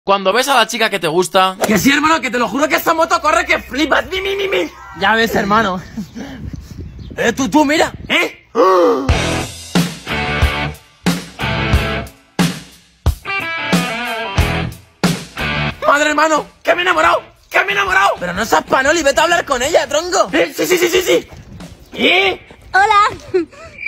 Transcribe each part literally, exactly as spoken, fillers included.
Cuando ves a la chica que te gusta... Que sí, hermano, que te lo juro que esta moto corre que flipas. Mi, mi, mi, mi. Ya ves, hermano. Eh, tú, tú, mira. ¿Eh? Madre, hermano, que me he enamorado. Que me he enamorado. Pero no seas panoli, vete a hablar con ella, tronco. Eh, sí, sí, sí, sí, sí. ¿Eh? Hola.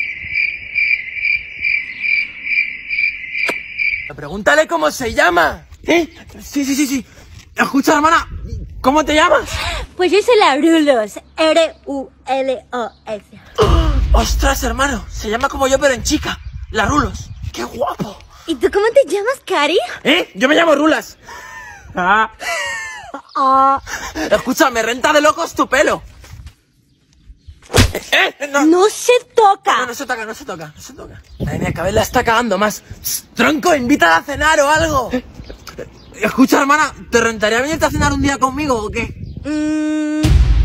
Pregúntale cómo se llama. ¿Eh? Sí, sí, sí, sí. Escucha, hermana, ¿cómo te llamas? Pues yo soy la Rulos. R U L O S. ¡Oh! ¡Ostras, hermano! Se llama como yo, pero en chica. La Rulos. ¡Qué guapo! ¿Y tú cómo te llamas, Cari? ¿Eh? Yo me llamo Rulas. Ah. Ah. Escucha, me renta de locos tu pelo. ¿Eh? No. No se toca. No, no se toca, no se toca, no se toca. Ay, mi cabeza la está cagando más. Psst, tronco, invítala a cenar o algo. Escucha, hermana, ¿te rentaría venirte a cenar un día conmigo o qué? Mm.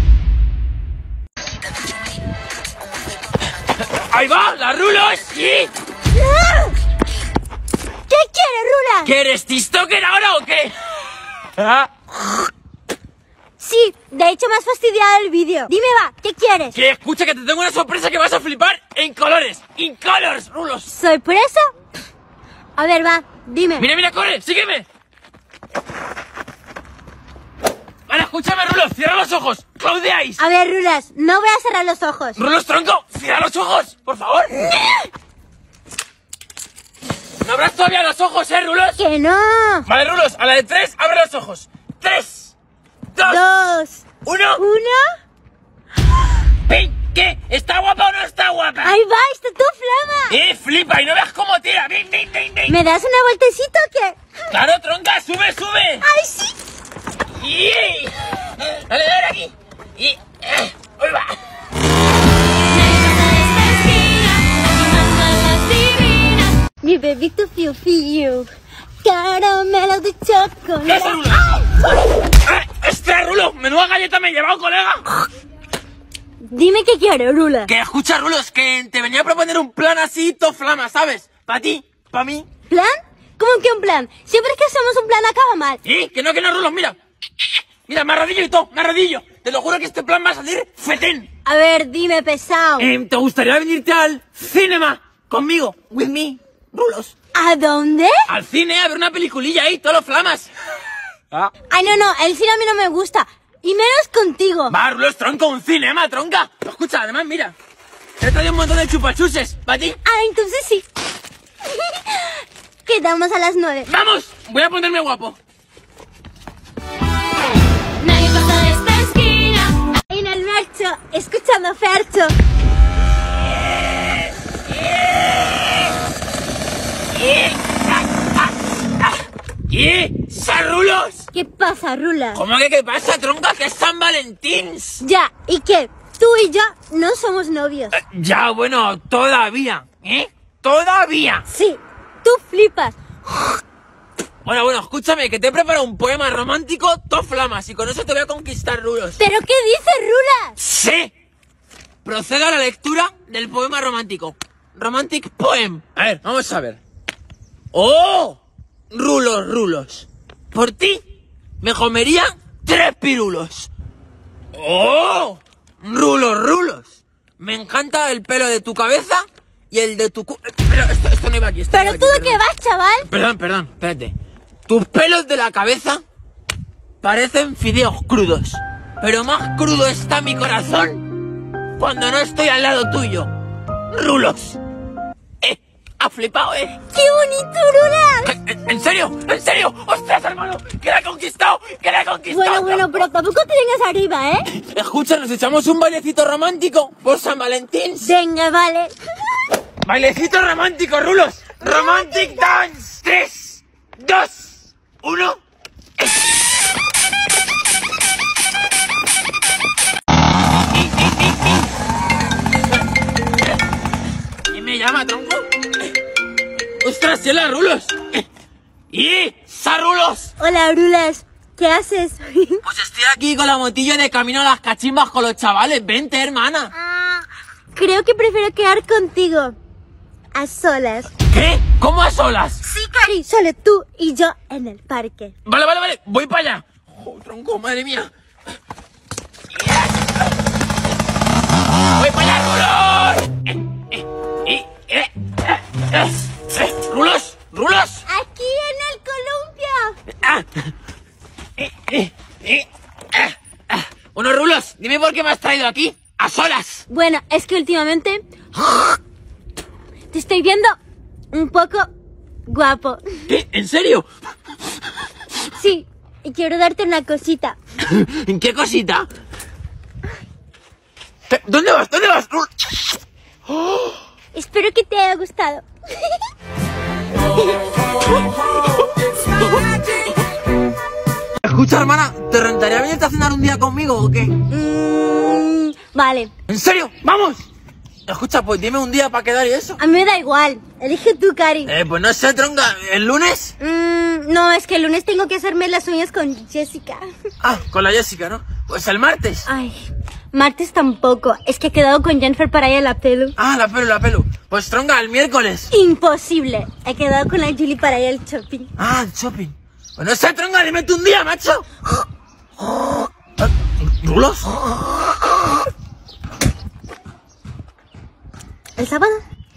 ¡Ahí va! ¡La Rulos! ¡Sí! ¡Ah! ¿Qué quieres, Rula? ¿Que eres TikToker ahora o qué? ¿Ah? Sí, de hecho me has fastidiado el vídeo. Dime, va, ¿qué quieres? Que escucha que te tengo una sorpresa que vas a flipar en colores. ¡In colors, Rulos! ¿Sorpresa? A ver, va, dime. Mira, mira, corre, sígueme. Vale, escúchame, Rulos, cierra los ojos. Close the eyes. A ver, Rulas, no voy a cerrar los ojos. Rulos, tronco, cierra los ojos, por favor. No abras todavía los ojos, ¿eh, Rulos? Que no. Vale, Rulos, a la de tres, abre los ojos. Tres, dos, Dos. uno. Uno. ¡Pin! ¿Qué? ¿Está guapa o no está guapa? Ahí va, está tu flama. ¡Eh, flipa! Y no veas cómo tira. ¡Bing, bing, bing, bing! ¿Me das una vueltecita o qué? ¡Claro, tronca! ¡Sube, sube! ¡Ay, sí! ¡Y! ¡Dale, dale aquí! ¡Y! Eh, ¡Ahí va! Mi bebito fiu fiu, caramelo de chocolate. ¿Qué es, Rulo? ¡Eh! ¡Extra, Rulo! ¡Menuda galleta me he llevado, colega! Dime qué quieres, Rula. Que escucha, Rulos, que te venía a proponer un plan así, to flama, ¿sabes? Para ti, para mí. ¿Plan? ¿Cómo que un plan? Siempre que hacemos un plan acaba mal. ¿Y? Que no, que no, Rulos, mira. Mira, me arrodillo y todo, me arrodillo. Te lo juro que este plan va a salir fetén. A ver, dime, pesado. Eh, ¿Te gustaría venirte al cinema conmigo? With me, Rulos. ¿A dónde? Al cine a ver una peliculilla ahí, todos los flamas. Ah. Ay, no, no, el cine a mí no me gusta. Y menos contigo. Va, Rulos, tronco, un cinema, tronca. Escucha, además, mira. Te he traído un montón de chupachuses, ¿para ti? Ah, entonces sí. Quedamos a las nueve. ¡Vamos! Voy a ponerme guapo. Nadie pasa de esta esquina. En el mercho, escuchando Fercho. ¿Y? ¡Sarrulos! ¿Qué pasa, Rula? ¿Cómo que qué pasa, tronca? Que es San Valentín. Ya, ¿y qué? Tú y yo no somos novios. Eh, ya, bueno, todavía, ¿eh? Todavía. Sí, tú flipas. Bueno, bueno, escúchame, que te he preparado un poema romántico, to flamas, y con eso te voy a conquistar, Rulos. ¿Pero qué dices, Rula? ¡Sí! Procedo a la lectura del poema romántico. Romantic poem. A ver, vamos a ver. ¡Oh! Rulos, rulos. Por ti me comería tres pirulos. ¡Oh! Rulos, rulos. Me encanta el pelo de tu cabeza y el de tu cu... Pero esto, esto no iba aquí. Esto no ¿Pero iba tú aquí, de qué vas, chaval? Perdón, perdón, espérate. Tus pelos de la cabeza parecen fideos crudos. Pero más crudo está mi corazón cuando no estoy al lado tuyo. Rulos. Eh, ha flipado, ¿eh? ¡Qué bonito, Rula! ¿En, en serio? ¿En serio? ¡Ostras, hermano! ¡Que la he conquistado! ¡Que la he conquistado! Bueno, bueno, pero tampoco te vengas arriba, ¿eh? Escucha, nos echamos un bailecito romántico por San Valentín. Venga, vale. Bailecito romántico, Rulos. Romantic dance. Tres, dos, uno. ¿Quién me llama, tronco? ¡Ostras, si es la Rulos! ¡Y! ¡Sarulos! Hola, Rulas. ¿Qué haces? Pues estoy aquí con la motilla de camino a las cachimbas con los chavales. Vente, hermana. Ah, creo que prefiero quedar contigo. a solas. ¿Qué? ¿Cómo a solas? Sí, Cari, solo tú y yo en el parque. Vale, vale, vale, voy para allá. Oh, tronco, madre mía. ¡Voy para allá, Rulos! Eh, eh, eh, eh, eh, eh, ¡Rulos! ¡Rulos! Aquí en el columpio. Ah, eh, eh, eh, ah, ah. Bueno, Rulos, dime por qué me has traído aquí, a solas. Bueno, es que últimamente te estoy viendo un poco guapo. ¿Qué? ¿En serio? Sí, y quiero darte una cosita. ¿En qué cosita? ¿Dónde vas? ¿Dónde vas? Oh. Espero que te haya gustado. Escucha, hermana, ¿te rentaría venirte a cenar un día conmigo o qué? Mm, vale. ¿En serio? ¡Vamos! Escucha, pues dime un día para quedar y eso. A mí me da igual. Elige tú, Cari. Eh, pues no sé, tronca. ¿El lunes? Mm, no, es que el lunes tengo que hacerme las uñas con Jessica. Ah, con la Jessica, ¿no? Pues el martes. Ay, martes tampoco. Es que he quedado con Jennifer para ir a la pelu. Ah, la pelu, la pelu. Pues tronca, el miércoles. Imposible. He quedado con la Julie para ir al shopping. Ah, el shopping. Pues no sé, tronca, dime tú un día, macho. ¿Rulos? ¿El sábado?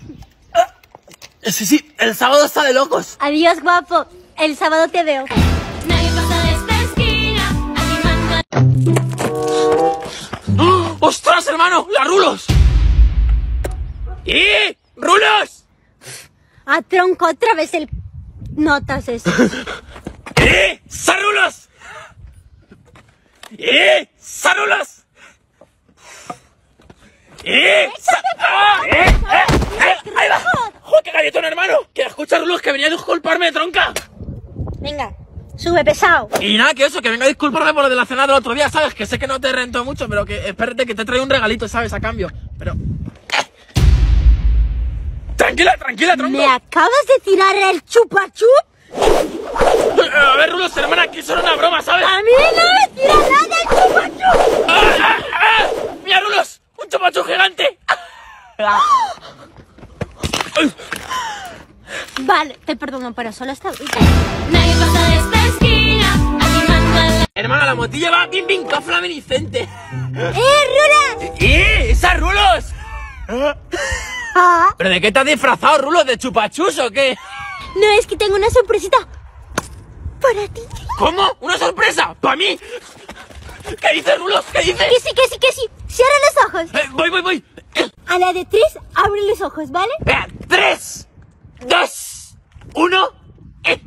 Sí, sí, el sábado está de locos. Adiós, guapo. El sábado te veo. Nadie pasa de esta esquina, aquí manda. ¡Oh! ¡Ostras, hermano! ¡La Rulos! ¡Eh! ¡Rulos! A tronco otra vez el... Notas eso. ¡Eh! ¡Sarulos! ¡Eh! ¡Sarulos! ¡Eh! Sa ¡Ah! ¡Eh! ¡Eh! ¡Eh! ¡Ahí va! ¡Joder, qué galletón, hermano! Que escucha, Rulos, que venía a disculparme, tronca. Venga, sube pesado. Y nada, que eso, que venga a disculparme por lo de la cena del otro día, ¿sabes? Que sé que no te rentó mucho, pero que espérate que te traigo un regalito, ¿sabes? A cambio. Pero... Tranquila, tranquila, tronco. ¿Me acabas de tirar el chupachup? A ver, Rulos, hermana, que eso era una broma, ¿sabes? ¡A mí no me tiras nada el chupachup! ¡Ah, ah, ah! ¡Mira, Rulos! ¡Un chupachu gigante! Vale, te perdono, pero solo hasta ahorita. Nadie pasa de esta esquina, aquí manda. Hermana, la motilla va bien, bien fluorescente. ¡Eh, Rula! ¡Eh! ¡Esa Rulos! Ah, ¿Pero de qué te has disfrazado, Rulos? ¿De chupachus o qué? no, es que tengo una sorpresita para ti. ¿Cómo? ¿Una sorpresa? ¿Para mí? ¿Qué dices, Rulos? ¿Qué dices? Que sí, que sí, que sí. Cierra los ojos. Eh, voy, voy, voy. A la de tres, abre los ojos, ¿vale? Eh, tres, dos, uno. Eh.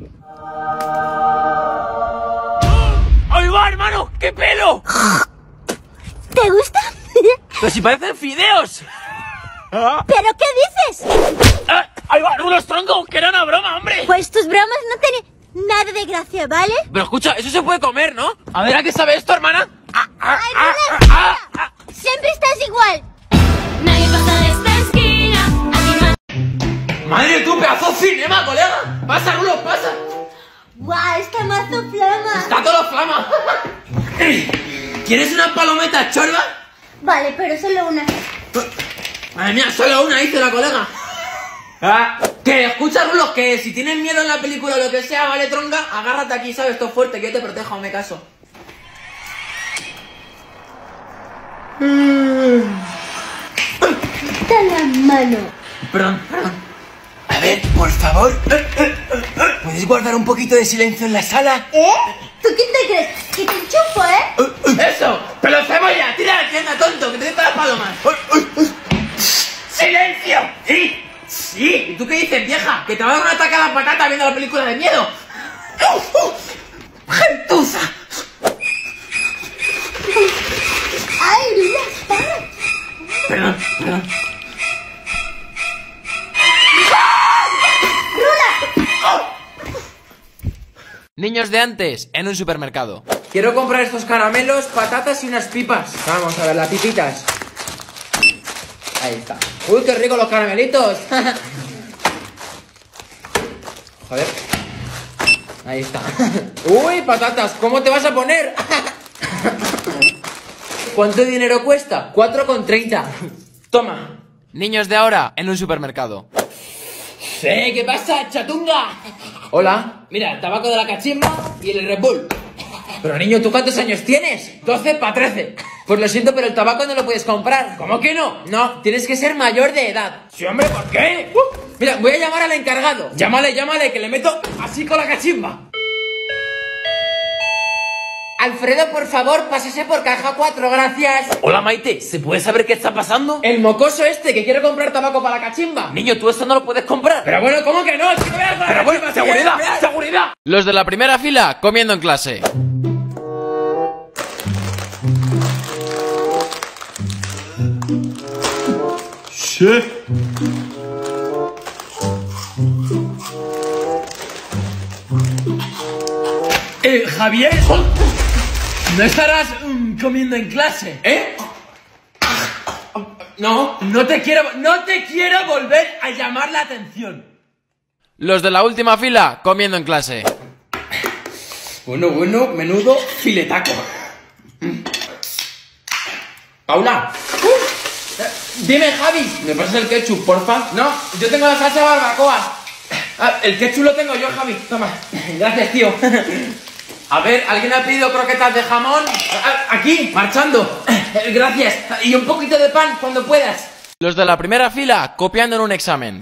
¡Ahí va, hermano! ¡Qué pelo! ¿Te gusta? ¡Pero si parecen fideos! ¿Pero qué dices? Ah, ¡ahí va, Rulos, tronco! ¡Que era una broma, hombre! Pues tus bromas no tienen nada de gracia, ¿vale? Pero escucha, eso se puede comer, ¿no? A ver, ¿a qué sabe esto, hermana? Ah, ah, Ay, ah, Rula, ah, ah, ah. siempre estás igual. Nadie pasa de esta esquina, aquí manda. ¡Madre tú, pedazo de cinema, colega! ¡Pasa, Rulos, pasa! ¡Guau, está mazo flama! ¡Está todo flama! ¿Quieres una palometa chorba? Vale, pero solo una. Madre mía, solo una, dice la colega. Ah, que escucha, Rulos, que si tienes miedo en la película o lo que sea, vale, tronca, agárrate aquí, ¿sabes? Esto es fuerte, que yo te protejo, me caso. Da la mano. Perdón, perdón. A ver, por favor. ¿Puedes guardar un poquito de silencio en la sala? ¿Eh? ¿Tú qué te crees? Que te chupo, ¿eh? ¡Eso! ¡Pero cebolla! ¡Tira la tienda, tonto! ¡Que te den las palomas! ¡Silencio! ¡Sí! ¡Sí! ¿Y tú qué dices, vieja? ¡Que te va a dar un ataque a la patata viendo la película de miedo! ¡Gentuza! ¡Ay, Rula, para! Perdón, perdón. Niños de antes, en un supermercado. Quiero comprar estos caramelos, patatas y unas pipas. Vamos a ver, las pipitas. Ahí está. ¡Uy, qué rico los caramelitos! Joder. Ahí está. ¡Uy, patatas! ¿Cómo te vas a poner? ¿Cuánto dinero cuesta? cuatro con treinta. Toma. Niños de ahora, en un supermercado. Eh, ¿qué pasa, chatunga? Hola. Mira, el tabaco de la cachimba y el Red Bull. Pero niño, ¿tú cuántos años tienes? doce pa' trece. Pues lo siento, pero el tabaco no lo puedes comprar. ¿Cómo que no? No, tienes que ser mayor de edad. Sí, hombre, ¿por qué? Uh, mira, voy a llamar al encargado. Llámale, llámale, que le meto así con la cachimba. Alfredo, por favor, pásese por caja cuatro, gracias. Hola, Maite, ¿se puede saber qué está pasando? El mocoso este que quiere comprar tabaco para la cachimba. Niño, tú eso no lo puedes comprar. Pero bueno, ¿cómo que no? Si no veas la Pero bueno, cachimba, seguridad, veas, veas. seguridad. Los de la primera fila comiendo en clase. Sí. Eh, Javier, ¿no estarás mm, comiendo en clase? ¿Eh? No, no te quiero, no te quiero volver a llamar la atención. Los de la última fila comiendo en clase. Bueno, bueno, menudo filetaco. Paula. Uh, eh, dime, Javi. ¿Me pasas el ketchup, porfa? No, yo tengo la salsa barbacoa. Ah, el ketchup lo tengo yo, Javi. Toma. Gracias, tío. A ver, ¿alguien ha pedido croquetas de jamón? Ah, aquí, marchando. Gracias. Y un poquito de pan cuando puedas. Los de la primera fila copiando en un examen.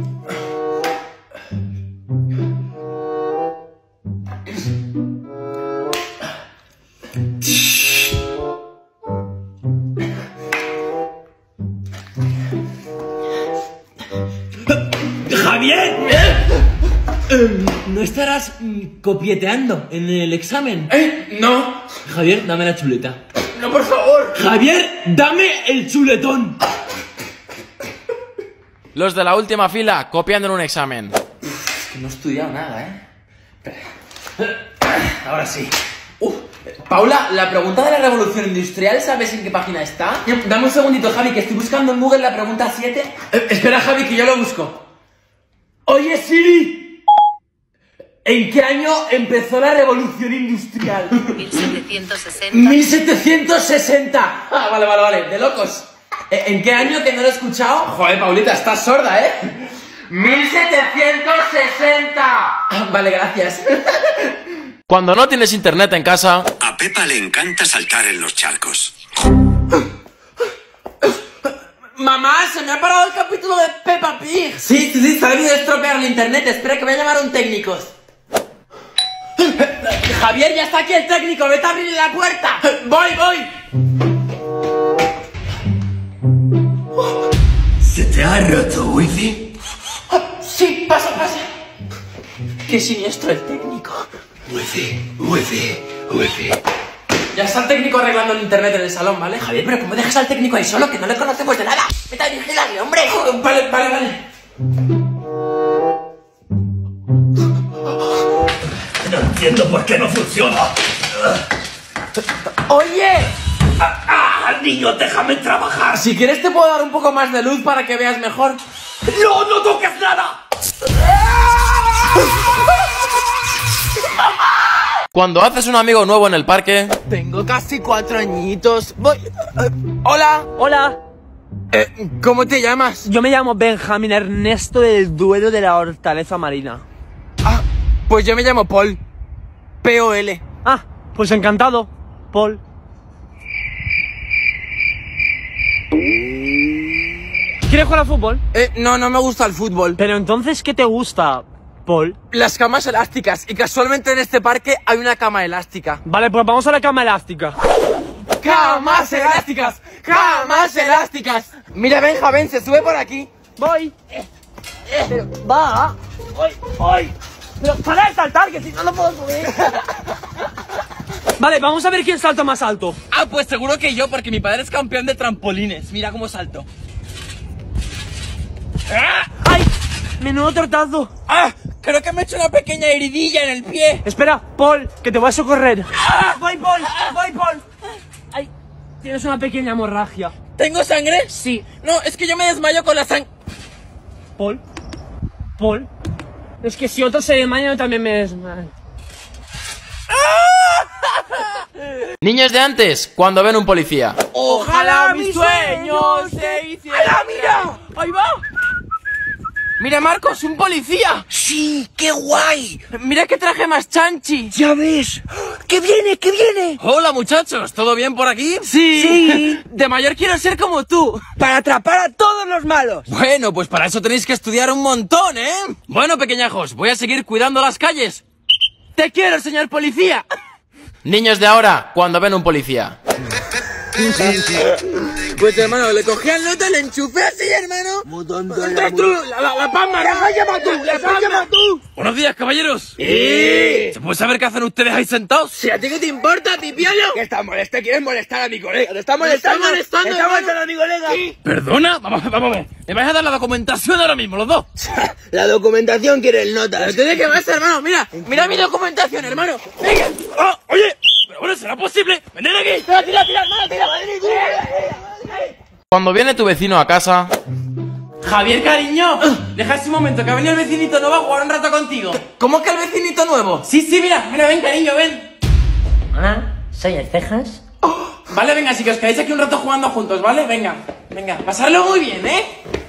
¡Javier! Eh, ¿No estarás mm, copieteando en el examen? ¿Eh? No. Javier, dame la chuleta. No, por favor. Javier, dame el chuletón. Los de la última fila copiando en un examen. Es que no he estudiado nada, ¿eh? Espera. Ahora sí. Uh, Paula, la pregunta de la revolución industrial, ¿sabes en qué página está? Dame un segundito, Javi, que estoy buscando en Google la pregunta siete. Eh, espera, Javi, que yo lo busco. Oye, Siri, ¿en qué año empezó la revolución industrial? mil setecientos sesenta. mil setecientos sesenta. Ah, vale, vale, vale, de locos. ¿En qué año que no lo he escuchado? Joder, Paulita, estás sorda, ¿eh? mil setecientos sesenta. Vale, gracias. Cuando no tienes internet en casa. A Pepa le encanta saltar en los charcos. Mamá, se me ha parado el capítulo de Peppa Pig. Sí, sí, sí, se ha venido a estropear el internet. Espera que voy a llamar a un técnico. Javier, ya está aquí el técnico. Vete a abrirle la puerta. Voy, voy. ¿Se te ha roto wifi? Sí, pasa, pasa. Qué siniestro el técnico. Wifi, wifi, wifi. Ya está el técnico arreglando el internet en el salón, ¿vale? Javier, pero ¿cómo dejas al técnico ahí solo? Que no le conocemos de nada. Vete a vigilarle, hombre. Vale, vale, vale. No entiendo por qué no funciona. Oye. ¡Ah, ah, niño, déjame trabajar! Si quieres te puedo dar un poco más de luz para que veas mejor. ¡No, no toques nada! Cuando haces un amigo nuevo en el parque. Tengo casi cuatro añitos. Voy. Eh, hola. Hola, Eh, ¿Cómo te llamas? yo me llamo Benjamín Ernesto del Duero de la Hortaleza Marina. Ah, pues yo me llamo Paul. P O L. Ah, pues encantado, Paul. ¿Quieres jugar al fútbol? Eh, no, no me gusta el fútbol. Pero entonces, ¿qué te gusta, Paul? Las camas elásticas. Y casualmente en este parque hay una cama elástica. Vale, pues vamos a la cama elástica. ¡Camas elásticas! ¡Camas elásticas! Mira, Benja, ven, se sube por aquí. Voy. Pero, va. Voy, voy. Pero para de saltar, que si no, no puedo subir. Vale, vamos a ver quién salta más alto. Ah, pues seguro que yo, porque mi padre es campeón de trampolines. Mira cómo salto. ¡Ay! Menudo tortazo. ¡Ah! Creo que me he hecho una pequeña heridilla en el pie. Espera, Paul, que te voy a socorrer. Voy, Paul, voy, Paul. Ay, tienes una pequeña hemorragia. ¿Tengo sangre? Sí. No, es que yo me desmayo con la sangre. Paul, Paul. Es que si otro se desmaya, yo también me desmayo. Niños de antes, cuando ven un policía. Ojalá mis sueños se hicieran. ¡Hala, mira! ¡Ahí va! Mira, Marcos, un policía. ¡Sí! ¡Qué guay! Mira qué traje más chanchi. ¡Ya ves! ¡Que viene, que viene! Hola, muchachos, ¿todo bien por aquí? Sí. Sí. De mayor quiero ser como tú. ¡Para atrapar a todos los malos! Bueno, pues para eso tenéis que estudiar un montón, ¿eh? Bueno, pequeñajos, voy a seguir cuidando las calles. ¡Te quiero, señor policía! Niños de ahora, cuando ven un policía. Pues hermano, le cogí al nota, le enchufé así, hermano. Muy tonto, ¡Entra tú! ¡La, la, la palma! ¡La has llamado tú! ¡La has llamado tú! Buenos días, caballeros. ¡Sí! ¿Se puede saber qué hacen ustedes ahí sentados? ¿Sí, ¿A ti qué te importa, pipiolo? ¿Qué estás molesto? ¿Quieres molestar a mi colega? ¿Te estás molestando? ¿Me está molestando, ¿Está hermano? molestando a mi colega? Sí. ¿Perdona? Vamos, vamos a ver. Me vais a dar la documentación ahora mismo, los dos. La documentación quiere el nota. ¿Pero de qué vas, hermano? Mira, mira mi documentación, hermano. Venga. Oh, oye, pero bueno, ¿será posible? ¡Venid aquí! ¡Tira, tira, tira, hermano, tira! Cuando viene tu vecino a casa, Javier, cariño, deja ese momento, que ha venido el vecinito nuevo a jugar un rato contigo. ¿Cómo que el vecinito nuevo? Sí, sí, mira, mira, ven, cariño, ven. Hola, soy el Cejas. Oh, vale, venga, si que os quedáis aquí un rato jugando juntos, ¿vale? Venga, venga, pasarlo muy bien, ¿eh?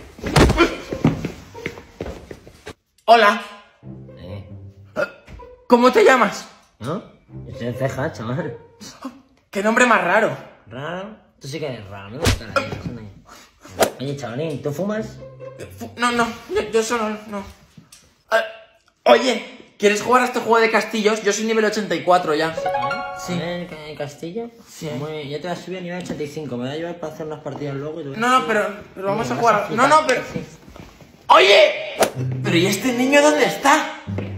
Hola. Eh, ¿Cómo te llamas? ¿No? Yo soy el Cejas, chaval. Qué nombre más raro. ¿Raro? Tú sí que eres raro, ¿no? Estar ahí, persona ahí. Oye, chavalín, ¿tú fumas? Fu- No, no, yo, yo solo no. Eh, oye, ¿quieres jugar a este juego de castillos? Yo soy nivel ochenta y cuatro ya. Sí. ¿En el castillo? Sí. Muy bien, yo te voy a subir a nivel ochenta y cinco. Me voy a llevar para hacer unas partidas luego y tú... No, no, pero, pero vamos Me a vas jugar. flipar. No, no, pero. Sí. ¡Oye! ¿Pero y este niño dónde está?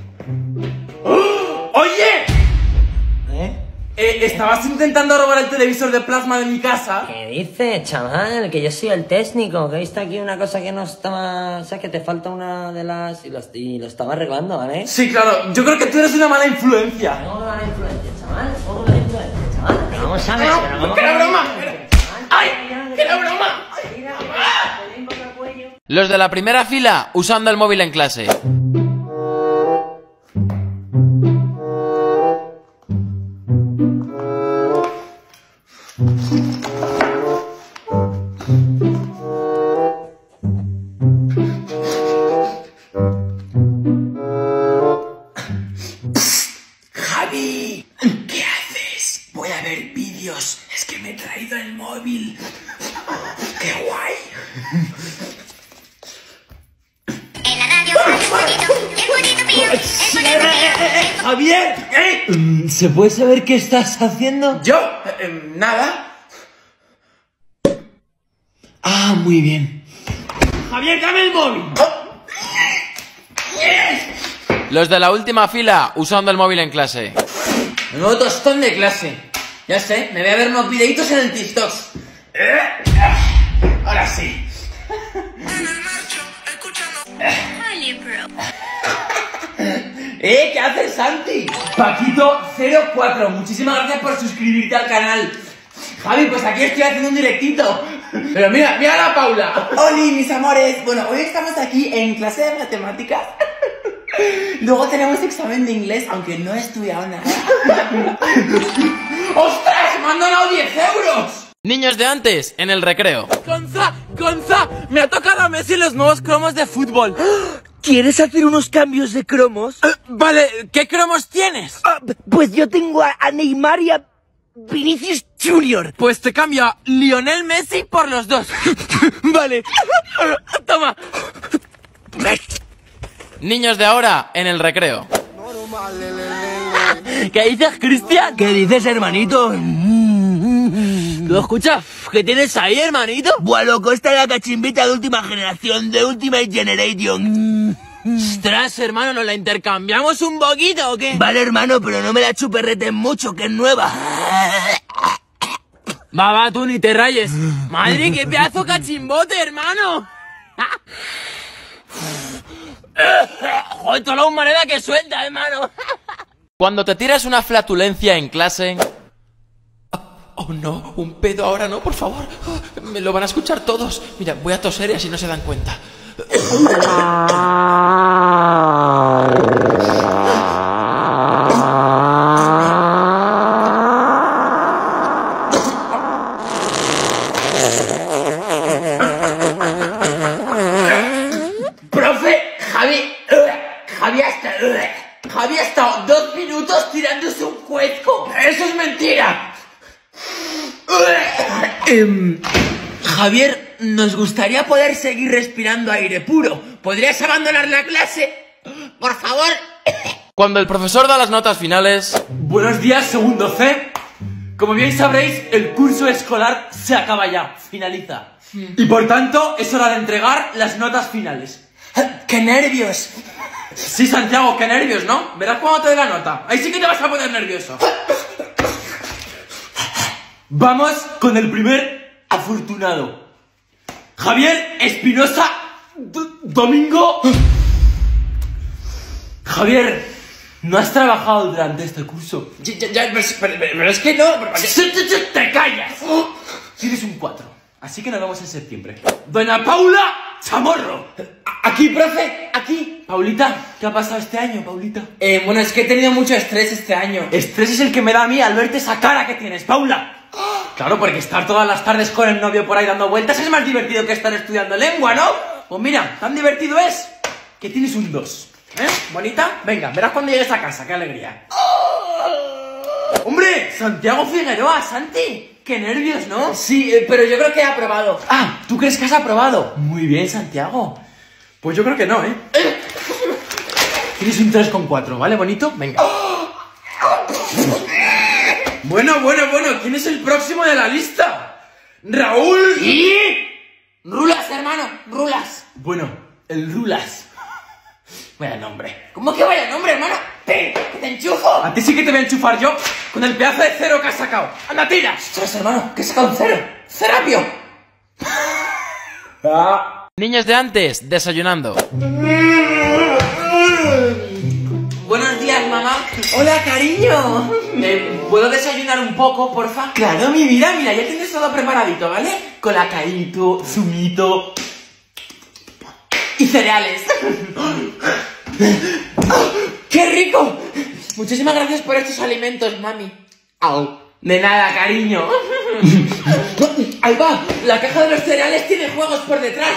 ¡Oh! ¡Oye! ¿Eh? Eh, ¿Estabas intentando robar el televisor de plasma de mi casa? ¿Qué dices, chaval? Que yo soy el técnico, que he visto aquí una cosa que no estaba... O sea, que te falta una de las... Y lo, y lo estaba arreglando, ¿vale? Sí, claro. Yo creo que tú eres una mala influencia. No me la influencia, chaval. No me la influencia, chaval. Pero vamos a ver, No, pero vamos que era a ver. broma. ¡Ay! ¡Que era broma! los de la primera fila usando el móvil en clase. Javi, ¿qué haces? Voy a ver vídeos. Es que me he traído el móvil. ¡Qué guay! En la radio sale el bonito, el bonito mío, el bonito mío. ¡Javier! ¿Eh? ¿Se puede saber qué estás haciendo? ¿Yo? Eh, eh, nada. Ah, muy bien. ¡Javier, dame el móvil! Los de la última fila usando el móvil en clase. Nuevo tostón de clase. Ya sé, me voy a ver unos videitos en el TikTok. Ahora sí. Oye, bro. ¿Eh? ¿Qué haces, Santi? Paquito cero cuatro, muchísimas gracias por suscribirte al canal. Javi, pues aquí estoy haciendo un directito. Pero mira, mira a la Paula. Oli, mis amores. Bueno, hoy estamos aquí en clase de matemáticas. Luego tenemos examen de inglés, aunque no he estudiado nada. ¡Ostras! ¡Me han donado diez euros! Niños de antes, en el recreo. ¡Gonza! ¡Gonza! Me ha tocado a Messi los nuevos cromos de fútbol. ¿Quieres hacer unos cambios de cromos? Eh, vale, ¿qué cromos tienes? Ah, pues yo tengo a, a Neymar y a Vinicius Junior. Pues te cambio a Lionel Messi por los dos. Vale. Toma. Niños de ahora, en el recreo. ¿Qué dices, Cristian? ¿Qué dices, hermanito? ¿Lo escuchas? ¿Qué tienes ahí, hermanito? Buah, loco, esta es la cachimbita de última generación, de Ultimate Generation. Ostras, hermano, ¿nos la intercambiamos un poquito o qué? Vale, hermano, pero no me la chuperretes mucho, que es nueva. Va, va, tú ni te rayes. Madre, qué pedazo cachimbote, hermano. Joder, toda la humanidad que suelta, hermano. Cuando te tiras una flatulencia en clase... Oh, no, un pedo ahora no, por favor. Oh, me lo van a escuchar todos. Mira, voy a toser y así no se dan cuenta. ¡Profe! ¡Eso es mentira! Eh, Javier, nos gustaría poder seguir respirando aire puro. ¿Podrías abandonar la clase? Por favor. Cuando el profesor da las notas finales... Buenos días, segundo C. Como bien sabréis, el curso escolar se acaba ya, finaliza. Y por tanto, es hora de entregar las notas finales. ¡Qué nervios! Sí, Santiago, qué nervios, ¿no? Verás cuando te dé la nota. Ahí sí que te vas a poner nervioso. Vamos con el primer afortunado. Javier Espinosa D Domingo. Javier, no has trabajado durante este curso. Ya, ya, ya, pero, pero, pero es que no... Pero, ¡Te callas! Tienes un cuatro. Así que nos vemos en septiembre. Doña Paula Chamorro. Aquí, profe, aquí. Paulita, ¿qué ha pasado este año, Paulita? Eh, bueno, es que he tenido mucho estrés este año. Estrés es el que me da a mí al verte esa cara que tienes, Paula. Claro, porque estar todas las tardes con el novio por ahí dando vueltas es más divertido que estar estudiando lengua, ¿no? Pues mira, tan divertido es que tienes un dos. ¿Eh? ¿Bonita? Venga, verás cuando llegues a casa, qué alegría. ¡Hombre! Santiago Figueroa, Santi. ¡Qué nervios!, ¿no? Sí, eh, pero yo creo que he aprobado. Ah, ¿tú crees que has aprobado? Muy bien, Santiago. Pues yo creo que no, ¿eh? Tienes un tres coma cuatro, ¿vale, bonito? Venga. Bueno, bueno, bueno, ¿quién es el próximo de la lista? ¡Raúl! ¿Y? Rulas, hermano, rulas. Bueno, el Rulas. Vaya nombre. ¿Cómo que vaya nombre, hermano? ¡Te, te enchufo! A ti sí que te voy a enchufar yo con el pedazo de cero que has sacado. ¡Anda, tira! ¡Ostras, hermano! ¿Qué he sacado un cero? ¡Cerapio! Ah. Niños de antes, desayunando. Buenos días, mamá. Hola, cariño. Eh, ¿Puedo desayunar un poco, porfa? Claro, mi vida, mira, ya tienes todo preparadito, ¿vale? Colacaíto, zumito Y cereales. ¡Qué rico! Muchísimas gracias por estos alimentos, mami. Au. De nada, cariño. Ahí va, la caja de los cereales tiene juegos por detrás.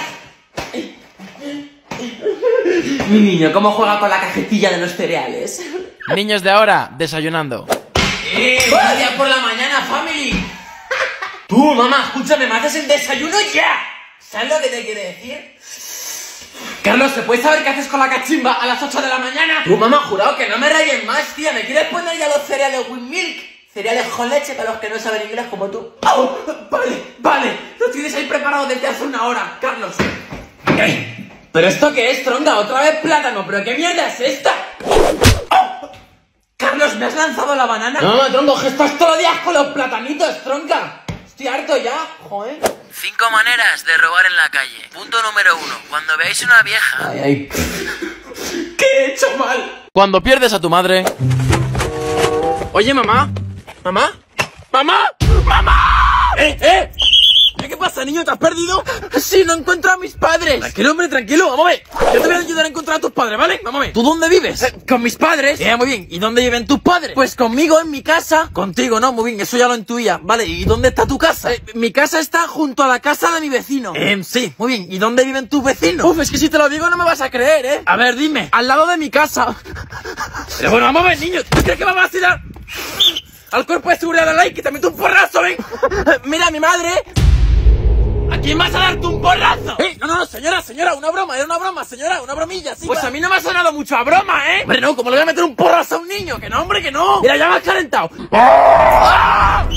Mi niño, ¿cómo juega con la cajetilla de los cereales? Niños de ahora, desayunando. ¡Eh! ¡Buenos días por la mañana, family! Tú, mamá, escúchame, ¿me haces el desayuno ya? ¿Sabes lo que te quiere decir? Carlos, ¿te puedes saber qué haces con la cachimba a las ocho de la mañana? Tú, mamá, jurado que no me rayes más, tía. ¿Me quieres poner ya los cereales with milk? Cereales con leche para los que no saben inglés como tú. ¡Oh! Vale, vale. Lo tienes ahí preparado desde hace una hora, Carlos. ¿Qué? ¿Pero esto qué es, tronca? ¿Otra vez plátano? ¿Pero qué mierda es esta? ¡Oh! Carlos, ¿me has lanzado la banana? No, no, tronco, que estás todos los días con los platanitos, tronca. Estoy harto ya, joder. Cinco maneras de robar en la calle. Punto número uno. Cuando veáis una vieja... Ay, ay. ¿Qué he hecho mal? Cuando pierdes a tu madre... Oye, mamá. ¿Mamá? ¿Mamá? ¡Mamá! ¡Eh, eh! ¿Qué pasa, niño? ¿Te has perdido? Sí, no encuentro a mis padres. Tranquilo, hombre, tranquilo. Vamos a ver. Yo te voy a ayudar a encontrar a tus padres, ¿vale? Vamos a ver. ¿Tú dónde vives? Eh, con mis padres. Eh, muy bien. ¿Y dónde viven tus padres? Pues conmigo, en mi casa. Contigo, ¿no? Muy bien, eso ya lo intuía. Vale, ¿y dónde está tu casa? Eh, mi casa está junto a la casa de mi vecino. Eh, sí, muy bien. ¿Y dónde viven tus vecinos? Uf, es que si te lo digo no me vas a creer, ¿eh? A ver, dime. Al lado de mi casa. Pero bueno, vamos a ver, niño. ¿Tú crees que vamos a tirar al cuerpo de seguridad de la ley que te meto un porrazo, ven? Mira, mi madre. ¿A quién vas a darte un porrazo? ¡Eh! No, no, no, señora, señora, una broma, era una broma, señora, una bromilla, sí. Pues va. a mí no me ha sonado mucho a broma, ¿eh? Hombre, no, ¿cómo le voy a meter un porrazo a un niño? Que no, hombre, que no. Mira, ya me has calentado. ¡Ah!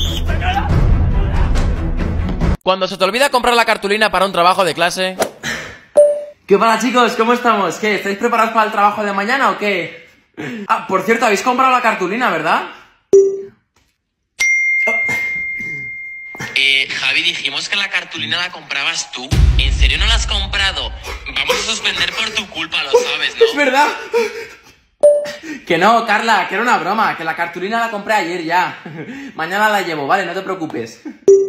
Cuando se te olvida comprar la cartulina para un trabajo de clase... ¿Qué pasa, chicos? ¿Cómo estamos? ¿Qué? ¿Estáis preparados para el trabajo de mañana o qué? Ah, por cierto, habéis comprado la cartulina, ¿verdad? Eh, Javi, dijimos que la cartulina la comprabas tú. ¿En serio no la has comprado? Vamos a suspender por tu culpa, lo sabes, ¿no? Es verdad. Que no, Carla, que era una broma, que la cartulina la compré ayer ya. Mañana la llevo, vale, no te preocupes.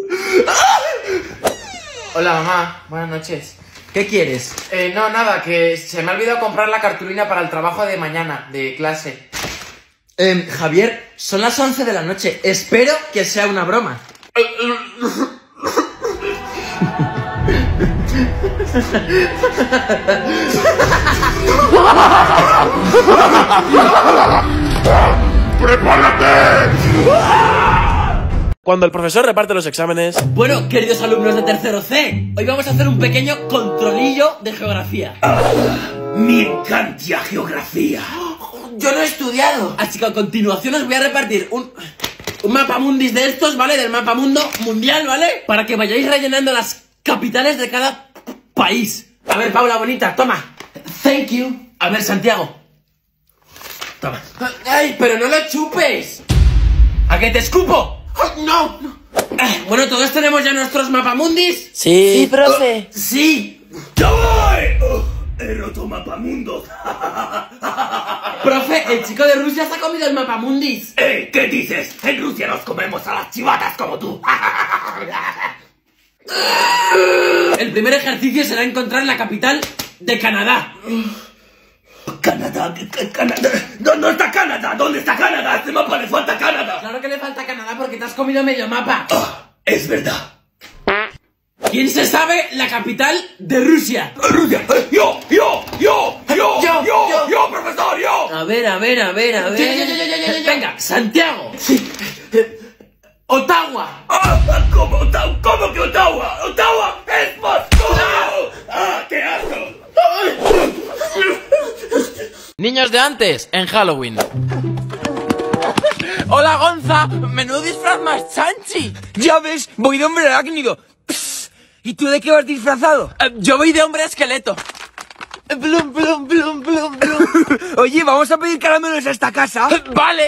Hola, mamá, buenas noches. ¿Qué quieres? Eh, no, nada, que se me ha olvidado comprar la cartulina para el trabajo de mañana, de clase. Eh, Javier, son las once de la noche, espero que sea una broma. ¡Prepárate! cuando el profesor reparte los exámenes. Bueno, queridos alumnos de tercero C, hoy vamos a hacer un pequeño controlillo de geografía. Ah, me encanta geografía. Yo no he estudiado. Así que a continuación os voy a repartir un, un mapa mundis de estos, ¿vale? Del mapa mundo mundial, ¿vale? Para que vayáis rellenando las capitales de cada país. A ver, Paula bonita, toma. Thank you. A ver, Santiago. Toma. Ay, pero no lo chupes. ¿A qué te escupo? No, no. Bueno, ¿todos tenemos ya nuestros mapamundis? Sí. Sí, profe. Uh, sí. ¡Ay! Oh, he roto mapamundo. Profe, el chico de Rusia se ha comido el mapamundis. Eh, ¿qué dices? En Rusia nos comemos a las chivatas como tú. El primer ejercicio será encontrar la capital de Canadá. Canadá, Canadá. ¿Dónde está Canadá? ¿Dónde está Canadá? A este mapa le falta Canadá. Claro que le falta Canadá porque te has comido medio mapa. Ah, es verdad. ¿Quién se sabe la capital de Rusia? Rusia. Yo, yo, yo, yo, yo, Yo, yo, yo. yo, profesor, yo. A ver, a ver, a ver, a ver. Yo, yo, yo, yo, yo, yo, yo. Venga, Santiago. Sí. Ottawa. Ah, ¿cómo, Ottawa? ¿Cómo que Ottawa? Ottawa es Moscú. Ah, qué asco. Niños de antes, en Halloween. Hola, Gonza. Menudo disfraz más chanchi. Ya ves, voy de hombre arácnido. Psst. ¿Y tú de qué vas disfrazado? Eh, yo voy de hombre esqueleto. Blum, blum, blum, blum, blum. Oye, ¿vamos a pedir caramelos a esta casa? Vale.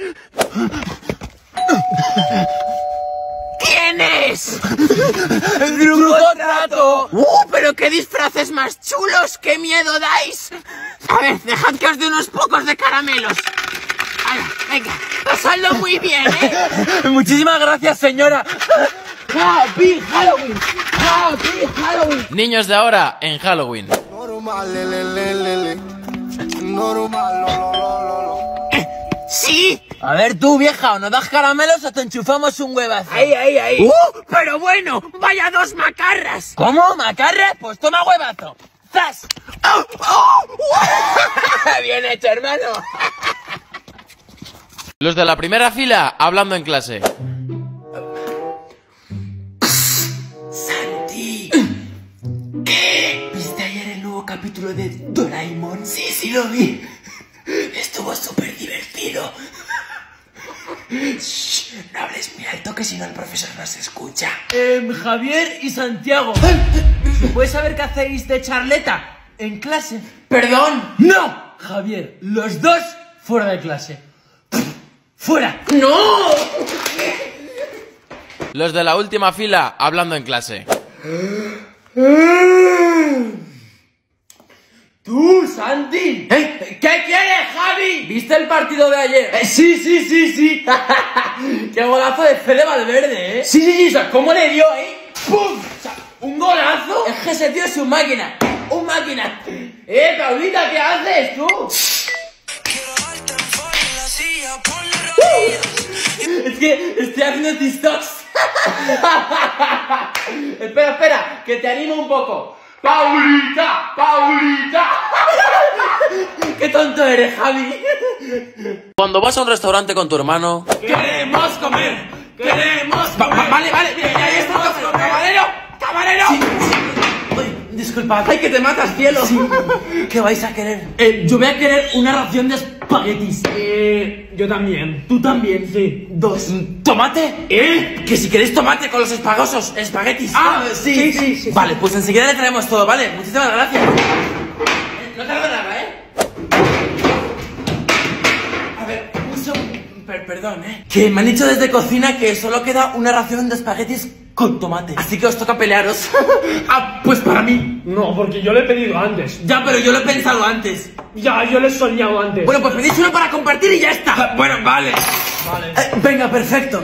¿Quién es? ¡El Grupo Trato! ¡Uh, pero qué disfraces más chulos! ¡Qué miedo dais! A ver, dejad que os dé unos pocos de caramelos. ¡Hala, venga! ¡Pasadlo muy bien, eh! Muchísimas gracias, señora. ¡Happy Halloween! ¡Happy Halloween! Niños de ahora, en Halloween. ¡Sí! A ver tú, vieja, o nos das caramelos o te enchufamos un huevazo. Ahí, ahí, ahí. ¡Uh! ¡Pero bueno! ¡Vaya dos macarras! ¿Cómo? ¿Macarras? Pues toma huevazo. ¡Zas! ¡Oh! ¡Oh! ¡Bien hecho, hermano! Los de la primera fila, hablando en clase. Santi. ¿Qué? ¿Viste ayer el nuevo capítulo de Doraemon? Sí, sí lo vi. Estuvo súper divertido. Shh, no hables muy alto que si no el profesor nos escucha. Eh, Javier y Santiago. ¿Puedes saber qué hacéis de charleta en clase? ¡Perdón! ¡No! Javier, los dos fuera de clase. ¡Fuera! ¡No! Los de la última fila, hablando en clase. ¡Tú, Santi! ¿Eh? ¿Qué quieres, Javi? ¿Viste el partido de ayer? Eh, sí, sí, sí, sí. ¡Qué golazo de Fede Valverde, eh! Sí, sí, sí, o sea, ¿cómo le dio, eh? ¡Pum! O sea, un golazo. Es que ese tío es un máquina. ¡Un máquina! ¡Eh, Paulita, qué haces tú! Es que estoy haciendo TikToks. Espera, espera, que te animo un poco. ¡Paulita! ¡Paulita! ¡Qué tonto eres, Javi! Cuando vas a un restaurante con tu hermano. ¡Queremos comer! ¡Queremos comer! Va, vale, vale, mira, ya está, camarero, camarero. Sí, sí. Uy, disculpad. ¡Ay, que te matas, cielo! Sí. ¿Qué vais a querer? Eh, yo voy a querer una ración de espaguetis. Eh, yo también. Tú también, sí. Dos. ¿Tomate? ¿Eh? Que si queréis tomate con los espagosos, espaguetis. Ah, sí, sí, sí, sí. Vale, pues enseguida le traemos todo, ¿vale? Muchísimas gracias. No tarda nada, ¿eh? A ver, un segundo. Per perdón, ¿eh? Que me han dicho desde cocina que solo queda una ración de espaguetis con tomate. Así que os toca pelearos. Ah, pues para mí. No, porque yo lo he pedido antes. Ya, pero yo lo he pensado antes. Ya, yo lo he soñado antes. Bueno, pues pedís uno para compartir y ya está. Bueno, vale. Vale. Eh, venga, perfecto.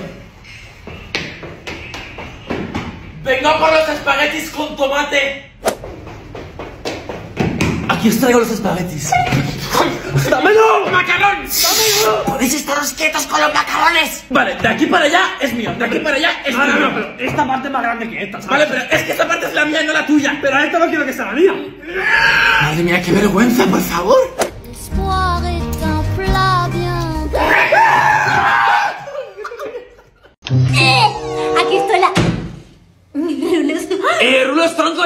Venga por los espaguetis con tomate. Aquí os traigo los espaguetis. ¡Dámelo! ¡Macarrón! ¡Dámelo! ¡Podéis estaros quietos con los macarrones! Vale, de aquí para allá es mío, de aquí para allá es No, mío. no, no, pero esta parte es más grande que esta, ¿sabes? Vale, pero es que esta parte es la mía, no la tuya. Pero esta no quiero que sea la mía. Madre mía, qué vergüenza, por favor. L'espoir est un plat bien.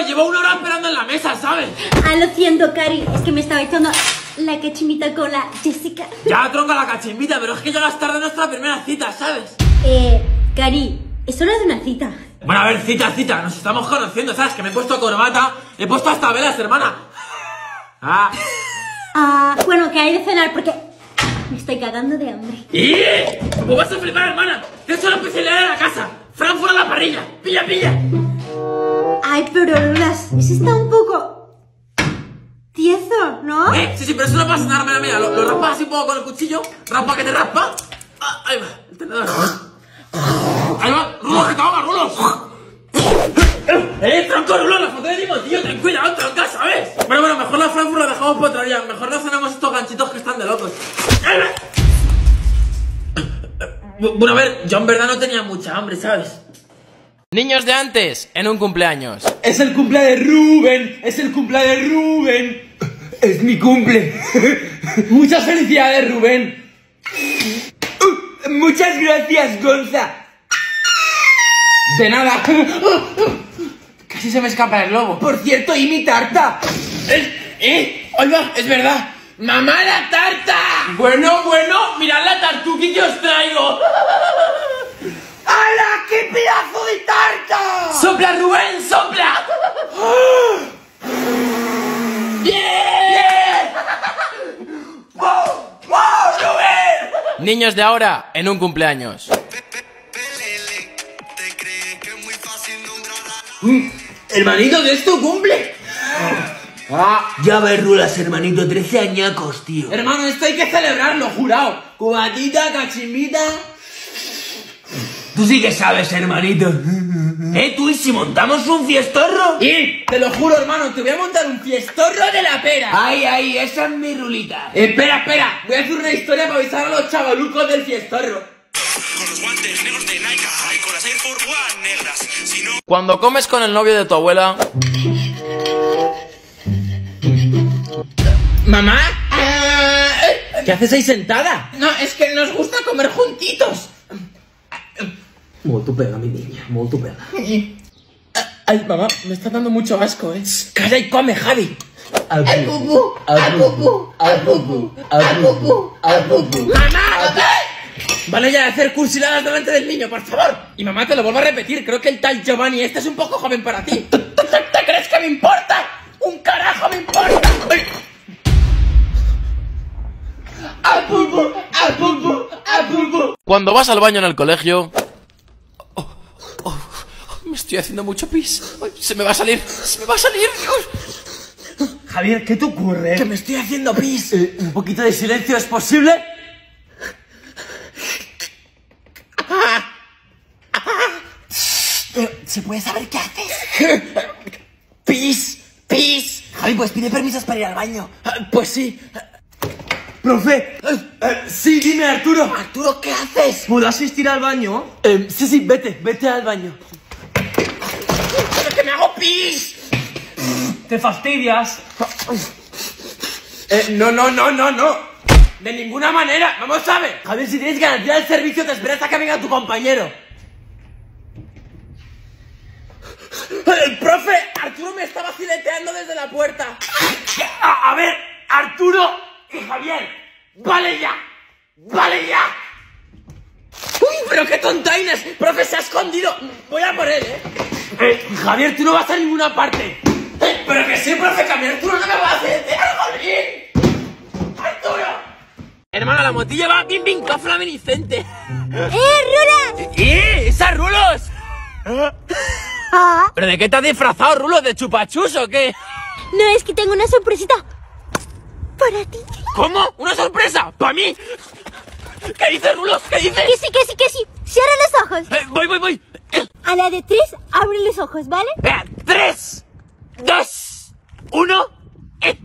llevo una hora esperando en la mesa, ¿sabes? Ah, lo siento, Cari, es que me estaba echando la cachimita con la Jessica. Ya, tronca la cachimbita, pero es que llegas tarde a nuestra primera cita, ¿sabes? Eh, Cari, eso no es una cita. Bueno, a ver, cita, cita, nos estamos conociendo, ¿sabes? Que me he puesto corbata, he puesto hasta velas, hermana. Ah. Ah, bueno, que hay de cenar porque me estoy cagando de hambre. ¡Y! ¡Pues vas a flipar, hermana! ¡Te he hecho la especialidad de la casa! ¡Frankfurt a la parrilla! ¡Pilla, pilla! Ay, pero Rulas, ese está un poco tieso, ¿no? Eh, sí, sí, pero eso no pasa nada, mira, mira, lo, lo raspas así un poco con el cuchillo, raspa que te raspa. Ah, ahí va, el tenedor. Ahí va, Rulos, que te ahogas, Rulos. Eh, tronco, Rulos, la foto de Timotillo, ten cuidado, tronca, ¿sabes? Bueno, bueno, mejor la Frankfurt la dejamos para otro día, mejor no cenamos estos ganchitos que están de locos. Bueno, a ver, yo en verdad no tenía mucha hambre, ¿sabes? Niños de antes, en un cumpleaños. Es el cumple de Rubén, es el cumple de Rubén. Es mi cumple. Muchas felicidades, Rubén. Uh, muchas gracias, Gonza. De nada. Casi se me escapa el globo. Por cierto, ¿y mi tarta? ¡Eh! ¡Eh! ¡Oiga! ¡Es verdad! ¡Mamá, la tarta! Bueno, bueno, mirad la tartuqui que os traigo. ¡Hala! ¡Qué pedazo de tarta! ¡Sopla, Rubén, sopla! ¡Bien! ¡Bien! ¡Wow! ¡Wow, Rubén! Niños de ahora, en un cumpleaños. Mm, hermanito, ¿qué es tu cumple? Ah, ya ves, Rulas, hermanito, trece añacos, tío. hermano, esto hay que celebrarlo, jurado. Cubatita, cachimbita. Tú sí que sabes, hermanito. ¿Eh, tú? ¿Y si montamos un fiestorro? Y, te lo juro, hermano, te voy a montar un fiestorro de la pera. Ay, ay, esa es mi rulita. Espera, espera, voy a hacer una historia para avisar a los chavalucos del fiestorro. Con los guantes negros de Nike y con las Air Force One negras. Si no... Cuando comes con el novio de tu abuela. ¿Mamá? ¿Qué haces ahí sentada? No, es que nos gusta comer juntitos. Molto pega, mi niña, molto pega. Ay, mamá, me está dando mucho asco, ¿eh? Calla y come, Javi. Al pupú, al pupú, al pupú, al pupú, al pupú. ¡Mamá! Vale ya de hacer cursiladas delante del niño, por favor. Y mamá, te lo vuelvo a repetir, creo que el tal Giovanni este es un poco joven para ti. ¿Te, te, te crees que me importa? ¡Un carajo me importa! Ay. Al pupú, al pupú, al pupú. Cuando vas al baño en el colegio. Oh, oh, oh, me estoy haciendo mucho pis. Ay, se me va a salir, se me va a salir, Dios. Javier, ¿qué te ocurre? Que me estoy haciendo pis. Eh, ¿Un poquito de silencio es posible? ¿Se puede saber qué haces? Pis, pis. Javi, pues pide permisos para ir al baño. Pues sí. Profe, eh, eh, sí, dime, Arturo. Arturo, ¿qué haces? ¿Puedo asistir al baño? Eh, sí, sí, vete, vete al baño. ¡Pero que me hago pis! Te fastidias. Eh, no, no, no, no, no. De ninguna manera. Vamos a ver. Javier, si tienes garantía del servicio, te esperas a que venga tu compañero. El profe, Arturo me estaba fileteando desde la puerta. A, a ver, Arturo y Javier, ¡Vale ya! ¡Vale ya! ¡Uy, pero qué tontaines! ¡Profe, se ha escondido! Voy a por él, ¿eh? eh Javier, tú no vas a ninguna parte. Eh, pero que sí, profe, que a mí Arturo no me va a hacer algo bien. ¡Arturo! Hermano, la motilla va bim bim con flaminiscente. ¡Eh, Rulas! ¡Eh! ¡Esas rulos! Ah. ¿Pero de qué te has disfrazado, Rulos? ¿De chupachus o qué? No, es que tengo una sorpresita para ti. ¿Cómo? ¿Una sorpresa? ¿Para mí? ¿Qué dices, Rulos? ¿Qué dices? Que sí, que sí, que sí. Cierra los ojos. Eh, voy, voy, voy. A la de tres, abre los ojos, ¿vale? Vea, tres, dos, uno. Eh.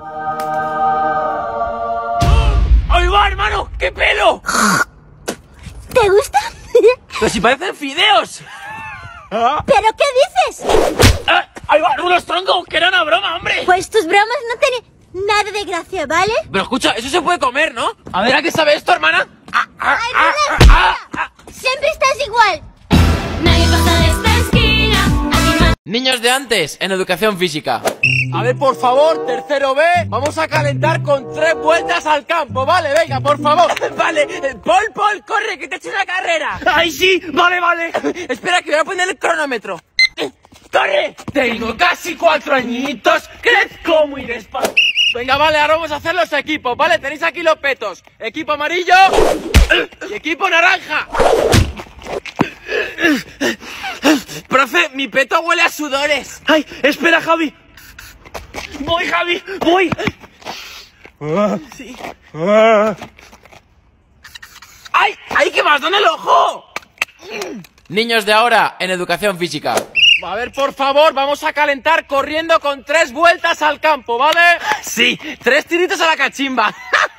¡Ahí va, hermano! ¡Qué pelo! ¿Te gusta? Pero si parecen fideos. ¿Pero qué dices? Ah, ¡ahí va, Rulos, tronco! ¡Que era una broma, hombre! Pues tus bromas no tienen nada de gracia, ¿vale? Pero escucha, eso se puede comer, ¿no? A ver, ¿a qué sabe esto, hermana? Ah, ah, ¡Ay, ah, Rulas, ah, ah, ah. siempre estás igual! Nadie pasa de esta esquina. Aquí no hay Niños de antes, en educación física. A ver, por favor, tercero B, vamos a calentar con tres vueltas al campo, ¿vale? Venga, por favor. Vale, Paul, Paul, corre, que te he hecho una carrera. ¡Ay, sí! Vale, vale. Espera, que voy a poner el cronómetro. ¡Corre! Tengo casi cuatro añitos, crezco muy despacio. Venga, vale, ahora vamos a hacer los equipos, ¿vale? Tenéis aquí los petos. Equipo amarillo y equipo naranja. Profe, mi peto huele a sudores. ¡Ay, espera, Javi! ¡Voy, Javi! ¡Voy! Sí. ¡Ay! ¡Ay, que me has dado en el ojo! Niños de ahora, en educación física. A ver, por favor, vamos a calentar corriendo con tres vueltas al campo, ¿vale? Sí, tres tiritos a la cachimba.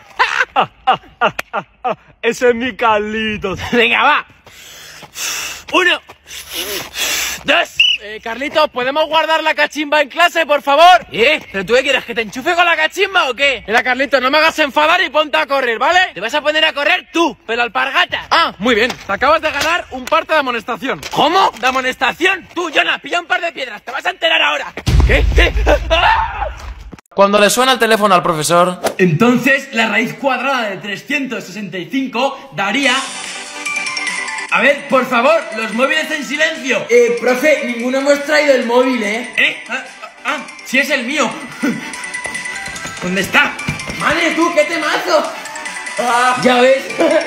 Ese es mi Carlitos. Venga, va. Uno. Dos. Eh, Carlitos, ¿podemos guardar la cachimba en clase, por favor? ¿Eh? ¿Pero tú qué quieres? ¿Que te enchufe con la cachimba o qué? Mira, Carlitos, no me hagas enfadar y ponte a correr, ¿vale? Te vas a poner a correr tú, pero alpargata. Ah, muy bien. Te acabas de ganar un parte de amonestación. ¿Cómo? ¿De amonestación? Tú, Jonah, pilla un par de piedras, te vas a enterar ahora. ¿Qué? ¿Qué? Cuando le suena el teléfono al profesor... Entonces, la raíz cuadrada de trescientos sesenta y cinco daría... A ver, por favor, los móviles en silencio. Eh, profe, ninguno hemos traído el móvil, ¿eh? ¿Eh? Ah, ah, sí es el mío. ¿Dónde está? Madre, tú, qué temazo. Ah, ya ves.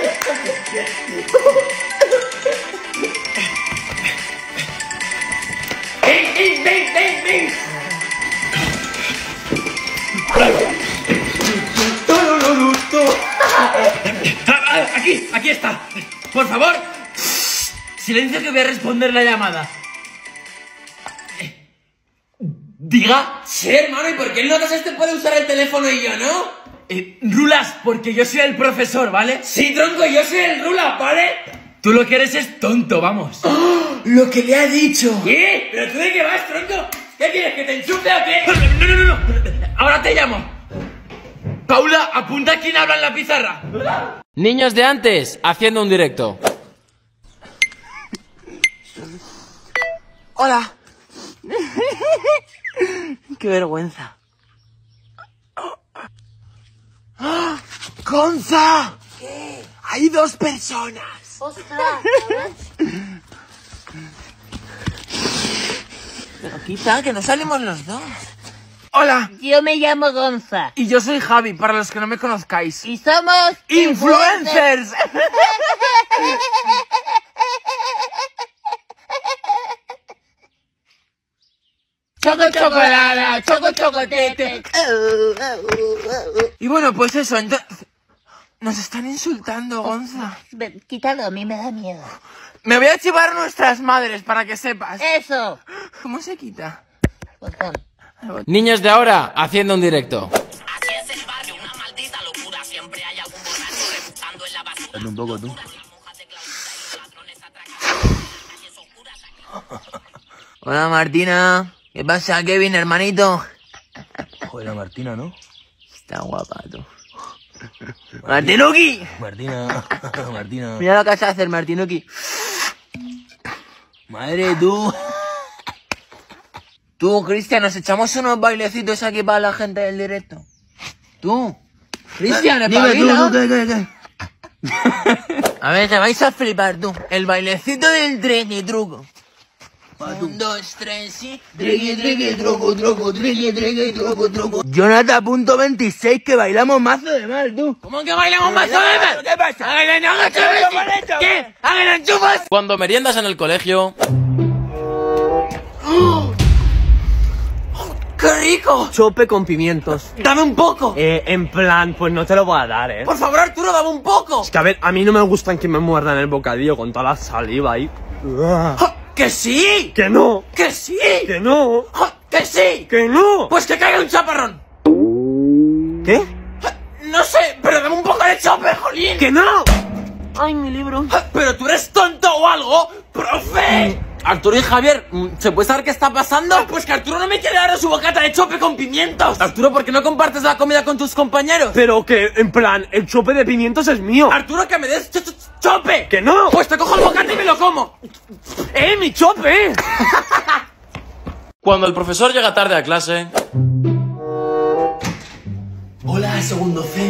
¡Ven, ven, ven, ven, ven! Aquí, aquí está. Por favor, silencio que voy a responder la llamada. Diga. Sí, hermano, ¿y por qué el notas este puede usar el teléfono y yo no? Eh, Rulas, porque yo soy el profesor, ¿vale? Sí, tronco, yo soy el Rulas, ¿vale? Tú lo que eres es tonto, vamos. ¡Oh! Lo que le ha dicho. ¿Qué? ¿Pero tú de qué vas, tronco? ¿Qué quieres, que te enchufe o qué? No, no, no, no. Ahora te llamo. Paula, apunta quién habla en la pizarra. Niños de antes, haciendo un directo. Hola. Qué vergüenza. ¡Ah! ¡Gonza! ¿Qué? Hay dos personas. ¡Ostras! Pero quita, que no salimos los dos. Hola. Yo me llamo Gonza. Y yo soy Javi, para los que no me conozcáis. Y somos... ¡Influencers! Choco chocolada, choco chocotete. Y bueno, pues eso, entonces... Nos están insultando, Gonza. Quítalo, a mí me da miedo. Me voy a chivar a nuestras madres, para que sepas. Eso. ¿Cómo se quita? Botón. Niños de ahora, haciendo un directo. Así es el barrio, una maldita locura. Siempre hay algún borracho rebuscando en la basura. Dame un poco, tú. Hola, Martina. ¿Qué pasa, Kevin, hermanito? Joder, la Martina, ¿no? Está guapa, tú. ¡Martinuki! Martina, Martina. Mira lo que vas a hacer, Martinuki. Madre, tú. Tú, Cristian, nos echamos unos bailecitos aquí para la gente del directo. Tú. Cristian, Dime tú, espabila. tú, ¿qué, qué, qué? A ver, te vais a flipar, tú. El bailecito del triqui truco. Un, dos, tres y... Triqui, triqui, truco, truco, triqui, triqui, truco, truco. Jonathan punto veintiséis, que bailamos mazo de mal, tú. ¿Cómo que bailamos mazo de mal? ¿Qué pasa? ¡Háganle enchufes! ¿Qué? ¡Háganle enchufes! Cuando meriendas en el colegio... ¡Qué rico! Chope con pimientos. ¡Dame un poco! Eh, en plan, pues no te lo voy a dar, eh. Por favor, Arturo, dame un poco. Es que a ver, a mí no me gustan que me muerdan el bocadillo con toda la saliva ahí. ¡Que sí! ¡Que no! ¡Que sí! ¡Que no! ¡Que sí! ¡Que no! Pues que caiga un chaparrón. ¿Qué? No sé, pero dame un poco de chope, jolín. ¡Que no! ¡Ay, mi libro! ¿Pero tú eres tonto o algo? ¡Profe! Arturo y Javier, ¿se puede saber qué está pasando? Pues que Arturo no me quiere dar su bocata de chope con pimientos. Arturo, ¿por qué no compartes la comida con tus compañeros? Pero que, en plan, el chope de pimientos es mío. Arturo, que me des ch ch chope. ¡Que no! Pues te cojo el bocata y me lo como. ¡Eh, mi chope! Cuando el profesor llega tarde a clase... Hola, segundo C.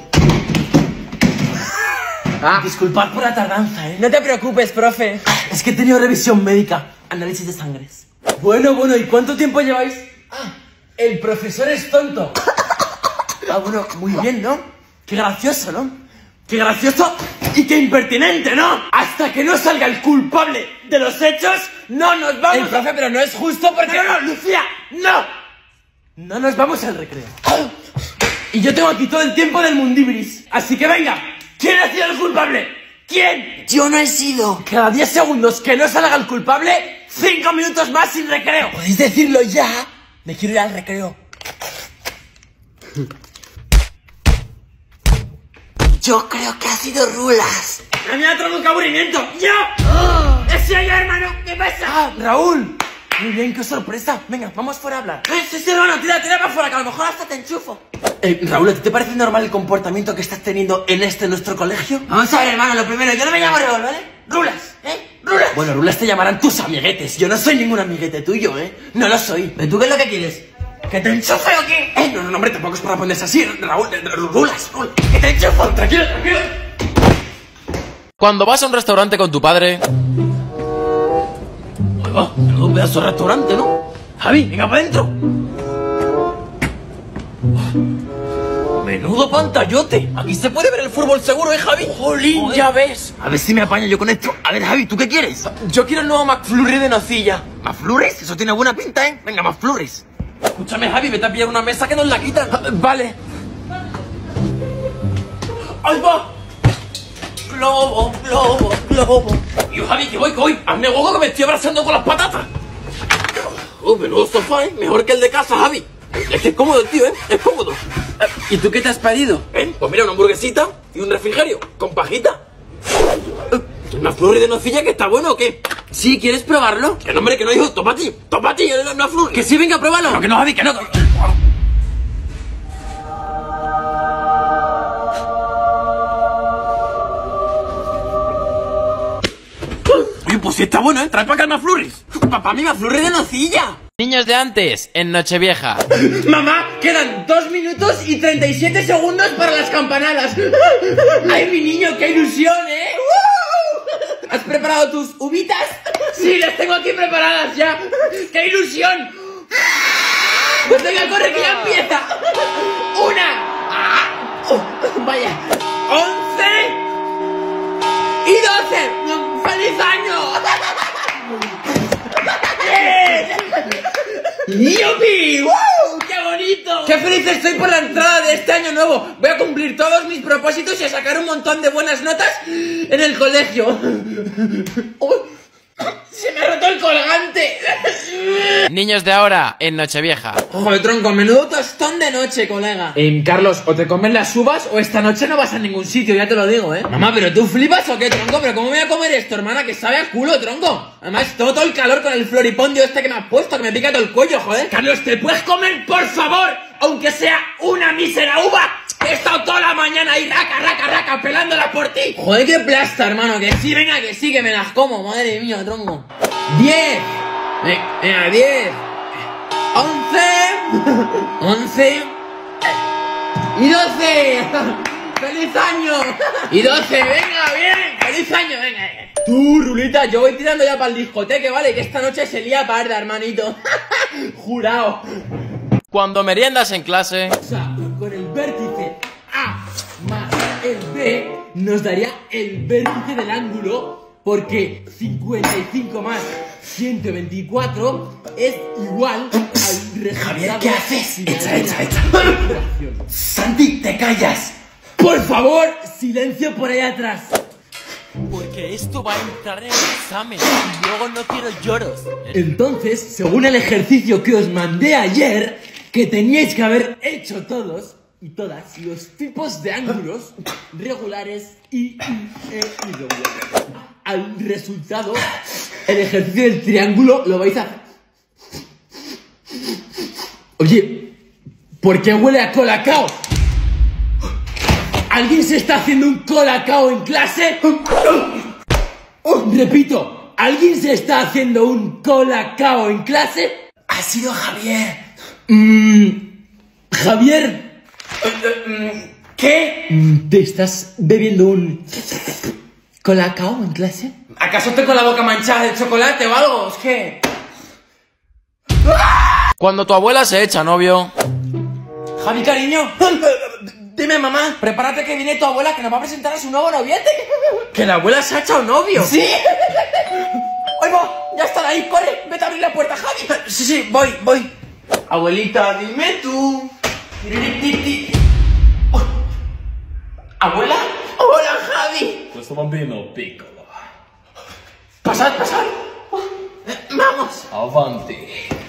Ah, disculpad por la tardanza, ¿eh? No te preocupes, profe. Es que he tenido revisión médica, análisis de sangres. Bueno, bueno, ¿y cuánto tiempo lleváis? Ah, el profesor es tonto. Ah, bueno, muy bien, ¿no? Qué gracioso, ¿no? Qué gracioso y qué impertinente, ¿no? Hasta que no salga el culpable de los hechos, no nos vamos... El profe, pero no es justo porque... No, no, Lucía, no. No nos vamos al recreo. Y yo tengo aquí todo el tiempo del mundibris. Así que venga, ¿quién ha sido el culpable? ¿Quién? Yo no he sido. Cada diez segundos que no salga el culpable, cinco minutos más sin recreo. ¿Podéis decirlo ya? Me quiero ir al recreo. Yo creo que ha sido Rulas. ¡A mí me ha traído un aburrimiento! ¡Yo! Oh. ¡Ese yo, hermano! ¿Qué pasa? ¡Ah, Raúl! Muy bien, qué sorpresa. Venga, vamos fuera a hablar. ¡Eh, sí, sí, hermano! Tira, tira para afuera, que a lo mejor hasta te enchufo. Eh, Raúl, ¿a ti te parece normal el comportamiento que estás teniendo en este nuestro colegio? Vamos a ver, hermano, lo primero, yo no me llamo Raúl, ¿vale? Rulas, ¿eh? Rulas. Bueno, Rulas te llamarán tus amiguetes. Yo no soy ningún amiguete tuyo, ¿eh? No lo soy. ¿Pero tú qué es lo que quieres? ¿Que te enchufe o qué? Eh, no, no, hombre, tampoco es para ponerse así, Raúl. Rulas, Raúl. ¡Que te enchufo! Tranquilo, tranquilo. Cuando vas a un restaurante con tu padre... Oh, un pedazo de restaurante, ¿no? Javi, venga para adentro. Menudo pantallote. Aquí se puede ver el fútbol seguro, ¿eh, Javi? Jolín, Joder. ya ves. A ver si me apaño yo con esto. A ver, Javi, ¿tú qué quieres? Yo quiero el nuevo McFlurry de nocilla. ¿McFlurries? Eso tiene buena pinta, ¿eh? Venga, McFlurries. Escúchame, Javi, vete a pillar una mesa que nos la quitan. Vale. ¡Ahí va! Globo, globo, globo. Y yo, Javi, que voy, que voy. Hazme huevo que me estoy abrazando con las patatas. Oh, menudo sofá, ¿eh? Mejor que el de casa, Javi. Es que es cómodo, tío, ¿eh? Es cómodo. ¿Y tú qué te has pedido? ¿Eh? Pues mira, una hamburguesita y un refrigerio con pajita. ¿Una flurry de nocilla que está bueno o qué? Sí, ¿quieres probarlo? Que no, hombre, que no, hijo. Toma a ti, toma a ti, una flurry. Que sí, venga, pruébalo. No, que no, Javi, que no. Oye, pues sí está bueno, ¿eh? Trae para acá el McFlurries. Papá, mi McFlurry de nocilla. Niños de antes, en Nochevieja. Mamá, quedan dos minutos y treinta y siete segundos para las campanadas. ¡Ay, mi niño, qué ilusión, eh! ¡Uh! ¿Has preparado tus uvitas? Sí, las tengo aquí preparadas ya. ¡Qué ilusión! Pues venga, corre, que ya empieza. Una. Oh, vaya. Once. Y doce. ¡Feliz año! ¡Yupi! ¡Wow! ¡Qué bonito! ¡Qué feliz estoy por la entrada de este año nuevo! Voy a cumplir todos mis propósitos y a sacar un montón de buenas notas en el colegio. ¡Oh! ¡Se me ha roto el colgante! Niños de ahora, en Nochevieja. ¡Joder, tronco! Menudo tostón de noche, colega. Eh, Carlos, o te comes las uvas o esta noche no vas a ningún sitio, ya te lo digo, ¿eh? Mamá, ¿pero tú flipas o qué, tronco? ¿Pero cómo me voy a comer esto, hermana? Que sabe a culo, tronco. Además, todo, todo el calor con el floripondio este que me has puesto, que me pica todo el cuello, joder. Carlos, ¿te puedes comer, por favor? Aunque sea una mísera uva. He estado toda la mañana ahí, raca, raca, raca, pelándolas por ti. Joder, qué plasta, hermano, que sí, venga, que sí, que me las como, madre mía, tronco. Diez. Venga, diez. Once. Once. Y doce. ¡Feliz año! Y doce, venga, bien. ¡Feliz año, venga! Tú, Rulita, yo voy tirando ya para el discoteque, ¿vale? Que esta noche se lía parda, hermanito. Jurado. Cuando meriendas en clase... O sea, con el vértice A más el B nos daría el vértice del ángulo, porque cincuenta y cinco más ciento veinticuatro es igual al resultado. Javier, ¿qué haces? Echa, echa, echa. Santi, te callas. Por favor, silencio por ahí atrás. Porque esto va a entrar en el examen y luego no quiero lloros. Entonces, según el ejercicio que os mandé ayer, que teníais que haber hecho todos y todas los tipos de ángulos regulares y irregulares. Al resultado, el ejercicio del triángulo lo vais a hacer. Oye, ¿por qué huele a colacao? ¿Alguien se está haciendo un colacao en clase? Repito, ¿alguien se está haciendo un colacao en clase? Ha sido Javier. Mm, Javier. ¿Qué? ¿Te estás bebiendo un colacao en clase? ¿Acaso estoy con la boca manchada de chocolate o algo? Es que... Cuando tu abuela se echa novio. Javi, cariño. Dime, mamá. Prepárate que viene tu abuela que nos va a presentar a su nuevo noviete. ¿Que la abuela se ha echado novio? Sí. ¡Ay, va! ¡Ya están ahí! ¡Corre! ¡Vete a abrir la puerta, Javi! Sí, sí, voy, voy. Abuelita, dime tú. Oh. ¿Abuela? ¡Hola, Javi! Questo bambino piccolo. ¡Pasad, pasad! ¡Vamos! Avanti.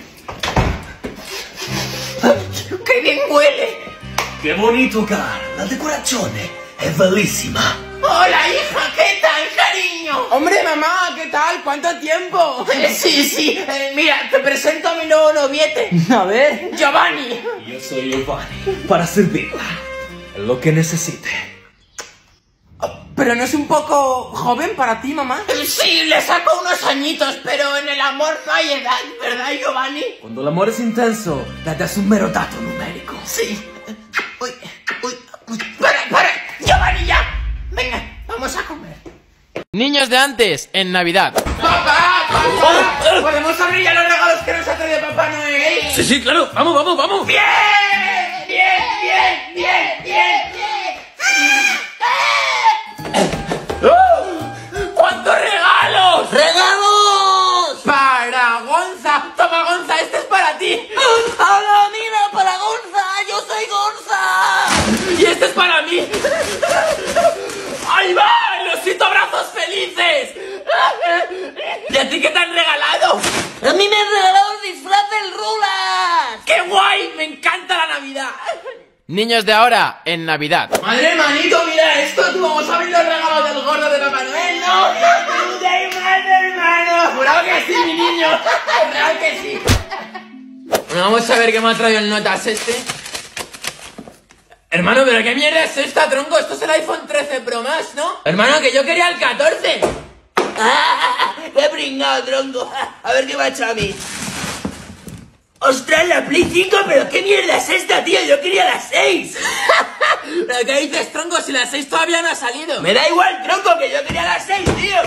¡Qué bien huele! Che bonito car, la decorazione è bellissima. ¡Hola, hija! ¿Qué tal, cariño? Hombre, mamá, ¿qué tal? ¿Cuánto tiempo? Eh, sí, sí. Eh, mira, te presento a mi nuevo noviete. A ver. Giovanni. Io sono Giovanni, para servirla. Lo que necesite. ¿Pero no es un poco joven para ti, mamá? Sí, le saco unos añitos, pero en el amor no hay edad, ¿verdad, Giovanni? Cuando el amor es intenso, le das un mero dato numérico. Sí. Uy, uy, uy. ¡Para, para! ¡Giovanni, ya! Venga, vamos a comer. Niños de antes, en Navidad. ¡Papá! ¡Papá! ¿Podemos abrir ya los regalos que nos ha traído Papá Noel? Sí, sí, claro. Vamos, vamos, vamos. ¡Bien! ¡Bien, bien, bien, bien, bien! ¡Cuántos regalos! ¡Regalos! ¡Para Gonza! ¡Toma, Gonza! ¡Este es para ti! ¡Hola, mira! ¡Para Gonza! ¡Yo soy Gonza! ¡Y este es para mí! ¡Ahí va! ¡Los abrazos felices! ¿Y a ti qué te han regalado? ¡A mí me han regalado el disfraz del Rulas! ¡Qué guay! ¡Me encanta la Navidad! Niños de ahora, en Navidad. Madre, manito, mira esto. Tú vamos a abrir los regalos del gordo de Papá Noel. ¡No! ¡No te madre, hermano! ¡Jurado que sí, mi niño! ¡Real que sí! Bueno, vamos a ver qué me ha traído el notas este. Hermano, ¿pero qué mierda es esta, tronco? Esto es el iPhone trece Pro Max, ¿no? Hermano, que yo quería el catorce. ¡Ah! ¡Qué pringado, tronco! A ver qué me ha hecho a mí. ¡Ostras, la Play cinco! ¿Pero qué mierda es esta, tío? Yo quería la seis. ¿Pero qué dices, tronco? Si la seis todavía no ha salido. Me da igual, tronco, que yo quería la seis, tío.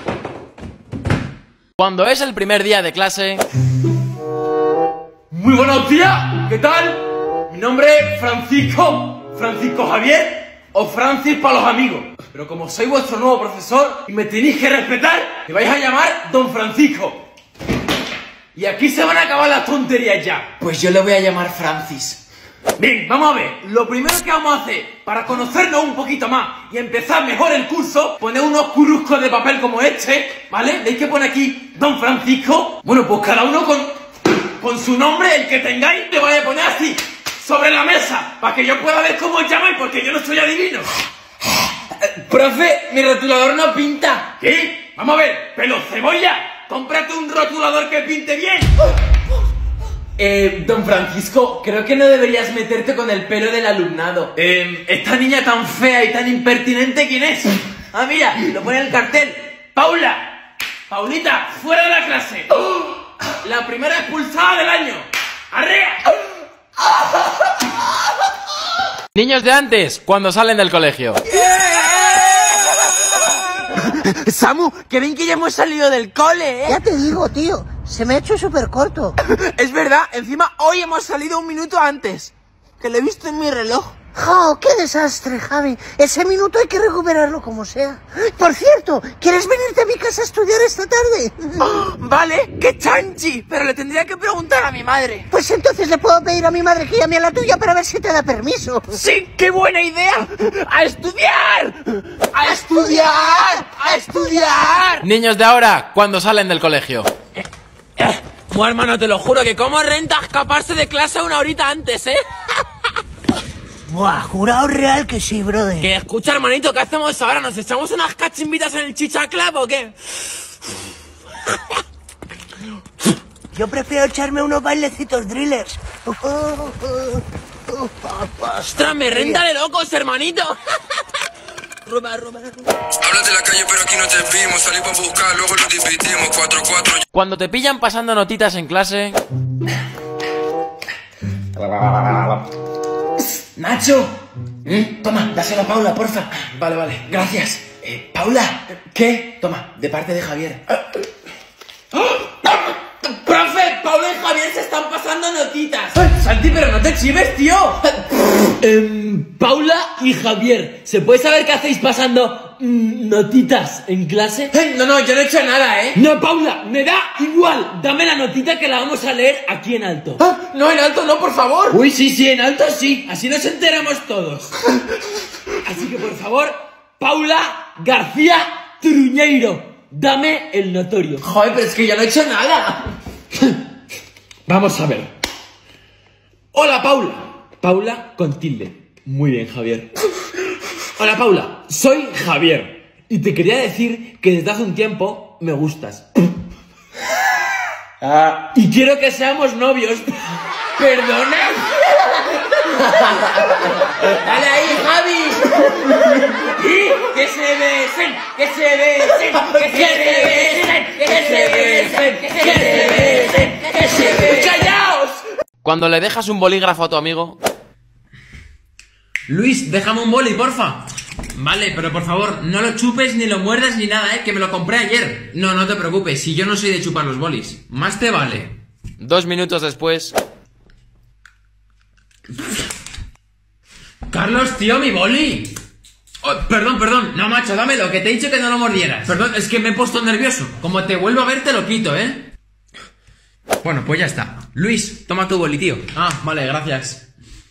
Cuando es el primer día de clase. Muy buenos días, ¿qué tal? Mi nombre es Francisco, Francisco Javier, o Francis para los amigos. Pero como soy vuestro nuevo profesor y me tenéis que respetar, me vais a llamar Don Francisco. Y aquí se van a acabar las tonterías ya. Pues yo le voy a llamar Francis. Bien, vamos a ver. Lo primero que vamos a hacer, para conocernos un poquito más y empezar mejor el curso, poner unos curruscos de papel como este, ¿vale? ¿Veis que pone aquí Don Francisco? Bueno, pues cada uno con, con su nombre, el que tengáis, te vaya a poner así, sobre la mesa, para que yo pueda ver cómo os llamáis, porque yo no soy adivino. Eh, profe, mi rotulador no pinta. ¿Qué? Vamos a ver, pelo cebolla. ¡Cómprate un rotulador que pinte bien! Eh, don Francisco, creo que no deberías meterte con el pelo del alumnado. Eh, esta niña tan fea y tan impertinente, ¿quién es? Ah, mira, lo pone en el cartel. ¡Paula! ¡Paulita, fuera de la clase! La primera expulsada del año. ¡Arrea! Niños de antes, cuando salen del colegio. Samu, que ven que ya hemos salido del cole, ¿eh? Ya te digo, tío, se me ha hecho súper corto. Es verdad, encima hoy hemos salido un minuto antes. Que lo he visto en mi reloj. ¡Jo, qué desastre, Javi! Ese minuto hay que recuperarlo como sea. Por cierto, ¿quieres venirte a mi casa a estudiar esta tarde? Oh, vale, qué chanchi, pero le tendría que preguntar a mi madre. Pues entonces le puedo pedir a mi madre que llame a la tuya para ver si te da permiso. ¡Sí, qué buena idea! ¡A estudiar! ¡A estudiar! ¡A estudiar! Niños de ahora, cuando salen del colegio. Eh, eh, bueno, hermano, te lo juro que cómo renta escaparse de clase una horita antes, ¿eh? Buah, jurado real que sí, brother. Que escucha, hermanito, ¿qué hacemos ahora? ¿Nos echamos unas cachimbitas en el chichaclap o qué? Yo prefiero echarme unos bailecitos drillers. ¡Ostras, me renta de locos, hermanito! roba, roba, roba. Hablas de la calle, pero aquí no te vimos. Salimos a buscar, luego lo dividimos. cuatro cuatro. Cuando te pillan pasando notitas en clase... Nacho. ¿Mm? Toma, dáselo a Paula, porfa. Vale, vale, gracias. Eh, Paula. ¿Qué? Toma, de parte de Javier. ¡Profe! Paula y Javier se están pasando notitas. Ay, Santi, pero no te chives, tío. eh, Paula y Javier, ¿se puede saber qué hacéis pasando mm, notitas en clase? Hey, no, no, yo no he hecho nada, ¿eh? No, Paula, me da igual. Dame la notita que la vamos a leer aquí en alto. Ah, no, en alto no, por favor. Uy, sí, sí, en alto sí. Así nos enteramos todos. Así que, por favor, Paula García Truñeiro, dame el notorio. Joder, pero es que yo no he hecho nada. Vamos a ver. Hola, Paula. Paula con tilde. Muy bien, Javier. Hola, Paula. Soy Javier. Y te quería decir que desde hace un tiempo me gustas. Ah, y quiero que seamos novios. ¿Perdona? ¡Dale ahí, Javi! Y que se besen, que se besen, que se besen, que se besen, que se besen, que se besen. ¡Callaos! Cuando le dejas un bolígrafo a tu amigo... Luis, déjame un boli, porfa. Vale, pero por favor, no lo chupes ni lo muerdas ni nada, eh, que me lo compré ayer. No, no te preocupes, si yo no soy de chupar los bolis. Más te vale. Dos minutos después... Carlos, tío, mi boli. Oh, perdón, perdón. No, macho, dámelo, que te he dicho que no lo mordieras. Perdón, es que me he puesto nervioso. Como te vuelvo a ver, te lo quito, ¿eh? Bueno, pues ya está. Luis, toma tu boli, tío. Ah, vale, gracias.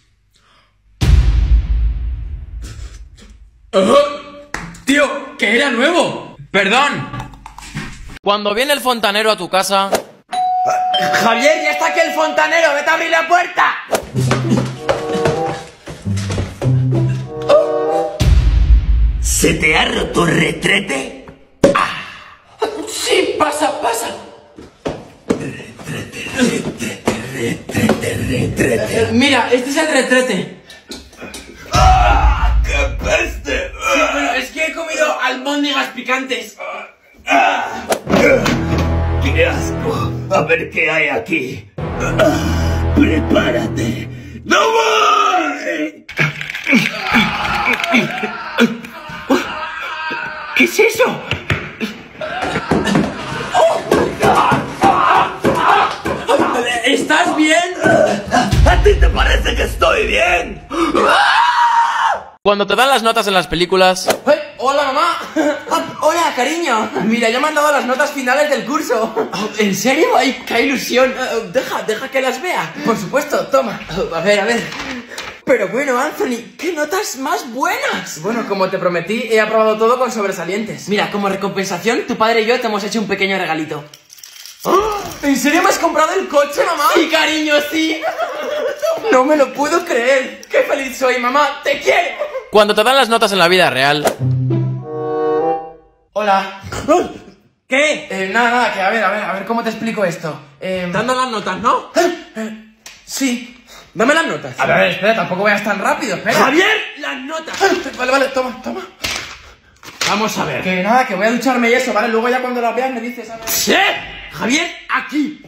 Oh, tío, que era nuevo. Perdón. Cuando viene el fontanero a tu casa... Javier, ya está aquí el fontanero, vete a abrir la puerta. ¿Se te ha roto el retrete? Ah. Sí, pasa, pasa. Retrete, retrete, retrete, retrete. Mira, este es el retrete. ¡Ah! ¡Qué peste! Sí, bueno, es que he comido albóndigas picantes. ¡Ah! ¡Qué asco! A ver qué hay aquí. ¡Ah! ¡Prepárate! ¡No voy! ¿Qué es eso? ¿Estás bien? ¿A ti te parece que estoy bien? Cuando te dan las notas en las películas... Hey, hola, mamá. Ah, hola, cariño. Mira, ya me han dado las notas finales del curso. Oh, ¿en serio? ¡Ay, qué ilusión! Uh, deja, deja que las vea. Por supuesto, toma. Uh, a ver, a ver. Pero bueno, Anthony, ¡qué notas más buenas! Bueno, como te prometí, he aprobado todo con sobresalientes. Mira, como recompensación, tu padre y yo te hemos hecho un pequeño regalito. ¡Oh! ¿En serio me has comprado el coche, mamá? Sí, cariño, sí. No me lo puedo creer. ¡Qué feliz soy, mamá! ¡Te quiero! Cuando te dan las notas en la vida real... Hola. ¿Qué? Eh, nada, nada, que a ver, a ver, a ver cómo te explico esto. Eh... Dando las notas, ¿no? Eh, sí. Dame las notas. A ver, a ver, espera, tampoco vayas tan rápido, espera. ¡Javier! ¡Las notas! Vale, vale, toma, toma. Vamos a ver. Que nada, que voy a ducharme y eso, ¿vale? Luego ya cuando las veas me dices... A ver. ¡Sí! ¡Javier, aquí!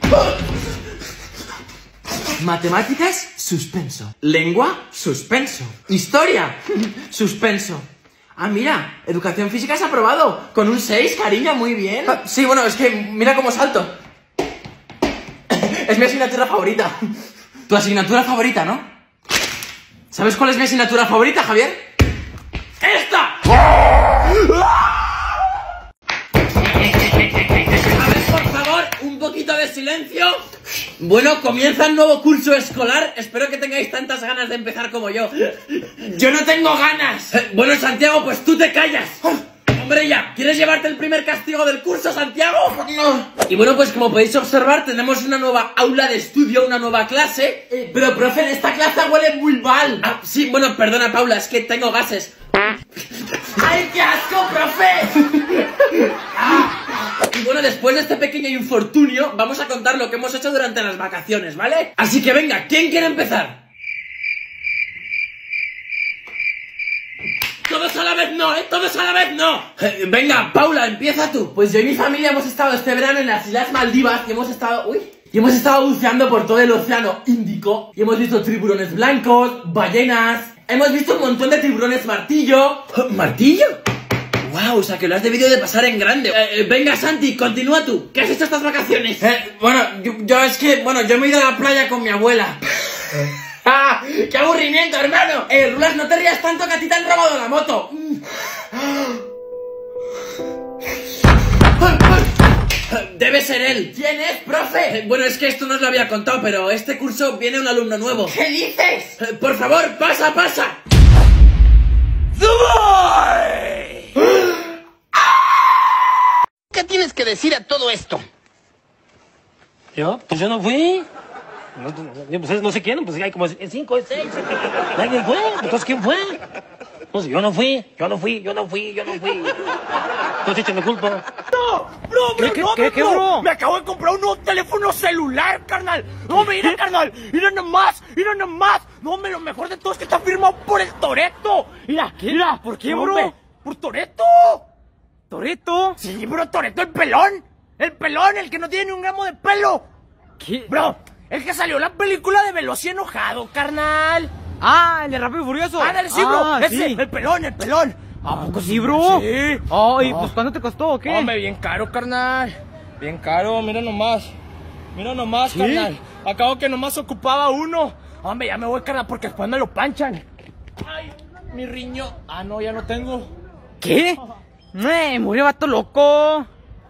Matemáticas, suspenso. Lengua, suspenso. Historia, suspenso. Ah, mira, educación física has aprobado. Con un seis, cariño, muy bien. Ah, sí, bueno, es que mira cómo salto. Es mi asignatura favorita. Tu asignatura favorita, ¿no? ¿Sabes cuál es mi asignatura favorita, Javier? ¡Esta! A ver, por favor, un poquito de silencio. Bueno, comienza el nuevo curso escolar. Espero que tengáis tantas ganas de empezar como yo. Yo no tengo ganas. Eh, bueno, Santiago, pues tú te callas. Hombre, ya, ¿quieres llevarte el primer castigo del curso, Santiago? No. Y bueno, pues como podéis observar, tenemos una nueva aula de estudio, una nueva clase. Eh, pero, profe, en esta clase huele muy mal. Ah, sí, bueno, perdona, Paula, es que tengo gases. ¡Ay, qué asco, profe! Ah, y bueno, después de este pequeño infortunio, vamos a contar lo que hemos hecho durante las vacaciones, ¿vale? Así que venga, ¿quién quiere empezar? todos a la vez no, ¿eh? Todos a la vez no. Eh, venga, Paula, empieza tú. Pues yo y mi familia hemos estado este verano en las Islas Maldivas y hemos estado... Uy... Y hemos estado buceando por todo el océano Índico. Y hemos visto tiburones blancos, ballenas... Hemos visto un montón de tiburones martillo. ¿Martillo? Wow, o sea que lo has debido de pasar en grande. Eh, eh, venga, Santi, continúa tú. ¿Qué has hecho estas vacaciones? Eh, bueno, yo, yo es que... Bueno, yo me he ido a la playa con mi abuela. ¡Ah! ¡Qué aburrimiento, hermano! Eh, Rulas, no te rías tanto que a ti te han robado la moto. Debe ser él. ¿Quién es, profe? Eh, bueno, es que esto no os lo había contado, pero este curso viene un alumno nuevo. ¿Qué dices? Eh, por favor, pasa, pasa. ¿Qué tienes que decir a todo esto? ¿Yo? Pues yo no fui. No, no, pues no sé quién, pues hay como cinco, seis. ¿Alguien fue? Entonces, ¿quién fue? Pues yo no fui, yo no fui, yo no fui, yo no fui. Entonces, échame culpa. ¡No! ¡Bro, bro, ¿Qué, no, qué, bro, qué, bro? Me acabo de comprar un nuevo teléfono celular, carnal. No, mira, carnal. Mira nomás, mira nomás. No, me lo mejor de todo es que está firmado por el Toretto. Mira, ¿Qué? mira. ¿Por qué, No, bro? hombre, por Toretto. ¿Toretto? Sí, bro, Toretto, el pelón. El pelón, el que no tiene ni un gramo de pelo. ¿Qué? Bro, el que salió en la película de Veloz y Enojado, carnal. Ah, el de Rápido y Furioso. Ah, dale, sí, bro. Ah, Ese, sí. el pelón, el pelón. ¿A poco sí, bro? Sí. Oh, ¿y Oh. pues cuánto te costó o qué? Hombre, bien caro, carnal. Bien caro, mira nomás. Mira nomás, ¿Sí? carnal. Acabo que nomás ocupaba uno. Hombre, ya me voy, carnal, porque después me lo panchan. Ay, mi riño. Ah, no, ya no tengo. ¿Qué? ¡Eh, murió vato loco!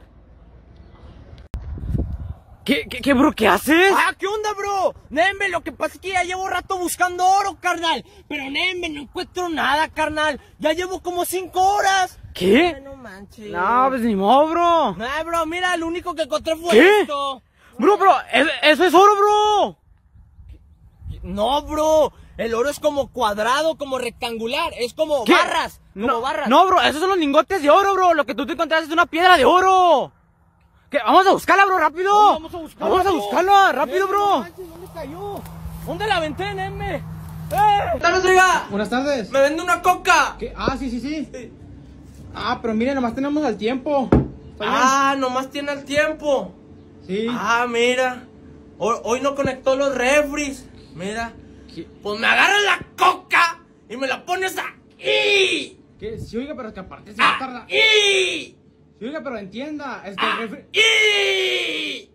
¿Qué, qué, qué, bro, qué haces? Ah, ¿qué onda, bro? Nembe, lo que pasa es que ya llevo rato buscando oro, carnal. Pero, Nembe, no encuentro nada, carnal. Ya llevo como cinco horas. ¿Qué? Ay, no manches. No, pues ni modo, bro. No, bro, mira, lo único que encontré fue ¿Qué? esto. Bro, bro, eso, eso es oro, bro. No, bro. El oro es como cuadrado, como rectangular. Es como ¿Qué? barras. Como No, barras. no, bro, esos son los lingotes de oro, bro. Lo que tú te encontraste es una piedra de oro. ¿Qué? Vamos a buscarla, bro, rápido. Vamos a buscarla. Vamos a bro. buscarla, rápido, Eh, bro. no manches, ¿dónde cayó? ¿Dónde la aventé, Neme? ¡Eh! ¡Buenas oiga! Buenas tardes. ¡Me vende una coca! ¿Qué? Ah, sí, sí, sí. Ah, pero mire, nomás tenemos el tiempo. Está bien. Ah, nomás tiene el tiempo. Sí. Ah, mira. Hoy, hoy no conectó los refris. Mira. ¿Qué? Pues me agarras la coca y me la pones ahí. ¿Qué? Sí, oiga, pero es que aparte se Ah, tarda. ¡Y! Sí, oiga, pero entienda. Es que Ah, el refri... ¡Y!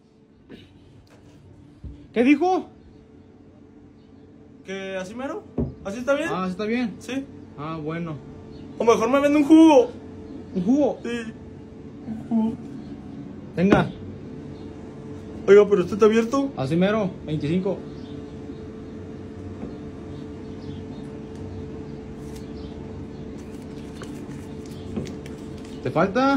¿Qué dijo? ¿Que así mero? ¿Así está bien? Ah, ¿está bien? Sí. Ah, bueno. O mejor me vende un jugo. ¿Un jugo? Sí. Venga. Oiga, pero ¿usted está abierto? Así mero, veinticinco. ¿Te falta?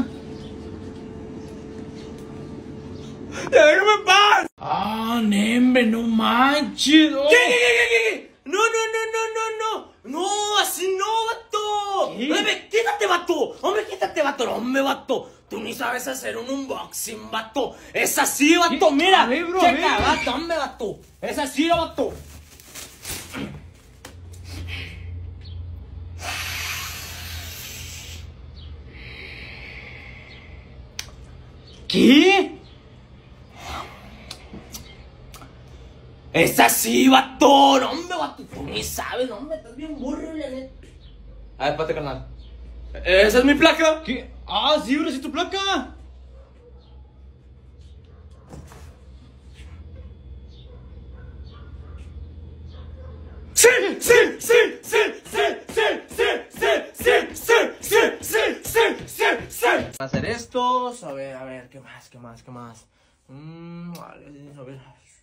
¡Ya déjame en paz! Ah, Nembe, no manches. Oh. ¿Qué, qué, qué, qué, qué? No, no, no, no, no, no. No, así no, vato. ¿Qué? Nembe, quítate, vato. Hombre, quítate, vato. No, hombre, vato. Tú ni sabes hacer un unboxing, vato. Es así, vato. ¿Qué? Mira, A ver, bro, checa, a ver. vato, hombre, vato. Es así, vato. ¿Qué? Es así, vato. No, hombre, vato. Tú ni sabes, no, hombre. Estás bien burro, la neta. A ver, espérate, carnal. ¿Esa es mi placa? ¿Qué? Ah, sí, bro, sí, tu placa. ¡Sí, sí, sí, sí, sí, sí, sí, sí, sí, sí, sí, sí, sí, sí, sí! Hacer estos, a ver, a ver, ¿qué más, qué más, qué más? Mm, vale, a ver.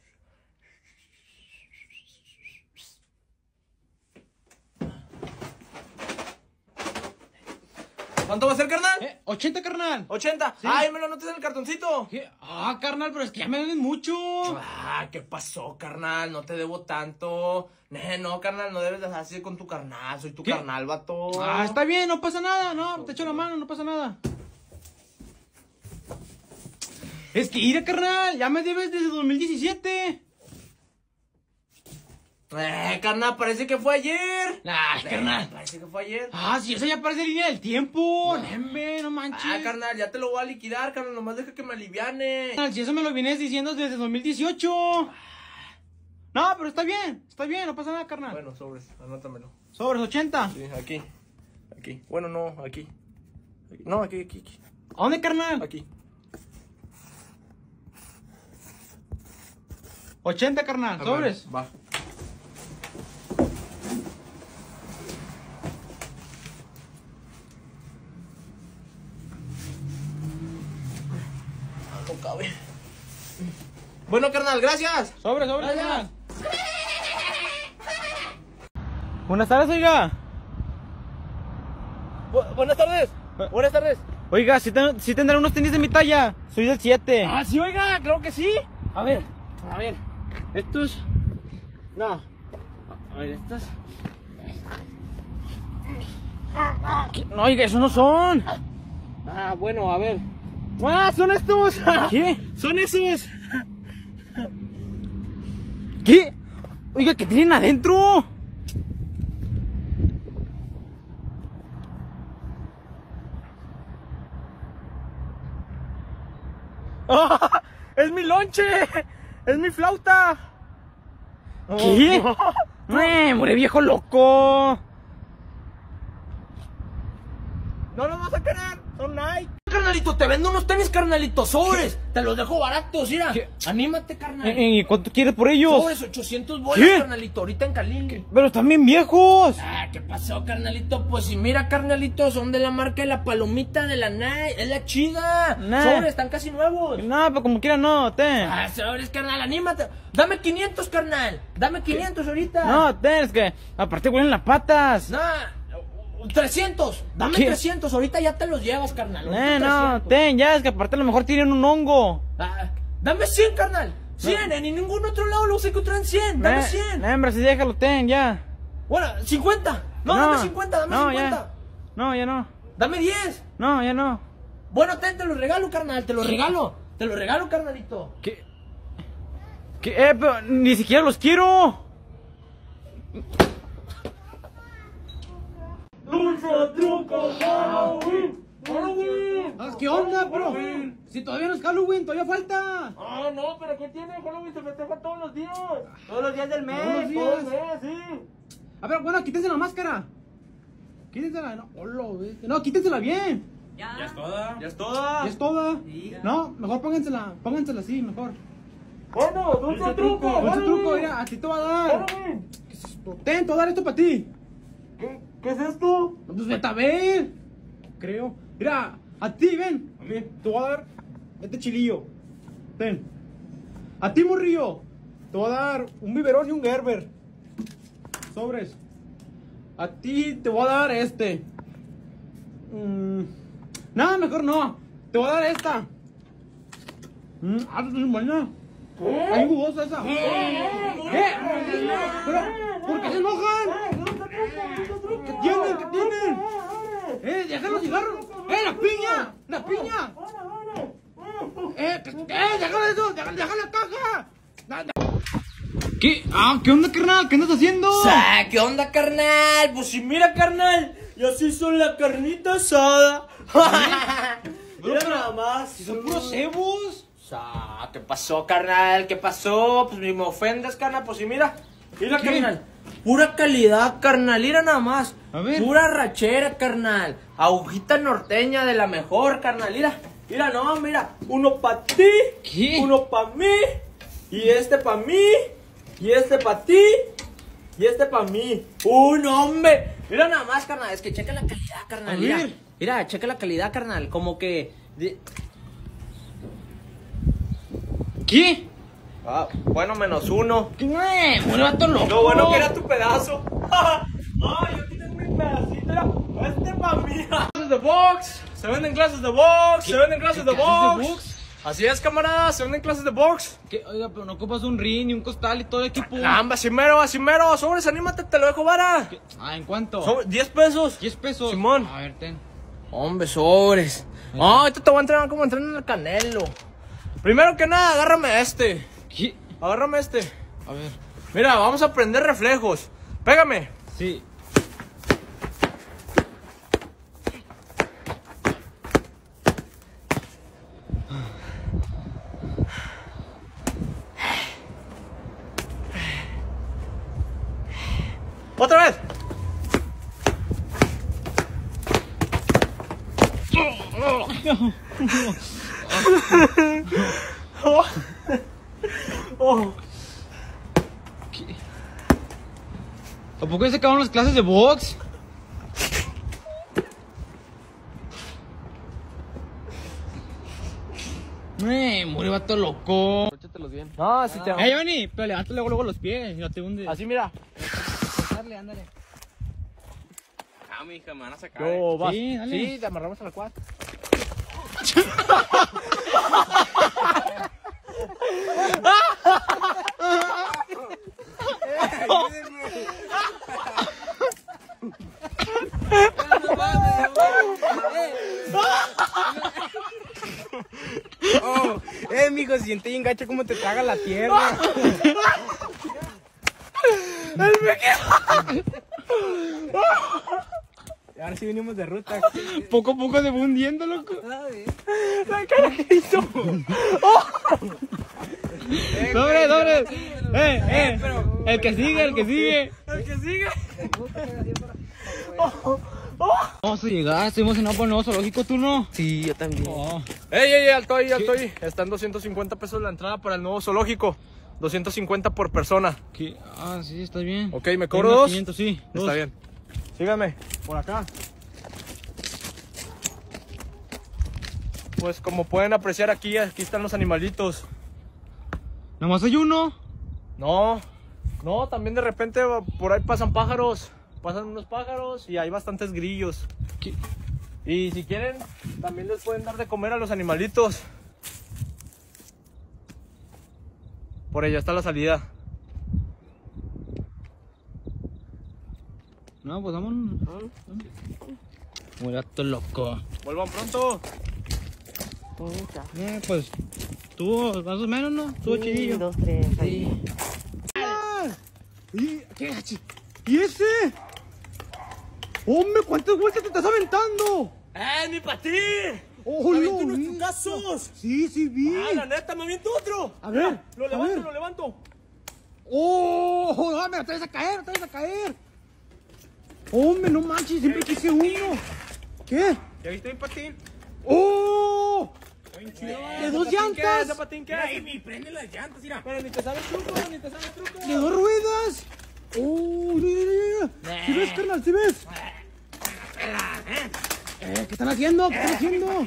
¿Cuánto va a ser, carnal? ¿Eh? ¿ochenta, carnal? ¿ochenta? Sí. Ay, me lo anotas en el cartoncito. ¿Qué? Ah, carnal, pero es que ya me deben mucho. Ah, ¿qué pasó, carnal? No te debo tanto. Nee, no, carnal, no debes dejar así con tu carnal. Soy tu ¿Qué? carnal, vato. Ah, está bien, no pasa nada. No, te echo la mano, no pasa nada. Es que, mira, carnal, ya me debes desde dos mil diecisiete. Eh, carnal, parece que fue ayer. Ah, Eh, carnal. Parece que fue ayer. Ah, si esa ya parece línea del tiempo. Nembe, no manches. Ah, carnal, ya te lo voy a liquidar, carnal. Nomás deja que me aliviane. Carnal, si eso me lo vienes diciendo desde dos mil dieciocho. No, pero está bien, está bien, no pasa nada, carnal. Bueno, sobres, anótamelo. Sobres ochenta. Sí, aquí. Aquí. Bueno, no, aquí. Aquí. No, aquí, aquí, aquí. ¿A dónde, carnal? Aquí. ochenta, carnal, Ah, sobres. bueno, va. No cabe. Bueno, carnal, gracias. Sobres, sobres, Gracias. carnal. Buenas tardes, oiga. Bu- buenas tardes. Buenas tardes. Oiga, si, ten- si tendrán unos tenis de mi talla. Soy del siete. Ah, sí, oiga, claro que sí. A ver, a ver. Estos. No. A ver, estos. No, oiga, esos no son. Ah, bueno, a ver. ¡Ah, son estos! ¿Qué? ¡Son esos! ¿Qué? Oiga, ¿qué tienen adentro? ¡Ah! ¡Es mi lonche! ¡Es mi flauta! ¿Qué? Oh. ¡Eh, muere viejo loco! ¡No los vas a querer! ¡Son Nike! Carnalito, te vendo unos tenis, carnalito, sobres. Te los dejo baratos, mira. ¿Qué? Anímate, carnal. ¿Y eh, cuánto quieres por ellos? Sobres, ochocientos bolas, ¿Qué? carnalito, ahorita en Calil. Pero están bien viejos. Ah, ¿qué pasó, carnalito? Pues si mira, carnalito, son de la marca de la palomita de la Nike. Es la chida. Nah. Sobres, están casi nuevos. No, pero como quiera no, ten. Ah, sobres, carnal, anímate. Dame quinientos, carnal. Dame quinientos ahorita. No, ten, es que aparte huelen las patas. No, trescientos. Dame ¿Qué? trescientos. Ahorita ya te los llevas, carnal. Ahorita Eh, no, trescientos. ten, ya, es que aparte a lo mejor tienen un hongo. Ah, dame cien, carnal. cien. En ningún otro lado los encontré en cien. Dame Eh, cien. eh, hombre, si déjalo, ten, ya. Bueno, cincuenta. No, No, dame cincuenta, dame no, cincuenta. ya. No, ya no. Dame diez. No, ya no. Bueno, ten, te lo regalo, carnal. Te lo regalo. Te lo regalo, carnalito. ¿Qué? ¿Qué? Eh, pero ni siquiera los quiero. Dulce truco Halloween. Halloween. Ah, ¿qué onda, bro? Si todavía no es Halloween, todavía falta. Ah, no, pero ¿qué tiene? Halloween se festeja todos los días. Todos los días del mes. Todos los días. Todos los días, sí. A ver, bueno, quítense la máscara. Quítensela, no. Hola, ve. No, quítensela bien. Ya es toda. Ya es toda. ¿Ya es toda? No, mejor póngansela, póngansela así, mejor. Bueno, dulce truco. Dulce Halloween. truco, mira, a ti te va a dar. Halloween. ¿Qué es esto? Ten, te voy a dar esto para ti. ¿Qué, ¿Qué es esto? No, pues vete a ver. Creo. Mira, a ti, ven. A mí. Te voy a dar este chilillo. Ten. A ti, morrillo. Te voy a dar un biberón y un Gerber. Sobres. A ti te voy a dar este. Mm, nada, mejor no. Te voy a dar esta. Mm, ah, pues es buena. Hay jugosa esa. ¿Qué? Pero, ¿por qué se enojan? ¿Qué tienen? ¿Qué tienen? ¡Eh, deja los cigarros! ¡Eh, la piña! ¡La piña! ¡Eh, que- eh, déjalo eso! ¡Deja, deja la caja! Da- da- ¿Qué? Ah, ¿qué onda, carnal? ¿Qué andas haciendo? Ah, ¿qué onda, carnal? Pues si mira, carnal, ya se hizo la carnita asada. Mira nada más. Si son puros cebos. Ah, ¿qué pasó, carnal? ¿Qué pasó? Pues ni me ofendes, carnal. Pues si mira, mira, ¿Qué? carnal. Pura calidad, carnal. Mira nada más. A ver. Pura rachera, carnal. Agujita norteña de la mejor, carnal. Mira, mira, no, mira. Uno pa' ti. ¿Qué? Uno pa' mí. Y este pa' mí. Y este pa' ti. Y este pa' mí. ¡Uy, no, hombre! Mira nada más, carnal. Es que checa la calidad, carnal. A Mira, ver. mira, checa la calidad, carnal. Como que... de- ¿Qué? Ah, bueno, menos uno. ¿Qué? ¡Muere vato loco! Lo bueno que era tu pedazo. Ay, yo aquí tengo mi pedacito. Era este pa' mí. Clases de box. Se venden clases de box. Se venden clases de ¿Qué clases box. de box? Así es, camarada. Se venden clases de box. ¿Qué? Oiga, pero no ocupas un ring ni un costal y todo el equipo. Amba, así mero, así mero. Sobres, anímate, te lo dejo vara. ¿Qué? Ah, ¿en cuánto? Sobre- diez pesos. diez pesos. Simón. A ver, ten. Hombre, sobres. Ah, ahorita te voy a entrenar como entrenan en el Canelo. Primero que nada, agárrame este. ¿Qué? Agárrame este. A ver. Mira, vamos a aprender reflejos. Pégame. Sí. ¡Otra vez! Oh. Oh. ¿Qué? ¿A poco ya se acabaron las clases de box? Eh, murió vato loco. Échatelos bien. No, si te... Eh, Giovanni, pero levanta luego, luego los pies y no te hundes. Así, mira. Dale, ándale. Ah, mi hija, me van a sacar. Yo, eh. vas. Sí, dale. Sí, te amarramos a la cuadra. Oh, eh, mijo, siente bien gacho como te traga la tierra. Y ahora sí venimos de ruta. Poco a poco se va hundiendo, loco. La cara que hizo. Dobre, doble. Eh, eh. El que sigue, el que sigue. El que sigue. Vamos a llegar, estoy emocionado por el nuevo zoológico, ¿tú no? Sí, yo también. Oh. Ey, ey, ey, alto ahí, alto ahí. Están doscientos cincuenta pesos la entrada para el nuevo zoológico. doscientos cincuenta por persona. ¿Qué? Ah, sí, está bien. Ok, ¿me cobro dos? quinientos, sí. Está dos. bien. Síganme, por acá. Pues como pueden apreciar aquí, aquí están los animalitos. ¿Nada más hay uno? No, no, también de repente por ahí pasan pájaros. Pasan unos pájaros y hay bastantes grillos. ¿Qué? Y si quieren, también les pueden dar de comer a los animalitos. Por allá está la salida. No, pues vámonos. Muy gato loco. Vuelvan pronto. Eh, pues tú, más o menos, ¿no? Tú, chidillo. Dos, tres, sí. ¿Y, ¿qué? ¿Y ese? ¡Hombre, cuántas vueltas te estás aventando! ¡Eh, mi patín! ¡Oh, ¿Me lo aviento unos vi! trucazos? Sí, sí, vi. ¡Ah, la neta, me aviento otro! A ver, Lo a levanto, ver. lo levanto. ¡Oh! ¡No, me atreves a caer, me atreves a caer! ¡Hombre, no manches! Siempre quise uno. ¿Qué? ¿Ya viste mi patín? ¡Oh! ¿De dos llantas? ¿Ese patín qué es? Ay, mi, prende las llantas, mira. Pero ni te sabes truco, ni te sabes truco. ¡De dos ruedas! ¡Oh! Mira, mira, mira. ¿Sí ves, carnal? ¿Sí ves? Eh, ¿qué están haciendo? ¿Qué están haciendo?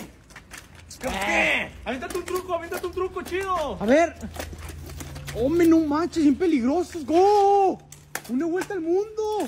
¿Qué? Aviéntate un truco, aviéntate un truco chido. A ver. Hombre, no manches, bien peligrosos. ¡Go! ¡Una vuelta al mundo!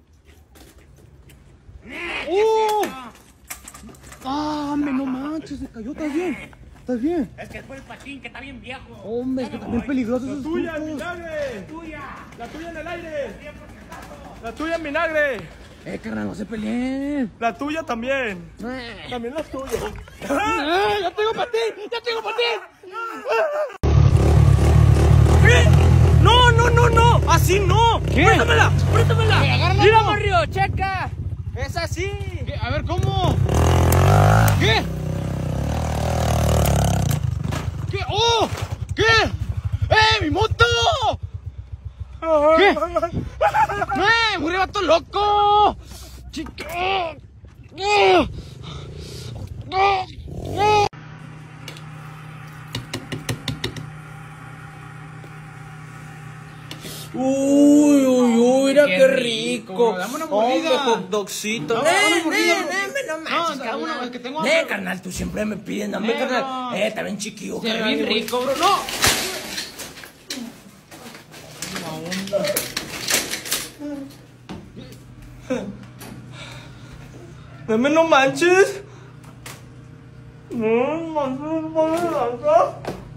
¡Oh! ¡Ah, hombre, no manches! Se cayó, ¿estás bien? ¿Estás bien? Es que es por el patín, que está bien viejo. Hombre, es que también peligrosos esos Tuya, en trucos. vinagre. La tuya. La tuya en el aire. La tuya en vinagre. Eh, carnal, no se peleen. La tuya también. Eh. También la tuya. ¡Eh, ya tengo patín! ¡Ya tengo patín! ¿Qué? No, no, no, no. Así no. ¿Qué? Prétamela, prétamela. agárrala, Mira, no. Morrio, checa. Es así. ¿Qué? A ver, ¿cómo? ¿Qué? ¿Qué? ¡Oh! ¿Qué? ¡Eh, mi moto! ¿Qué? ¡Eh, murió vato loco! ¡Chica! ¡Oh! ¡Oh! ¡Oh! Uy, uy, uy, mira qué, qué rico. rico. Dame una mordida. Oh, hot dogcito. No, No, eh, no, eh, eh, no manches, No, cabrón. una, es que tengo Eh, hambre. carnal, tú siempre me pides, dame, Eh, carnal. no. Eh, está bien chiquillo, Se ve carnal. bien rico, bro. ¡No! Dame, no manches. No manches, no manches.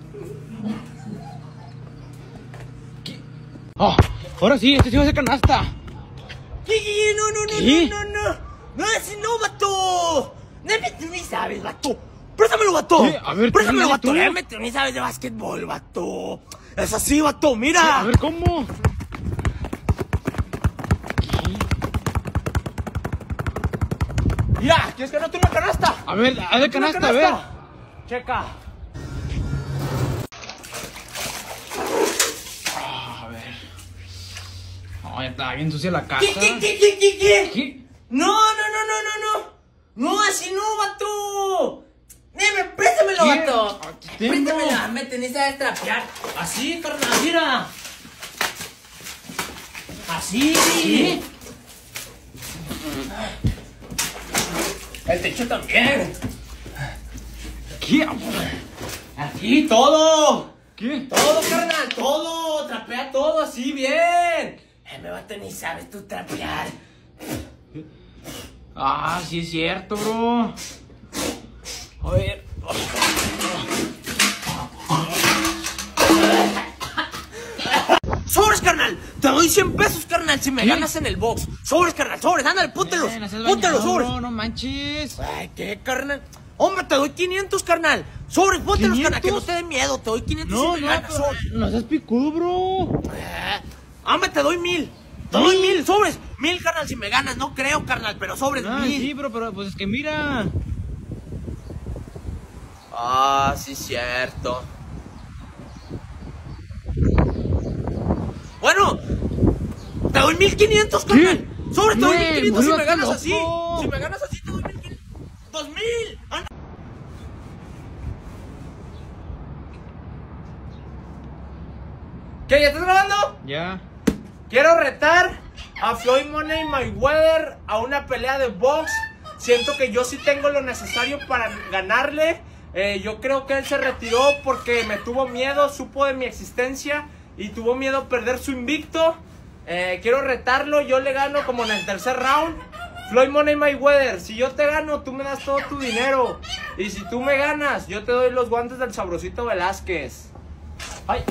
Oh, ahora sí, este sí va a ser canasta. ¿Qué, qué? No, no, no, ¿Qué? no, no, no. No, así no, vato. No, tú ni sabes, vato. préstamelo, vato. ¿Qué? A ver, préstamelo, tú. vato. Lémete, ni sabes de básquetbol, vato. Es así, vato, mira. A ver, ¿cómo? Mira, ¿quieres que no tenga una canasta? A ver, a ver, canasta, a ver. Checa. Ah, a ver. No, ya está bien sucia la casa. ¿Qué, qué, qué, qué, qué, qué? ¿Qué? No, no, no, no, no, no. No, así no, vato. Dime, préstamelo, ¿Qué? vato. Aquí tengo. Préstamela, me tenés a trapear. Así, carnal, mira. Así. ¿Sí? El techo también. ¿Qué? Aquí, todo. ¿Qué? Todo, carnal, todo. Trapea todo así, bien. Eh, me vato, ni sabes tú trapear. Ah, sí es cierto, bro. A ver. Sobres, carnal. Te doy cien pesos, carnal, si me ¿Qué? ganas en el box. Sobres, carnal, sobres. Ándale, póntelos. Eh, no seas Póntelos, bañado, sobres. bro, no manches. Ay, ¿qué, carnal? Hombre, te doy quinientos, carnal. Sobres, póntelos, carnal, que no ¿quinientos? te dé miedo. Te doy quinientos No, si me no, ganas, pero- sobres. no seas picudo, bro. Eh, Hombre, te doy mil. Te doy mil, sobres. Mil, carnal, si me ganas. No creo, carnal, pero sobres, Ah, mil. sí, pero, pero pues es que mira. Ah, sí, cierto. Bueno, te doy mil quinientos, carnal. Sobre, te doy No, mil quinientos si me vuélvete ganas así. loco. Si me ganas así, te doy mil quinientos. Dos mil. Anda. ¿Qué? ¿Ya estás grabando? Ya. Quiero retar a Floyd Money Mayweather a una pelea de box. Siento que yo sí tengo lo necesario para ganarle. Eh, yo creo que él se retiró porque me tuvo miedo, supo de mi existencia y tuvo miedo a perder su invicto. Eh, quiero retarlo, yo le gano como en el tercer round. Floyd Money Mayweather, si yo te gano, tú me das todo tu dinero. Y si tú me ganas, yo te doy los guantes del Sabrosito Velázquez. Ay.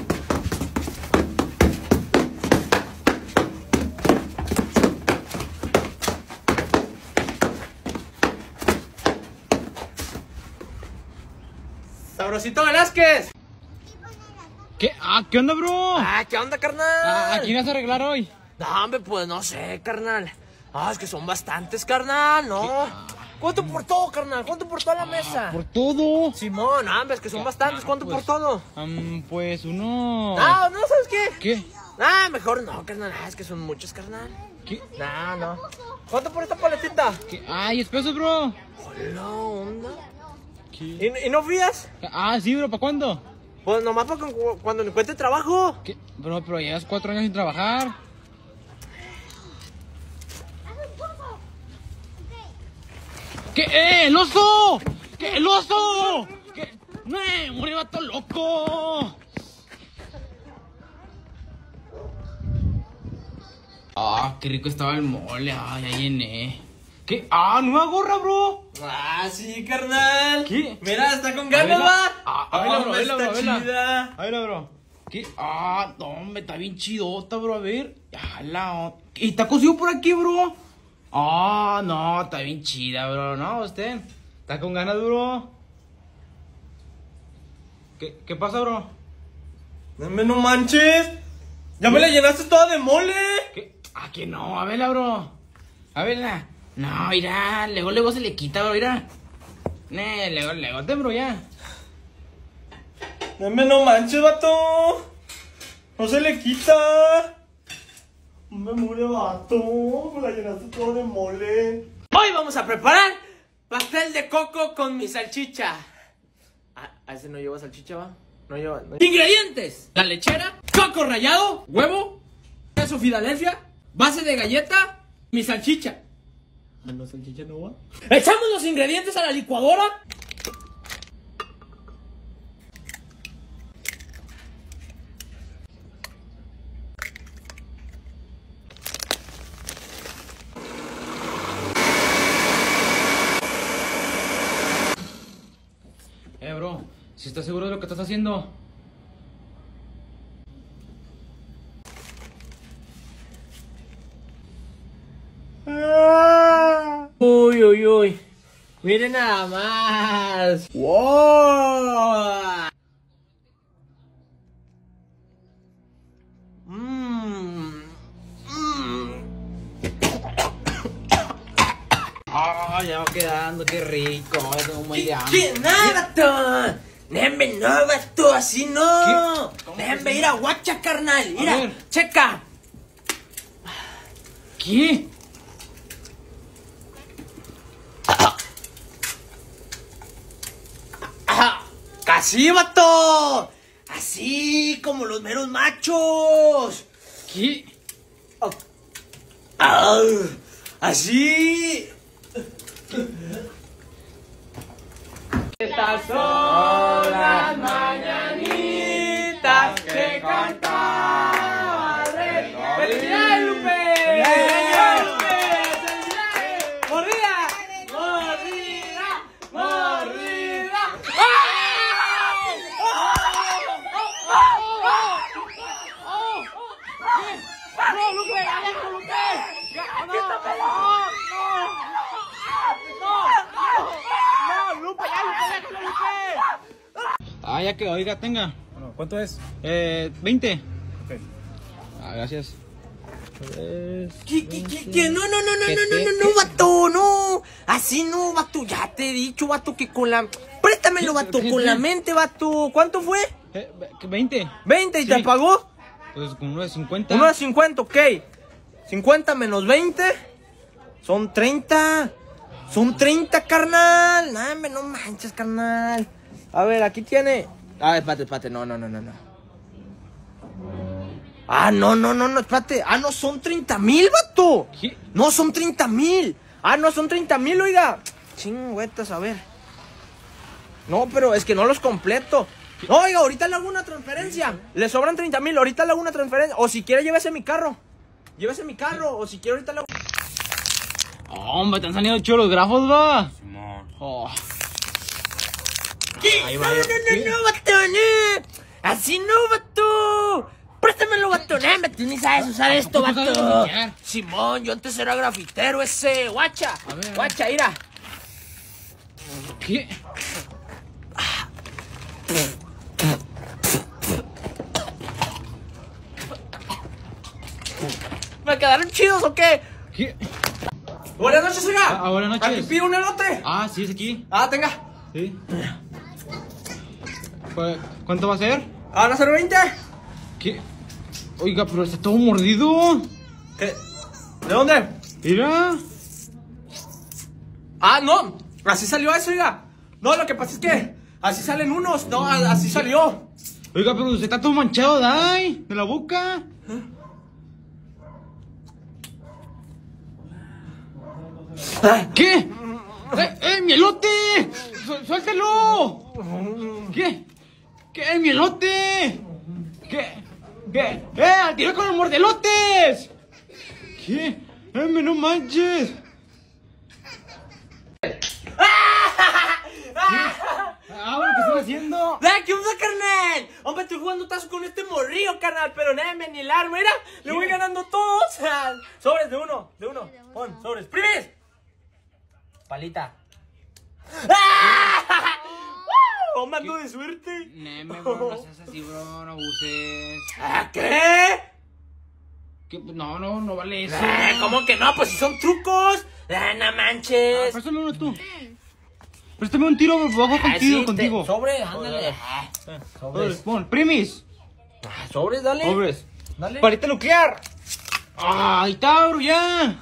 Sabrosito Velázquez. ¿Qué? Ah, ¿qué onda, bro? Ah, ¿qué onda, carnal? Ah, ¿a quién vas a arreglar hoy? No, hombre, pues no sé, carnal. Ah, es que son bastantes, carnal, ¿no? ¿Cuánto por todo, carnal? ¿Cuánto por toda la mesa? Por todo. Simón, ah, hombre, es que son bastantes. ¿Cuánto pues, por todo? Um, pues uno. Ah, ¿no sabes qué? ¿Qué? Ah, mejor no, carnal. Ah, es que son muchos, carnal. ¿Qué? No, no. ¿Cuánto por esta paletita? ¿Qué? Ay, es peso, bro. Hola, onda. ¿Qué? ¿Y, ¿Y no fías? Ah, sí, bro, ¿para cuándo? Pues nomás para cu- cuando encuentre trabajo. ¿Qué? Bro, pero llevas cuatro años sin trabajar. ¿Qué? ¡Eh, el oso! ¿Qué? ¡El oso! ¿Qué? ¡No, murió vato loco! Ah, qué rico estaba el mole. Ay, ya llené. ¿Qué? Ah, nueva gorra, bro. Ah, sí, carnal. ¿Qué? Mira, está con A ganas, verla. va. Ah, a verla, bro, a verla, está bro, a verla. chida. A verla, bro. ¿Qué? Ah, no, hombre, está bien chidota, bro. A ver. Ah, la o- ¿Y está cosido por aquí, bro? Ah, no, está bien chida, bro. No, usted. Está con ganas, bro. ¿Qué, qué pasa, bro? Dame, no manches. Ya me la llenaste toda de mole. ¿Qué? Ah, que no, a verla, bro. A verla. No, mira, luego, luego se le quita, bro, mira. Ne, luego, luego, ten, bro, ya. Dame, no manches, vato. No se le quita. Me mure, vato. Me la llenaste toda de mole. Hoy vamos a preparar pastel de coco con mi salchicha. Ah, ¿a ese no lleva salchicha, va? No lleva. No... Ingredientes: la lechera, coco rallado, huevo, queso Filadelfia, base de galleta, mi salchicha. Ah, no, salchicha no va. Echamos los ingredientes a la licuadora. Eh, bro, si estás seguro de lo que estás haciendo. Uy, uy, uy. Miren nada más. ¡Wow! Mmm. Mmm. Oh, ya va quedando, qué rico. Ya tengo un buen día. ¿Qué? ¡Nada, vato! ¡Déjame no, vato! ¡Así no! ¡Déjame ir a guacha, carnal! ¡Mira! ¡Checa! ¿Qué? ¡Así, vato! ¡Así como los meros machos! ¿Qué? Oh. Ah, ¡así! Estas son las mañanitas que cantaba el rey. ¡Felicidades, Lupe! ¡Felicidades, Lupe! ¡Felicidades! ¡Mordida! ¡Mordida! ¡Mordida! ¡No, Lupe! ¡Alejo, Lupe! ¡No! ¡No! ¡No, Lupe! ¡Ya, Lupe! ¡Déjalo, Lupe! Ah, ya que, oiga, tenga. Bueno, ¿cuánto es? Eh, veinte. Ok. Ah, gracias. ¿Qué, qué, qué, qué? No, no, no, no, no, no, no, no, vato, no. Así no, vato. Ya te he dicho, vato, que con la... Préstamelo, vato, con la mente, vato. ¿Cuánto fue? Eh, veinte. ¿veinte y Sí. te pagó? Pues con uno de cincuenta. Uno de cincuenta, ok. cincuenta menos veinte son treinta. Son treinta, carnal. Nah, me no manches, carnal. A ver, aquí tiene. A ver, espérate, espérate. No, no, no, no, no. Ah, no, no, no, no, espérate. Ah, no, son treinta mil, vato. ¿Qué? No, son treinta mil. Ah, no, son treinta mil, oiga. Chingüetas, a ver. No, pero es que no los completo. No, oiga, ahorita le hago una transferencia. Le sobran treinta mil, ahorita le hago una transferencia. O si quiere, llévese mi carro. Llévese mi carro. O si quiere, ahorita le hago... Oh, hombre, te han salido chidos los grafos, va. Oh. ¿Qué? No, no, no, no, no, vato, no. Así no, vato. Préstamelo, vato. No, me tú ni sabes usar esto, vato. Simón, yo antes era grafitero ese. Guacha. Guacha, mira. ¿Qué? ¿Me quedaron chidos o qué? ¿Qué? Buenas noches, oiga. Ah, buenas noches. Aquí pido un elote. Ah, sí, es aquí. Ah, tenga. Sí. Pues, ¿cuánto va a ser? Ah, ¿van a ser veinte? ¿Qué? Oiga, pero está todo mordido. ¿Qué? ¿De dónde? Mira. Ah, no. Así salió eso, oiga. No, lo que pasa es que así salen unos. No, a- así salió. Oiga, pero usted está todo manchado, Dai, de la boca. ¿Qué? ¡Eh, eh, mi elote! Su- ¡Suéltelo! ¿Qué? ¿Qué, mi elote? ¿Qué? ¿Qué? ¡Eh, al tiro con los mordelotes! ¿Qué? ¡Eh, me no manches! Ah, bueno, ¿qué estás haciendo? ¡Ah, qué onda, carnal! Hombre, estoy jugando tazo con este morrillo, carnal. Pero nada, me ni el arma, mira. Le voy ganando todos. Sobres de uno, de uno. Pon, sobres. ¡Primes! Palita. ¡Ah! ¡Hombre, ando de suerte! Neme, bro, no seas así, bro, no abuses. ¿Ah, qué? ¿Qué? No, no, no vale eso. Ah, ¿cómo que no? Pues si son trucos. Ah, no manches. Ah, préstame uno tú. Préstame un tiro, bro, bajo Ah, contigo, sí, te- contigo. Sobre, ándale. Sobres. Pon, primis. Ah, sobres, dale. Sobres. Dale. Parita nuclear. Ah, ahí está, bro, ya.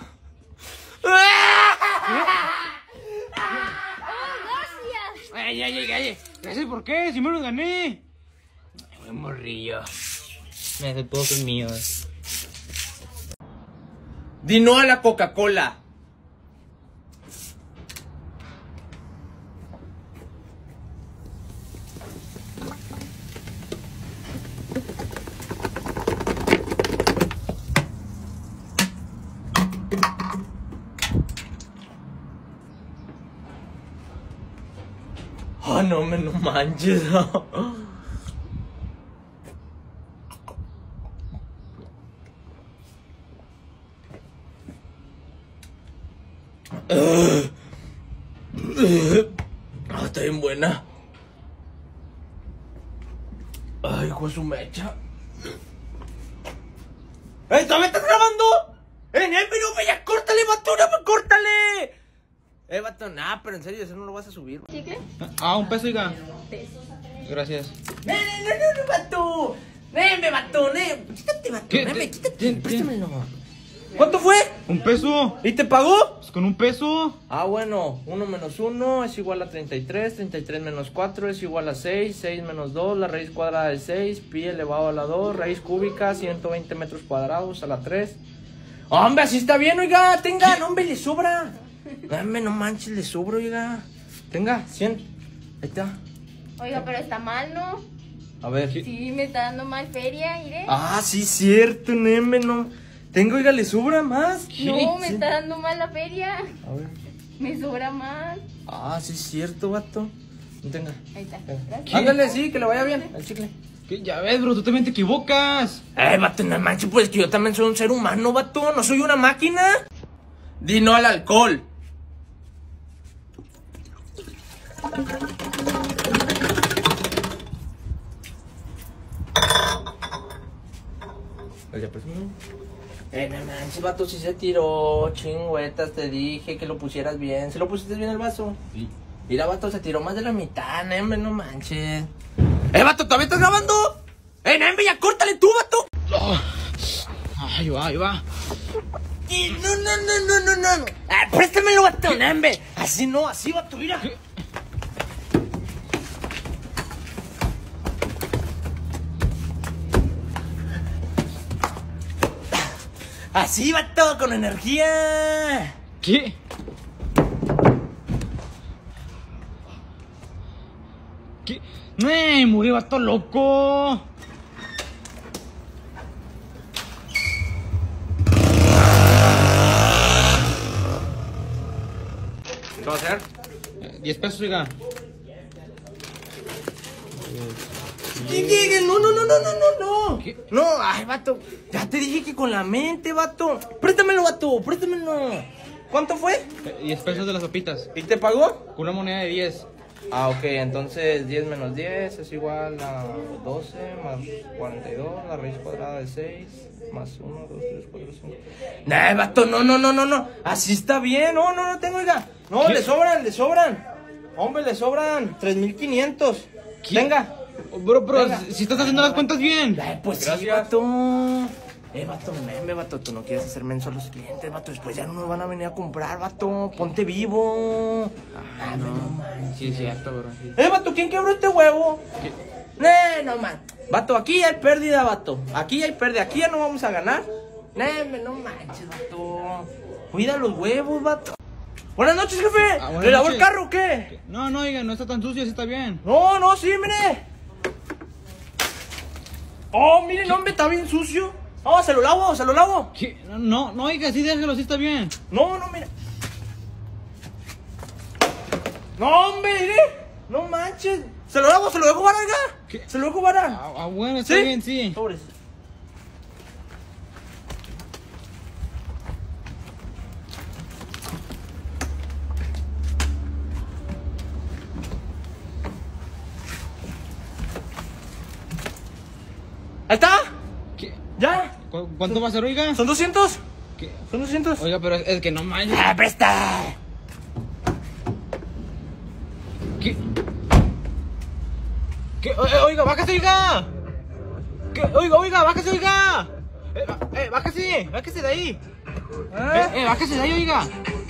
Ay, ay, ay, ay. ¿Gracias por qué? Si me los gané. Buen morrillo. Me hace todo con mío. Di no a la Coca-Cola. Oh, no me no manches. Ugh. Ay, hijo de su mecha. ¡Ey, todavía estás grabando! ¡Eh, Nembe, no me ya! ¡Córtale, vato! ¡No me córtale! Eh, vato, nah, pero en serio, eso no lo vas a subir. ¿Chicle? Ah, un peso, oiga. Gracias. ¡No, no, no, no, vato! ¡Nembe, vato! ¡Nembe! Quítate, vato. ¿Qué? ¡Nembe, quítate! ¿Qué? Préstamelo. ¿Cuánto fue? Un peso. ¿Y te pagó? Pues con un peso. Ah, bueno, uno menos uno es igual a treinta y tres, treinta y tres menos cuatro es igual a seis, seis menos dos, la raíz cuadrada de seis, pi elevado a la dos, raíz cúbica, ciento veinte metros cuadrados a la tres. Hombre, así está bien, oiga, tenga, no, hombre, le sobra. Hombre, no manches, le sobra, oiga. Tenga, cien. Ahí está. Oiga, pero está mal, ¿no? A ver. Sí, me está dando mal feria, mire. Ah, sí, cierto, Nembe, no. Tengo, oiga, le sobra más. No, me Sí. está dando mal la feria. A ver. Me sobra más. Ah, sí, cierto, vato. Tenga. Ahí está. ¿Qué? Ándale, sí, que le vaya bien, el chicle. ¿Qué? Ya ves, bro, tú también te equivocas. Eh, vato, no manches, pues que yo también soy un ser humano, vato. No soy una máquina. Di no al alcohol. Oye, pues no. Eh, no manches, vato, si se tiró. Chingüetas, te dije que lo pusieras bien. ¿Se lo pusiste bien el vaso? Sí. Mira, vato, se tiró más de la mitad, Nembe, no manches. ¡Eh, vato, todavía estás grabando! ¡Eh, Nembe, ya córtale tú, vato! Oh. Ahí va, ahí va. Y no, no, no, no, no, no, no. Ah, préstamelo, vato, Nembe. Así no, así, vato, mira. ¿Qué? Así, vato, con energía. ¿Qué? ¿Qué? ¡Eh, murió, vato loco! ¿Qué va a hacer? Diez pesos, oiga. ¿Qué, qué, qué? No, no, no, no, no, no, no. ¿Qué? No, ay, vato. Ya te dije que con la mente, vato. Préstamelo, vato, préstamelo. ¿Cuánto fue? Diez pesos de las sopitas. ¿Y te pagó? Con una moneda de diez. Ah, ok, entonces diez menos diez es igual a doce más cuarenta y dos, la raíz cuadrada de seis, más uno, dos, tres, cuatro, cinco. Nah, vato, no, no, no, no, no. Así está bien. No, no, no tengo, oiga. No, ¿Qué? le sobran, le sobran. Hombre, le sobran tres mil quinientos. Venga. Bro, pero Venga. si estás haciendo las cuentas bien. Ay, pues sí, vato. Eh, vato, meme, vato, tú no quieres hacer menso a los clientes, vato. Después ya no nos van a venir a comprar, vato. Ponte vivo. Ah, no. Sí, es cierto, bro. Sí. Eh, vato, ¿quién quebró este huevo? ¿Qué? Eh, no, man. Vato, aquí ya hay pérdida, vato. Aquí ya hay pérdida. Aquí ya no vamos a ganar. Neme, no manches, vato. Cuida los huevos, vato. Buenas noches, jefe. Ah, buenas ¿Le lavó el noches. carro o qué? No, no, oiga, no está tan sucio, sí está bien. No, no, sí, mire. Oh, mire, no, hombre, está bien sucio. Oh, se lo lavo, se lo lavo. ¿Qué? No, no, oiga, sí déjelo, sí está bien. No, no, mira. No, hombre, mire. No manches. Se lo lavo, se lo dejo varar, oiga. ¿Qué? Se lo dejo varar. Ah, ah, bueno, está ¿Sí? bien, sí. Sobres. Ahí está. ¿Qué? ¿Ya? ¿Cu- ¿Cuánto va a ser, oiga? ¿Son doscientos? ¿Qué? ¿Son doscientos? Oiga, pero es, es que no manches. ¡Ah, presta! ¿Qué? ¿Qué? O- eh, Oiga, bájase, oiga. ¿Qué? Oiga, oiga, bájase, oiga. Eh, ba- eh, bájase, bájase de ahí. Eh, eh, bájase de ahí, oiga.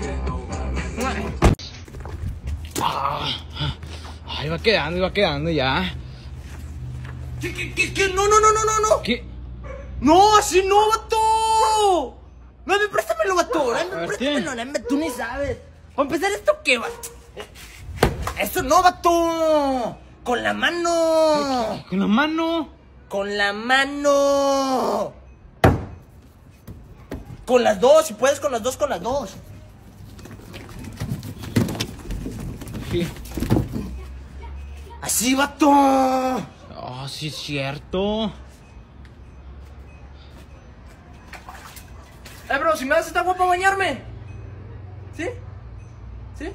Ah, ahí va quedando, iba quedando ya. ¿Qué, qué, qué, qué? No, no, no, no, no, no. ¿Qué? No, así no, vato. No, me préstamelo, vato. A No, ver, préstamelo, no, tú ni sabes. Para empezar, ¿esto qué, vato? Eso no, vato. Con la mano. ¿Con la mano? Con la mano. Con las dos, si puedes, con las dos, con las dos. ¿Qué? Así, vato. Oh, sí es cierto. Eh, bro, si me das esta agua para bañarme. ¿Sí? ¿Sí?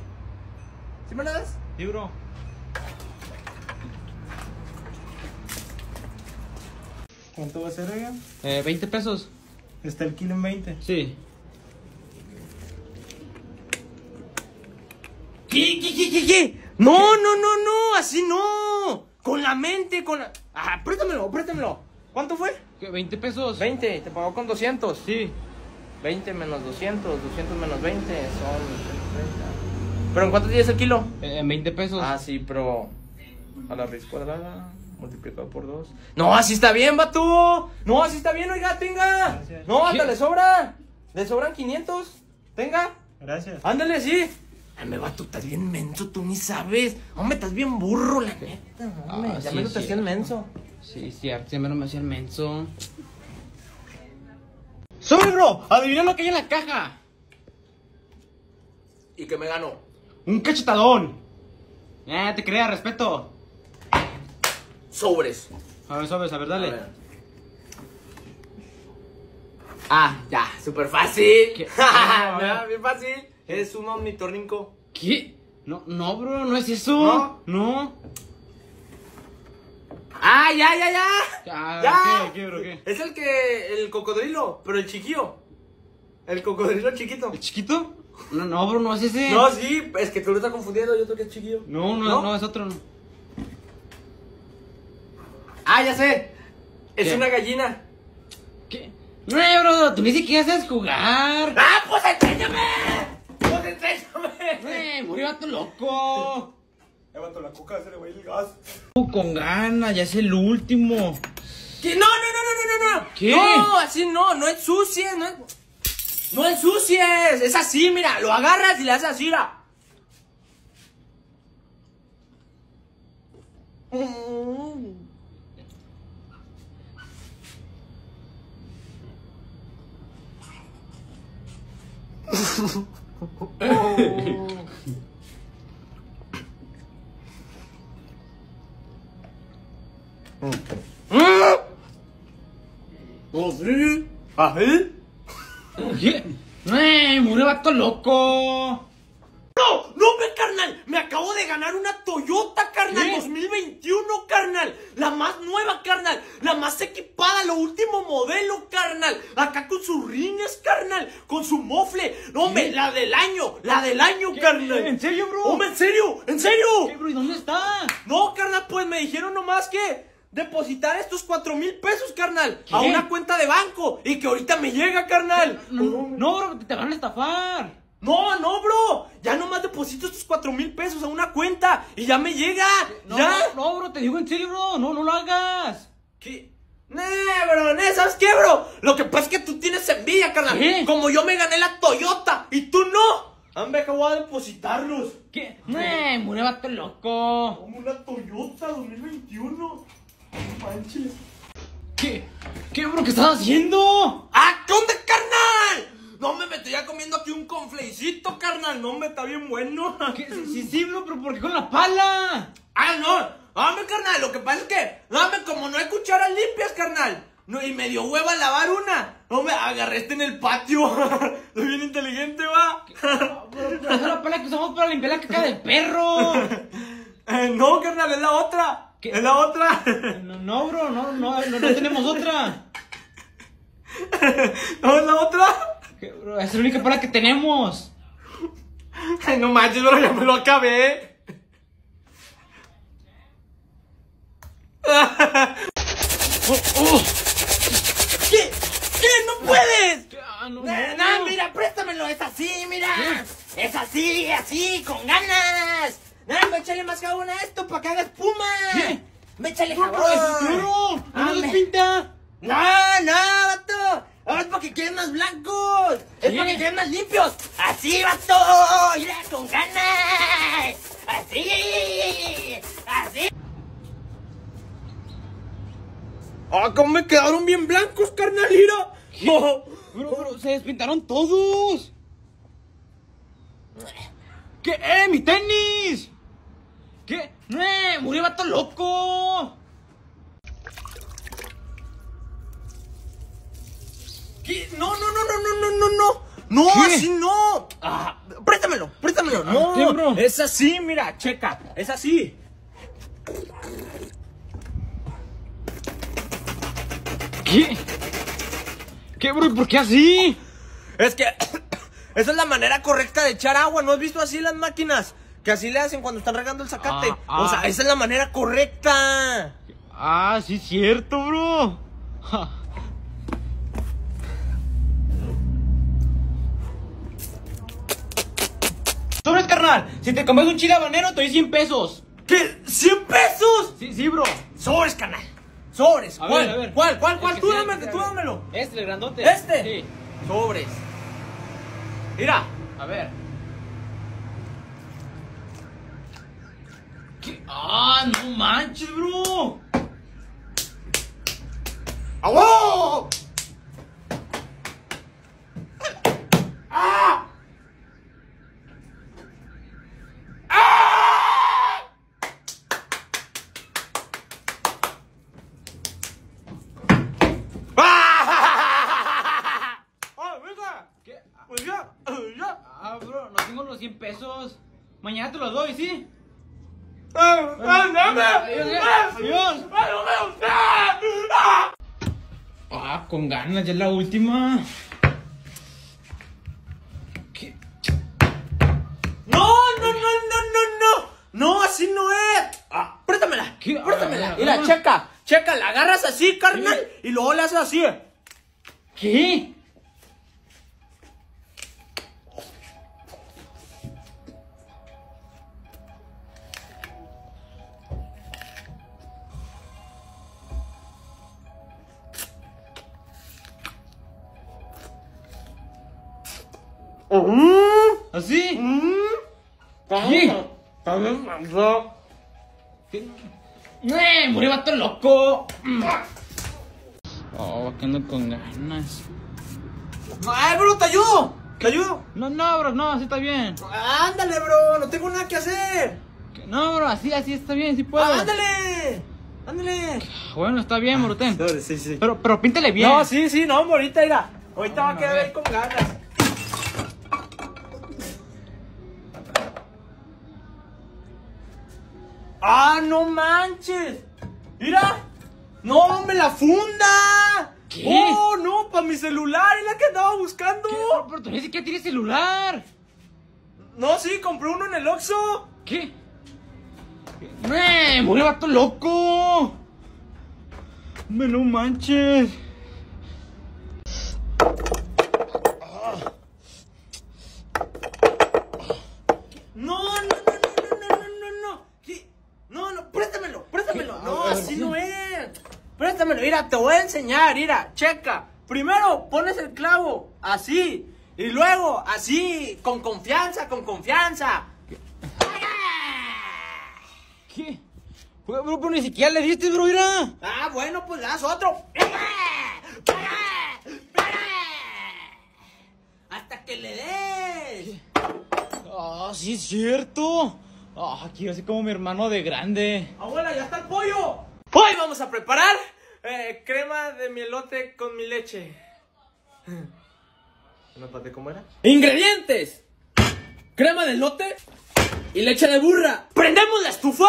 ¿Sí me la das? Sí, bro. ¿Cuánto va a ser, oiga? Eh, veinte pesos. Está el kilo en veinte. Sí. ¿Qué, qué, qué, qué, qué? No, no, no, no, así no. Con la mente, con la... Ah, préstamelo, préstamelo. ¿Cuánto fue? ¿Qué, veinte pesos? veinte, te pagó con doscientos. Sí. veinte menos doscientos, doscientos menos veinte son treinta. ¿Pero en cuánto tienes el kilo? Eh, en veinte pesos. Ah, sí, pero... A la raíz cuadrada, multiplicado por dos. No, así está bien, vato. No, así está bien, oiga, tenga. Gracias. No, hasta ¿Qué? le sobra. Le sobran quinientos. Tenga. Gracias. Ándale, sí. Ay, me vato, estás bien menso, tú ni sabes. Hombre, estás bien burro, la neta. Hombre, Ah, ya sí, me lo te sí. hacían menso. Sí, cierto, ya me lo me hacía el menso. ¡Sobre, bro! ¡Adivina lo que hay en la caja! ¿Y que me ganó? ¡Un cachetadón! Eh, te creas, respeto. Sobres. A ver, sobres, a ver, dale. A ver. Ah, ya, súper fácil. ¿Qué? Ya, bien fácil. Es un ornitorrinco. ¿Qué? No, no, bro, no es eso. ¿No? No. Ah, ya, ya, ya. Ya, Ya. ¿qué, qué, bro, qué? Es el que, el cocodrilo, pero el chiquillo. El cocodrilo chiquito. ¿El chiquito? No, no, bro, no es ese. No, sí, es que tú lo estás confundiendo, yo creo que es chiquillo. No, no, ¿No? no, es otro. Ah, ya sé. Es ¿Qué? una gallina. ¿Qué? No, bro, tú ni siquiera sabes jugar. ¡Ah, pues enséñame! ¡Pues enséñame! Eh, murió vato loco. Eh, vato, la coca se le va a ir el gas. Uh, con ganas, ya es el último. ¿Qué? No, no, no, no, no, no, no. ¿Qué? No, así no, no ensucies, no, no ensucies. Es así, mira, lo agarras y le haces así, mira. ¿Así? ¿Así? ¿Qué? Eh, murió vato loco. ¡No! ¡No, me, carnal! Me acabo de ganar una Toyota, carnal. ¿Qué? dos mil veintiuno, carnal. La más nueva, carnal. La más equipada, lo último modelo, carnal. Acá con sus rines, carnal. Con su mofle. No, hombre, la del año. La del año, ¿Qué? carnal. ¿En serio, bro? Hombre, ¿en serio? ¿En serio? ¿Qué, bro? ¿Y dónde está? No, carnal, pues me dijeron nomás que depositar estos cuatro mil pesos, carnal. ¿Qué? A una cuenta de banco. Y que ahorita me llega, carnal. No, no, bro, te van a estafar. No, no, bro. Ya nomás deposito estos cuatro mil pesos a una cuenta y ya me llega. No, ya. no, no, bro, te digo en serio, bro. No, no lo hagas. ¿Qué? Nee, bro, nee, ¿sabes qué, bro? Lo que pasa es que tú tienes envidia, carnal. ¿Qué? Como yo me gané la Toyota y tú no. Hombre, acabo de depositarlos. ¿Qué? Eh, murió vato loco. Como una Toyota dos mil veintiuno. No manches. ¿Qué? ¿Qué, bro? ¿Qué estás haciendo? ¡Ah, qué onda, carnal! No, me estoy ya comiendo aquí un conflecito, carnal. No, me está bien bueno. ¿Qué? Sí, sí, bro, pero ¿por qué con la pala? Ah, no. Hombre, carnal, lo que pasa es que, hombre, como no hay cucharas limpias, carnal. No, y me dio hueva lavar una. No, me agarré este en el patio. Soy bien inteligente, va. Pero, pero esa es la pala que usamos para limpiar la caca del perro. Eh, no, carnal, es la otra. ¿Qué? Es la otra. No, no, bro, no, no, no, no tenemos otra. ¿No es la otra? ¿Qué, bro? Es la única pala que tenemos. Ay, no manches, pero ya me lo acabé. Oh, oh. ¿Qué? ¿Qué? ¡No puedes! Ah, no, No, no, no, mira, préstamelo, es así, mira. Es así, así, con ganas. No, me échale más jabón a esto para que haga espuma. ¿Qué? Me échale Bro, jabón. bro, es duro. Ah, No nos me- pinta. No, no, vato. Ahora es para que queden más blancos. Es ¿Qué? para que queden más limpios. Así, vato. Mira, con ganas. Así. Así. Ah, cómo me quedaron bien blancos, carnal, mira. No. Bro, bro, se despintaron todos. ¿Qué? ¡Eh, mi tenis! ¿Qué? ¡Eh, murió vato loco! ¿Qué? No, no, no, no, no, no, no, no. No, ¿Qué? así no. Ah, préstamelo, préstamelo. No, ¿Qué, bro? es así, mira, checa. Es así. ¿Qué? ¿Qué, bro? ¿Y por qué así? Es que esa es la manera correcta de echar agua. ¿No has visto así las máquinas? Que así le hacen cuando están regando el zacate. Ah, ah. O sea, esa es la manera correcta. Ah, sí, cierto, bro. Ja. ¡Sobres, carnal! Si te comes un chile habanero, te doy cien pesos. ¿Qué? ¿cien pesos? Sí, sí, bro. Sobres, carnal. Sobres. A ¿Cuál? ver, a ver. ¿Cuál? ¿Cuál? ¿Cuál? El que Tú sea, el dámelo, que tú sea. dámelo. Este, el grandote. ¿Este? Sí. Sobres. Mira. A ver. ¿Qué? ¡Ah, no manches, bro! ¡Agua! ¡Ah! Pues ya, ya. Ah, bro, no tengo los cien pesos. Mañana te los doy, ¿sí? ¡Ah, dame! ¡Adiós! Ah, con ganas, ya es la última. ¿Qué? ¡No, no, no, no, no, no! ¡No, así no es! Ah, préstamela, ¿Qué? préstamela. Ah, Mira, ah. checa, checa, la agarras así, carnal, y luego le haces así. ¿Qué? ¿Así? ¿Qué? ¿Qué? ¡Eh! ¡Murió vato loco! Oh, que ando con ganas. ¡Ay, bro, te ayudo! ¿Te ayudo? No, no, bro, no, así está bien. ¡Ándale, bro! No tengo nada que hacer. No, bro, así, así está bien, sí puedo. ¡Ándale! ¡Ándale! Bueno, está bien, bro, ten. Sí, sí. Pero, pero píntale bien. No, sí, sí, no, ahorita, mira. Ahorita va a quedar ahí con ganas. ¡Ah, no manches! ¡Mira! ¡No, hombre, la funda! ¿Qué? ¡Oh, no! ¡Para mi celular! ¡Es la que andaba buscando! ¿Qué? Pero tú ni siquiera tienes celular. No, sí, compré uno en el Oxxo. ¿Qué? ¡Eh! ¡Murió vato loco! Me no manches. No, no, no, no, no, no, no, no. ¿Qué? No, no, préstamelo, préstamelo. No, así no es. Préstamelo, mira, te voy a enseñar, mira, checa. Primero pones el clavo, así. Y luego, así, con confianza, con confianza. ¿Qué? Bro, bro, pero ni siquiera le diste, bro, mira. Ah, bueno, pues le das otro. Hasta que le des. Ah, sí es cierto. Ah, quiero ser como mi hermano de grande. Abuela, ya está el pollo. Hoy vamos a preparar eh, crema de mielote con mi leche. ¿No pate cómo era? Ingredientes: crema de elote y leche de burra. Prendemos la estufa.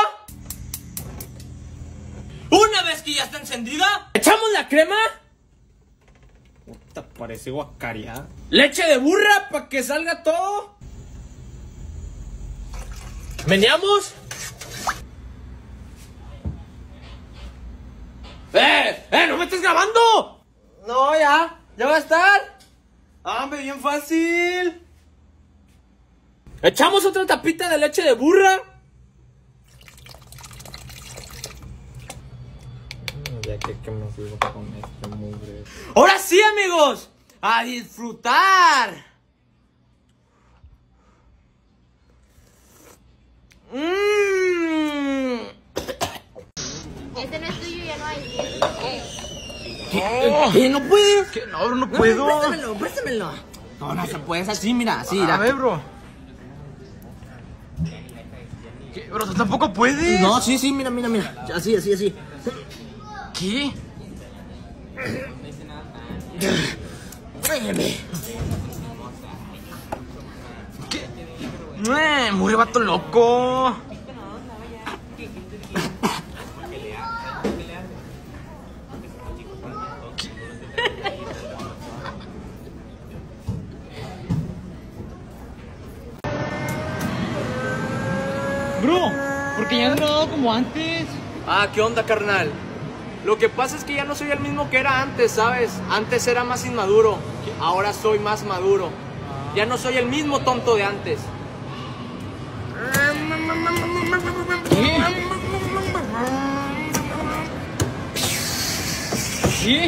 Una vez que ya está encendida, echamos la crema. Puta, parece guacaria. Leche de burra para que salga todo. Meneamos. ¡Eh! ¡Eh! ¡No me estés grabando! No, ya. Ya va a estar. ¡Ah, hombre, bien fácil! Echamos otra tapita de leche de burra. Ya que, que me sigo con este mugre. ¡Ahora sí, amigos! ¡A disfrutar! Mmm. Este no es tuyo, ya no hay. ¿Qué? ¿Qué? ¿No puedes? ¿Qué? No, bro, no puedo. No, préstamelo, préstamelo. No, no se puede, es así, mira, así, mira. A ver, bro. ¿Qué? Bro, tú tampoco puedes. No, sí, sí, mira, mira, mira. Así, así, así. ¿Qué? Tráigame. ¿Qué? ¡Eh! ¡Murió vato loco! bien, bro, como antes. Ah, ¿qué onda, carnal? Lo que pasa es que ya no soy el mismo que era antes, ¿sabes? Antes era más inmaduro, ahora soy más maduro. Ya no soy el mismo tonto de antes. ¿Qué?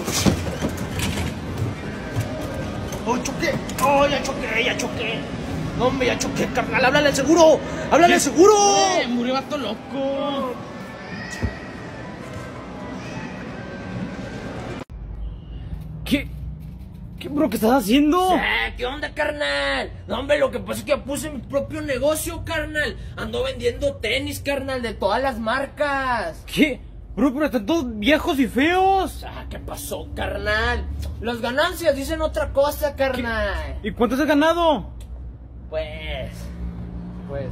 ¡Oh, choqué! ¡Oh, ya choqué, ya choqué! No, hombre, ya choqué, carnal. ¡Háblale al seguro! ¡Háblale al seguro! ¡Eh, murió vato loco! ¿Qué? ¿Qué, bro, qué estás haciendo? Eh, ¿Qué onda, carnal? No, hombre, lo que pasa es que puse mi propio negocio, carnal. Ando vendiendo tenis, carnal, de todas las marcas. ¿Qué? Bro, pero están todos viejos y feos. Ah, ¿qué pasó, carnal? Las ganancias dicen otra cosa, carnal. ¿Y cuántos has ganado? Pues... Pues...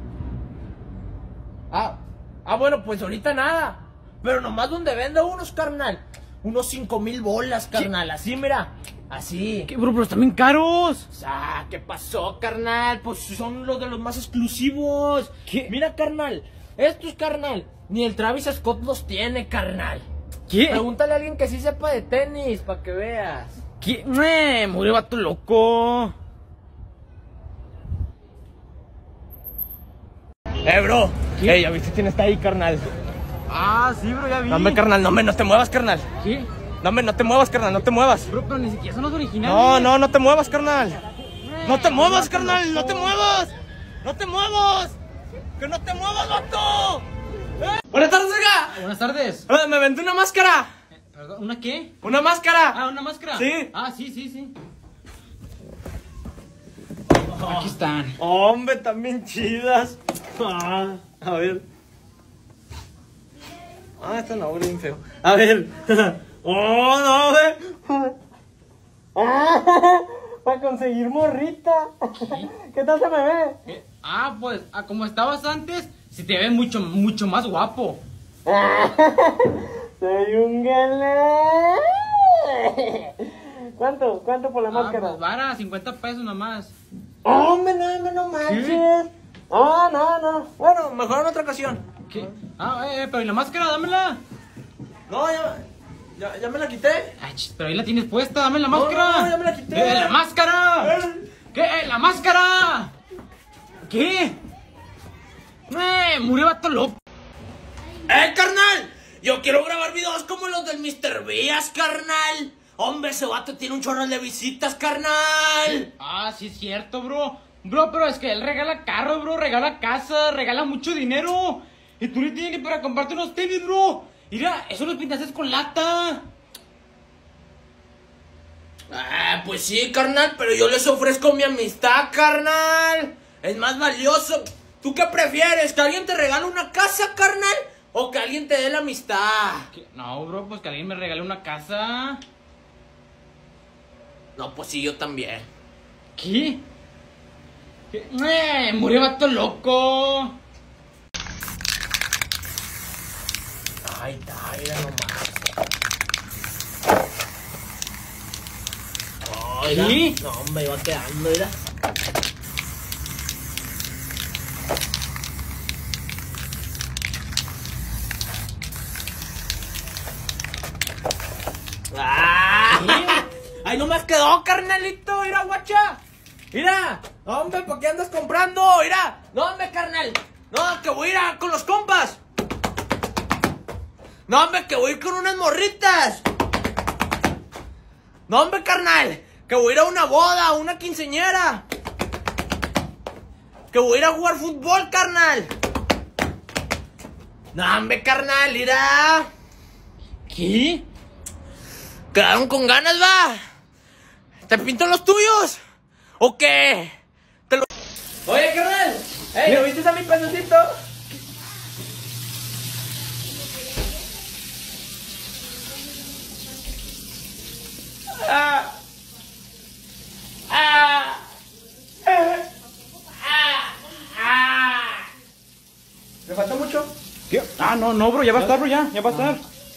Ah, ah, bueno, pues ahorita nada. Pero nomás donde venda unos, carnal. Unos cinco mil bolas, carnal. ¿Qué? Así, mira. Así. ¿Qué, bro? Pero están bien caros. Ah, ¿qué pasó, carnal? Pues son los de los más exclusivos. ¿Qué? Mira, carnal. Estos, carnal. Ni el Travis Scott los tiene, carnal. ¿Qué? Pregúntale a alguien que sí sepa de tenis, para que veas. ¿Qué? ¡Eh! Murió vato loco. Eh, bro. ¿Qué? Eh, ¿ya viste quién está ahí, carnal? Ah, sí, bro, ya vi. No, hombre, carnal, no, hombre, no te muevas, carnal. ¿Qué? No, hombre, no te muevas, carnal, no te muevas. Bro, pero ni siquiera son los originales. No, no, no te muevas, carnal. No te muevas, carnal, no te muevas. No te muevas. Que no te muevas, vato. ¿Eh? Buenas tardes, oiga. Buenas tardes. Eh, me vendí una máscara. ¿Perdón? ¿Una qué? Una máscara. Ah, ¿una máscara? Sí. Ah, sí, sí, sí. Aquí están. Hombre, también chidas. Ah, a ver. Ah, esta no, bien feo. A ver. Oh, no, ve. Para conseguir morrita. ¿Qué tal se me ve? ¿Qué? Ah, pues, ah, como estabas antes, se te ve mucho, mucho más guapo. Soy un galán. ¿Cuánto? ¿Cuánto por la Ah, máscara? pues vara, cincuenta pesos nomás. Hombre, no, hombre, no manches. ¿Sí? No, no, no. Bueno, mejor en otra ocasión. ¿Qué? Ah, eh, pero ¿y la máscara? Dámela. No, ya, ya, ya me la quité. Ay, chis, pero ahí la tienes puesta, dame la No, máscara. no, ya me la quité. ¡Eh, la máscara! ¿Qué? Eh, ¡La máscara! ¿Qué? ¡Eh! Murió vato loco. ¡Eh, carnal! Yo quiero grabar videos como los del mister Vías, carnal. Hombre, ese vato tiene un chorro de visitas, carnal. Ah, sí es cierto, bro. Bro, pero es que él regala carros, bro, regala casa, regala mucho dinero. Y tú no tienes ni para comprarte unos tenis, bro. Mira, eso los pintaste con lata. Ah, pues sí, carnal, pero yo les ofrezco mi amistad, carnal. Es más valioso. ¿Tú qué prefieres? ¿Que alguien te regale una casa, carnal? ¿O que alguien te dé la amistad? ¿Qué? No, bro, pues que alguien me regale una casa. No, pues sí, yo también. ¿Qué? ¿Qué? ¡Eh! Murió vato loco. Ay, está, mira nomás. Oh, mira. ¿Qué? No, hombre, iba quedando, mira. ¡Ah! ¡Ahí nomás quedó, carnalito! ¡Mira, guacha! ¡Mira! ¡Hombre, ¿por qué andas comprando? ¡Mira! ¡No, hombre, carnal! ¡No, que voy a ir a, con los compas! ¡No, hombre, que voy a ir con unas morritas! ¡No, hombre, carnal! ¡Que voy a ir a una boda, a una quinceañera! ¡Que voy a ir a jugar fútbol, carnal! ¡No, hombre, carnal! ¡Mira! ¿Qué? ¿Quedaron con ganas, va? ¿Te pinto los tuyos? ¿O qué? Te lo... Oye, carnal. Ey, ¿lo viste a mi pececito? Ah. Ah. Ah. Ah. ¿Me falta mucho? ¿Qué? Ah, no, no, bro, ya va a estar, bro, ya, ya va a estar.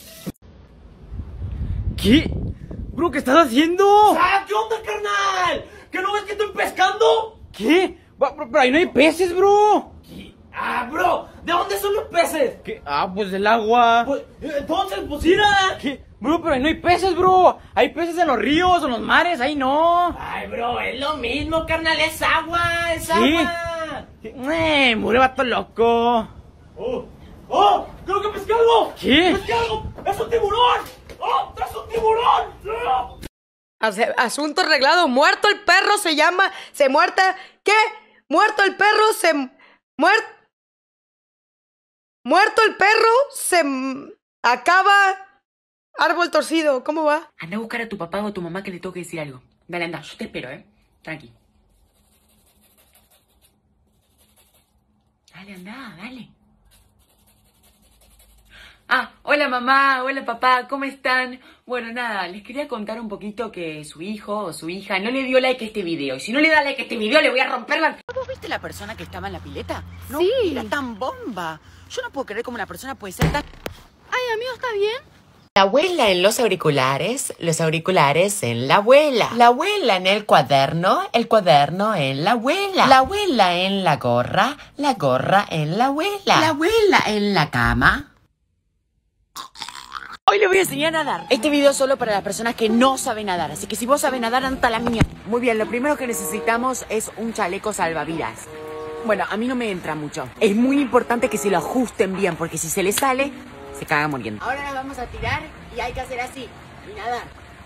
¿Qué? Bro, ¿qué estás haciendo? ¡Ah, qué onda, carnal! ¿Que no ves que estoy pescando? ¿Qué? Bro, pero ahí no hay peces, bro. ¿Qué? Ah, bro, ¿De dónde son los peces? ¿Qué? Ah, pues del agua. Pues, entonces, pues mira. ¿Qué? Bro, pero ahí no hay peces, bro. Hay peces en los ríos o en los mares, ahí no. Ay, bro, es lo mismo, carnal, es agua, es ¿Sí? agua. Eh, mure vato loco. ¡Oh! ¡Oh! ¡Creo que pesqué algo! ¿Qué? ¡Pesqué algo! ¡Es un tiburón! ¡Oh! ¡Es un tiburón! ¡No! Asunto arreglado. Muerto el perro se llama. Se muerta. ¿Qué? Muerto el perro se. Muerto. Muerto el perro se. Acaba. Árbol torcido. ¿Cómo va? Anda a buscar a tu papá o a tu mamá que le tengo que decir algo. Dale, anda. Yo te espero, ¿eh? Tranqui. Dale, anda, dale. Ah, hola mamá, hola papá, ¿cómo están? Bueno, nada, les quería contar un poquito que su hijo o su hija no le dio like a este video. Y si no le da like a este video, le voy a romper la... ¿Vos viste la persona que estaba en la pileta? No, Sí. era tan bomba. Yo no puedo creer cómo una persona puede ser tan... Ay, amigo, ¿está bien? La abuela en los auriculares, los auriculares en la abuela. La abuela en el cuaderno, el cuaderno en la abuela. La abuela en la gorra, la gorra en la abuela. La abuela en la cama. Hoy le voy a enseñar a nadar. Este video es solo para las personas que no saben nadar. Así que si vos sabés nadar, anda a la mía. Muy bien, lo primero que necesitamos es un chaleco salvavidas. Bueno, a mí no me entra mucho. Es muy importante que se lo ajusten bien, porque si se le sale, se caga muriendo. Ahora nos vamos a tirar y hay que hacer así. Y nadar.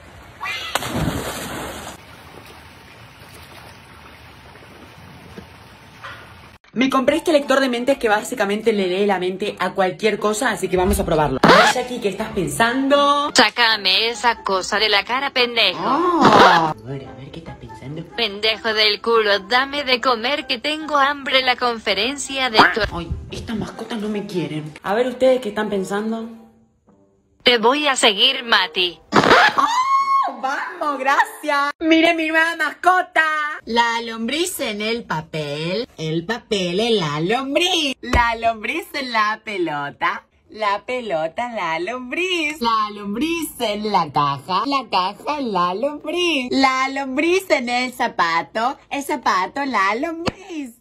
Me compré este lector de mentes que básicamente le lee la mente a cualquier cosa, así que vamos a probarlo. A ver, Jackie, ¿qué estás pensando? Sácame esa cosa de la cara, pendejo. A ver, a ver, ¿qué estás pensando? Pendejo del culo, dame de comer que tengo hambre en la conferencia de tu... Ay, estas mascotas no me quieren. A ver, ¿ustedes qué están pensando? Te voy a seguir, Mati. ¡Vamos, gracias! ¡Mire mi nueva mascota! La lombriz en el papel, el papel en la lombriz. La lombriz en la pelota, la pelota en la lombriz. La lombriz en la caja, la caja en la lombriz. La lombriz en el zapato, el zapato en la lombriz.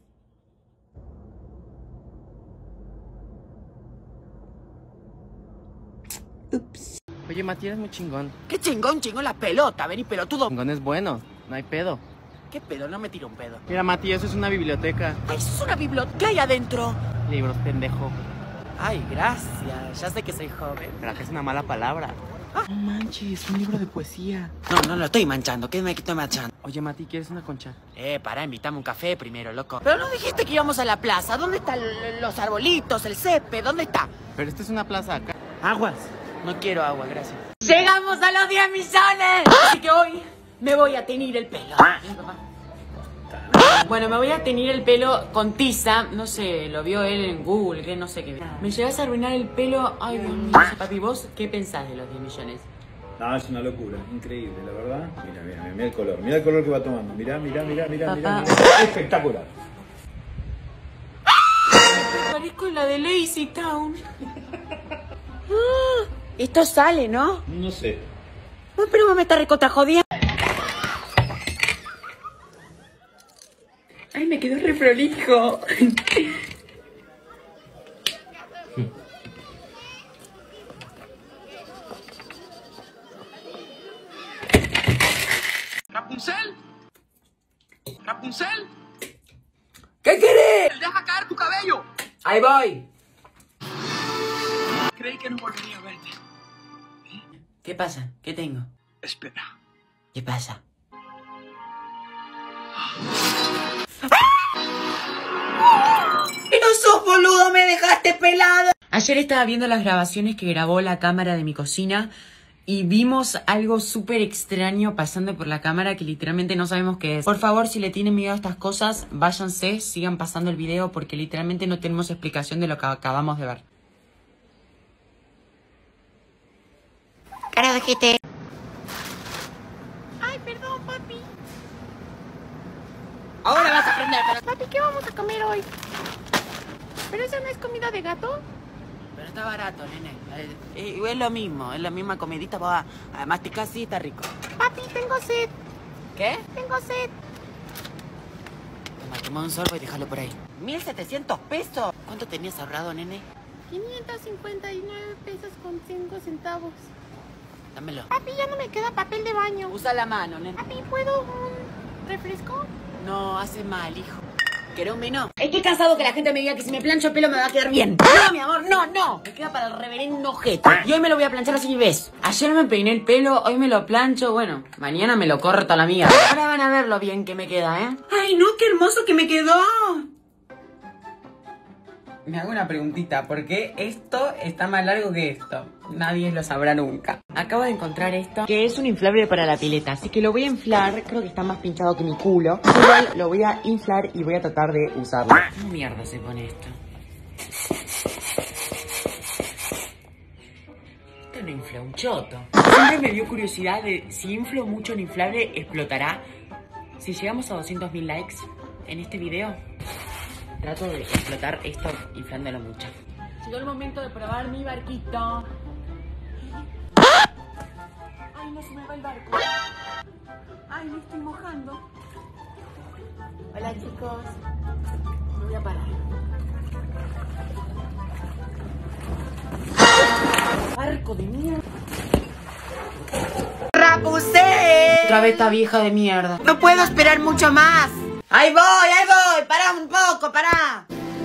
Ups. Oye, Mati, eres muy chingón. ¿Qué chingón, chingón la pelota? Vení, pelotudo. Chingón es bueno, no hay pedo. ¿Qué pedo? No me tiro un pedo. Mira, Mati, eso es una biblioteca. Ay, eso es una biblioteca. ¿Qué hay adentro? Libros, pendejo. Ay, gracias. Ya sé que soy joven. Pero que es una mala palabra. Ah. No manches, un libro de poesía. No, no lo estoy manchando. ¿Qué me estoy manchando? Oye, Mati, ¿quieres una concha? Eh, pará, invítame un café primero, loco. Pero no dijiste que íbamos a la plaza. ¿Dónde están los arbolitos, el césped? ¿Dónde está? Pero esta es una plaza acá. Aguas. No quiero agua, gracias. ¡Llegamos a los diez millones! Así que hoy me voy a teñir el pelo. Bueno, me voy a teñir el pelo con tiza. No sé, lo vio él en Google, que no sé qué. Me llegas a arruinar el pelo. Ay, Dios mío. Papi, ¿vos qué pensás de los diez millones? No, es una locura, increíble, la verdad. Mira, mira, mira el color, mira el color que va tomando. Mira, mira, mira, mira, mira, mira. Espectacular. Parezco la de Lazy Town. Ah, esto sale, ¿no? No sé. Uy, pero vos me estás recontra jodiendo. Ay, me quedó re prolijo. Rapunzel. Rapunzel. ¿Qué querés? Deja caer tu cabello. Ahí voy. Creí que no volvería a verte. ¿Qué pasa? ¿Qué tengo? Espera. ¿Qué pasa? ¡Que no sos boludo! ¡Me dejaste pelado! Ayer estaba viendo las grabaciones que grabó la cámara de mi cocina y vimos algo súper extraño pasando por la cámara que literalmente no sabemos qué es. Por favor, si le tienen miedo a estas cosas, váyanse, sigan pasando el video porque literalmente no tenemos explicación de lo que acabamos de ver. Cara de gente. Ay, perdón, papi. Ahora vas a aprender, pero... Papi, ¿qué vamos a comer hoy? ¿Pero eso no es comida de gato? Pero está barato, nene. Eh, eh, es lo mismo, es la misma comidita. Va a masticar, sí, está rico. Papi, tengo sed. ¿Qué? Tengo sed. Toma, toma un sorbo y déjalo por ahí. ¿mil setecientos pesos? ¿Cuánto tenías ahorrado, nene? quinientos cincuenta y nueve pesos con cinco centavos. Dámelo. Papi, ya no me queda papel de baño. Usa la mano, nene. Papi, ¿puedo un refresco? No, hace mal, hijo. ¿Querés un vino? Estoy cansado que la gente me diga que si me plancho el pelo me va a quedar bien. No, mi amor, no, no. Me queda para el reverendo ojete. Y hoy me lo voy a planchar así, ves. Ayer me peiné el pelo, hoy me lo plancho. Bueno, mañana me lo corto a la mía. Ahora van a ver lo bien que me queda, ¿eh? Ay, no, qué hermoso que me quedó. Me hago una preguntita, ¿por qué esto está más largo que esto? Nadie lo sabrá nunca. Acabo de encontrar esto, que es un inflable para la pileta, así que lo voy a inflar. Creo que está más pinchado que mi culo. Igual lo voy a inflar y voy a tratar de usarlo. ¿Cómo mierda se pone esto? Esto no infla un choto. Siempre me dio curiosidad de si inflo mucho el inflable, ¿explotará? Si llegamos a doscientos mil likes en este video, trato de explotar esto inflándolo mucho. Llegó el momento de probar mi barquito. Ay, no se me va el barco. Ay, me estoy mojando. Hola, chicos. Me voy a parar. Barco de mierda. ¡Rapunzel! Otra vez esta vieja de mierda. No puedo esperar mucho más. ¡Ahí voy, ahí voy! ¡Pará un poco, pará!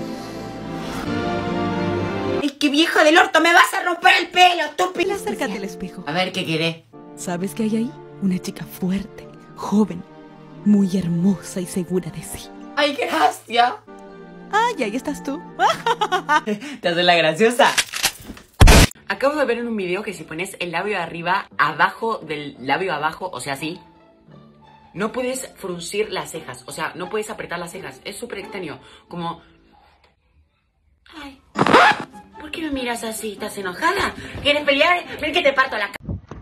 Es que vieja del orto, me vas a romper el pelo, estúpido. Acércate al espejo. A ver, ¿qué querés? ¿Sabes qué hay ahí? Una chica fuerte, joven, muy hermosa y segura de sí. ¡Ay, gracias! ¡Ay, ahí estás tú! ¿Te haces la graciosa? Acabo de ver en un video que si pones el labio de arriba abajo del labio abajo, o sea, así, no puedes fruncir las cejas, o sea, no puedes apretar las cejas. Es súper extraño, como... Ay, ¿por qué me miras así? ¿Estás enojada? ¿Quieres pelear? Ven que te parto la cara.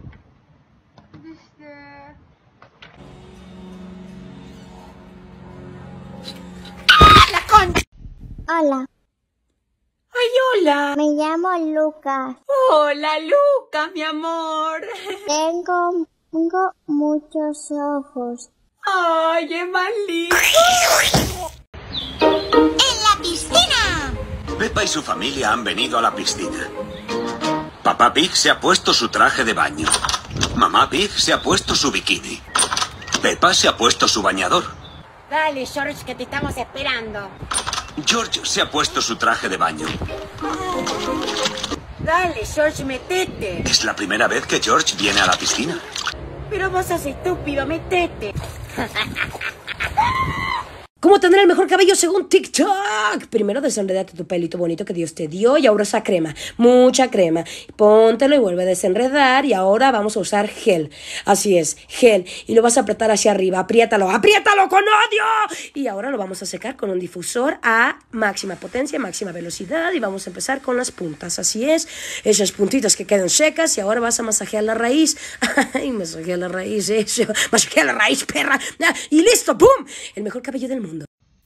¡La concha! Hola, ¡Ay, hola! me llamo Lucas. ¡Hola, Lucas, mi amor! Tengo, tengo muchos ojos. ¡Ay, es más lindo! ¡En la piscina! Peppa y su familia han venido a la piscina. Papá Pig se ha puesto su traje de baño. Mamá Pig se ha puesto su bikini. Peppa se ha puesto su bañador. Dale, George, que te estamos esperando. George se ha puesto su traje de baño. Dale, George, metete. Es la primera vez que George viene a la piscina. Pero vos sos estúpido, metete. ¿Cómo tener el mejor cabello según TikTok? Primero desenredate tu pelito bonito que Dios te dio y ahora usa crema, mucha crema. Póntelo y vuelve a desenredar y ahora vamos a usar gel. Así es, gel. Y lo vas a apretar hacia arriba, apriétalo, apriétalo con odio. Y ahora lo vamos a secar con un difusor a máxima potencia, máxima velocidad y vamos a empezar con las puntas. Así es, esas puntitas que quedan secas y ahora vas a masajear la raíz. Ay, masajea la raíz, eso. Masajea la raíz, perra. Y listo, ¡pum! El mejor cabello del mundo.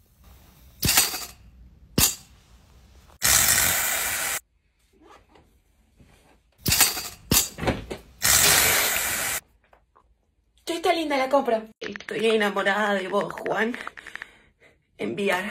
Está linda la compra. Estoy enamorada de vos, Juan. Enviar.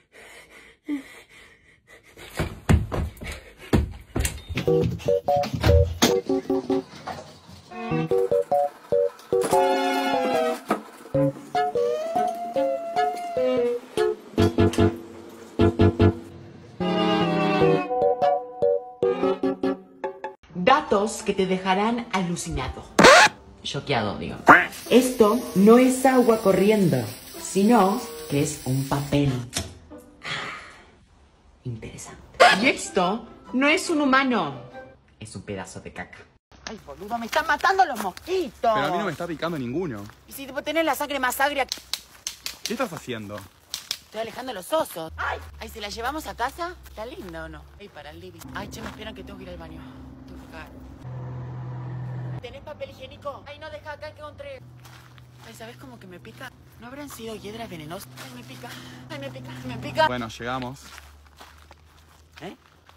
Datos que te dejarán alucinado. Choqueado, digo. Esto no es agua corriendo, sino que es un papel. Ah, interesante. Y esto no es un humano, es un pedazo de caca. Ay, boludo, me están matando los mosquitos. Pero a mí no me está picando ninguno. Y si tenés la sangre más agria... ¿Qué estás haciendo? Estoy alejando los osos. Ay, ay, ¿se la llevamos a casa? ¿Está linda o no? Ay, para el living. Ay, che, me esperan que tengo que ir al baño. Tengo que cagar. ¿Tenés papel higiénico? Ay, no, deja acá que encontré. Ay, ¿sabes cómo que me pica? ¿No habrán sido hiedras venenosas? Ay, me pica. Ay, me pica, me pica. Bueno, llegamos. ¿Eh?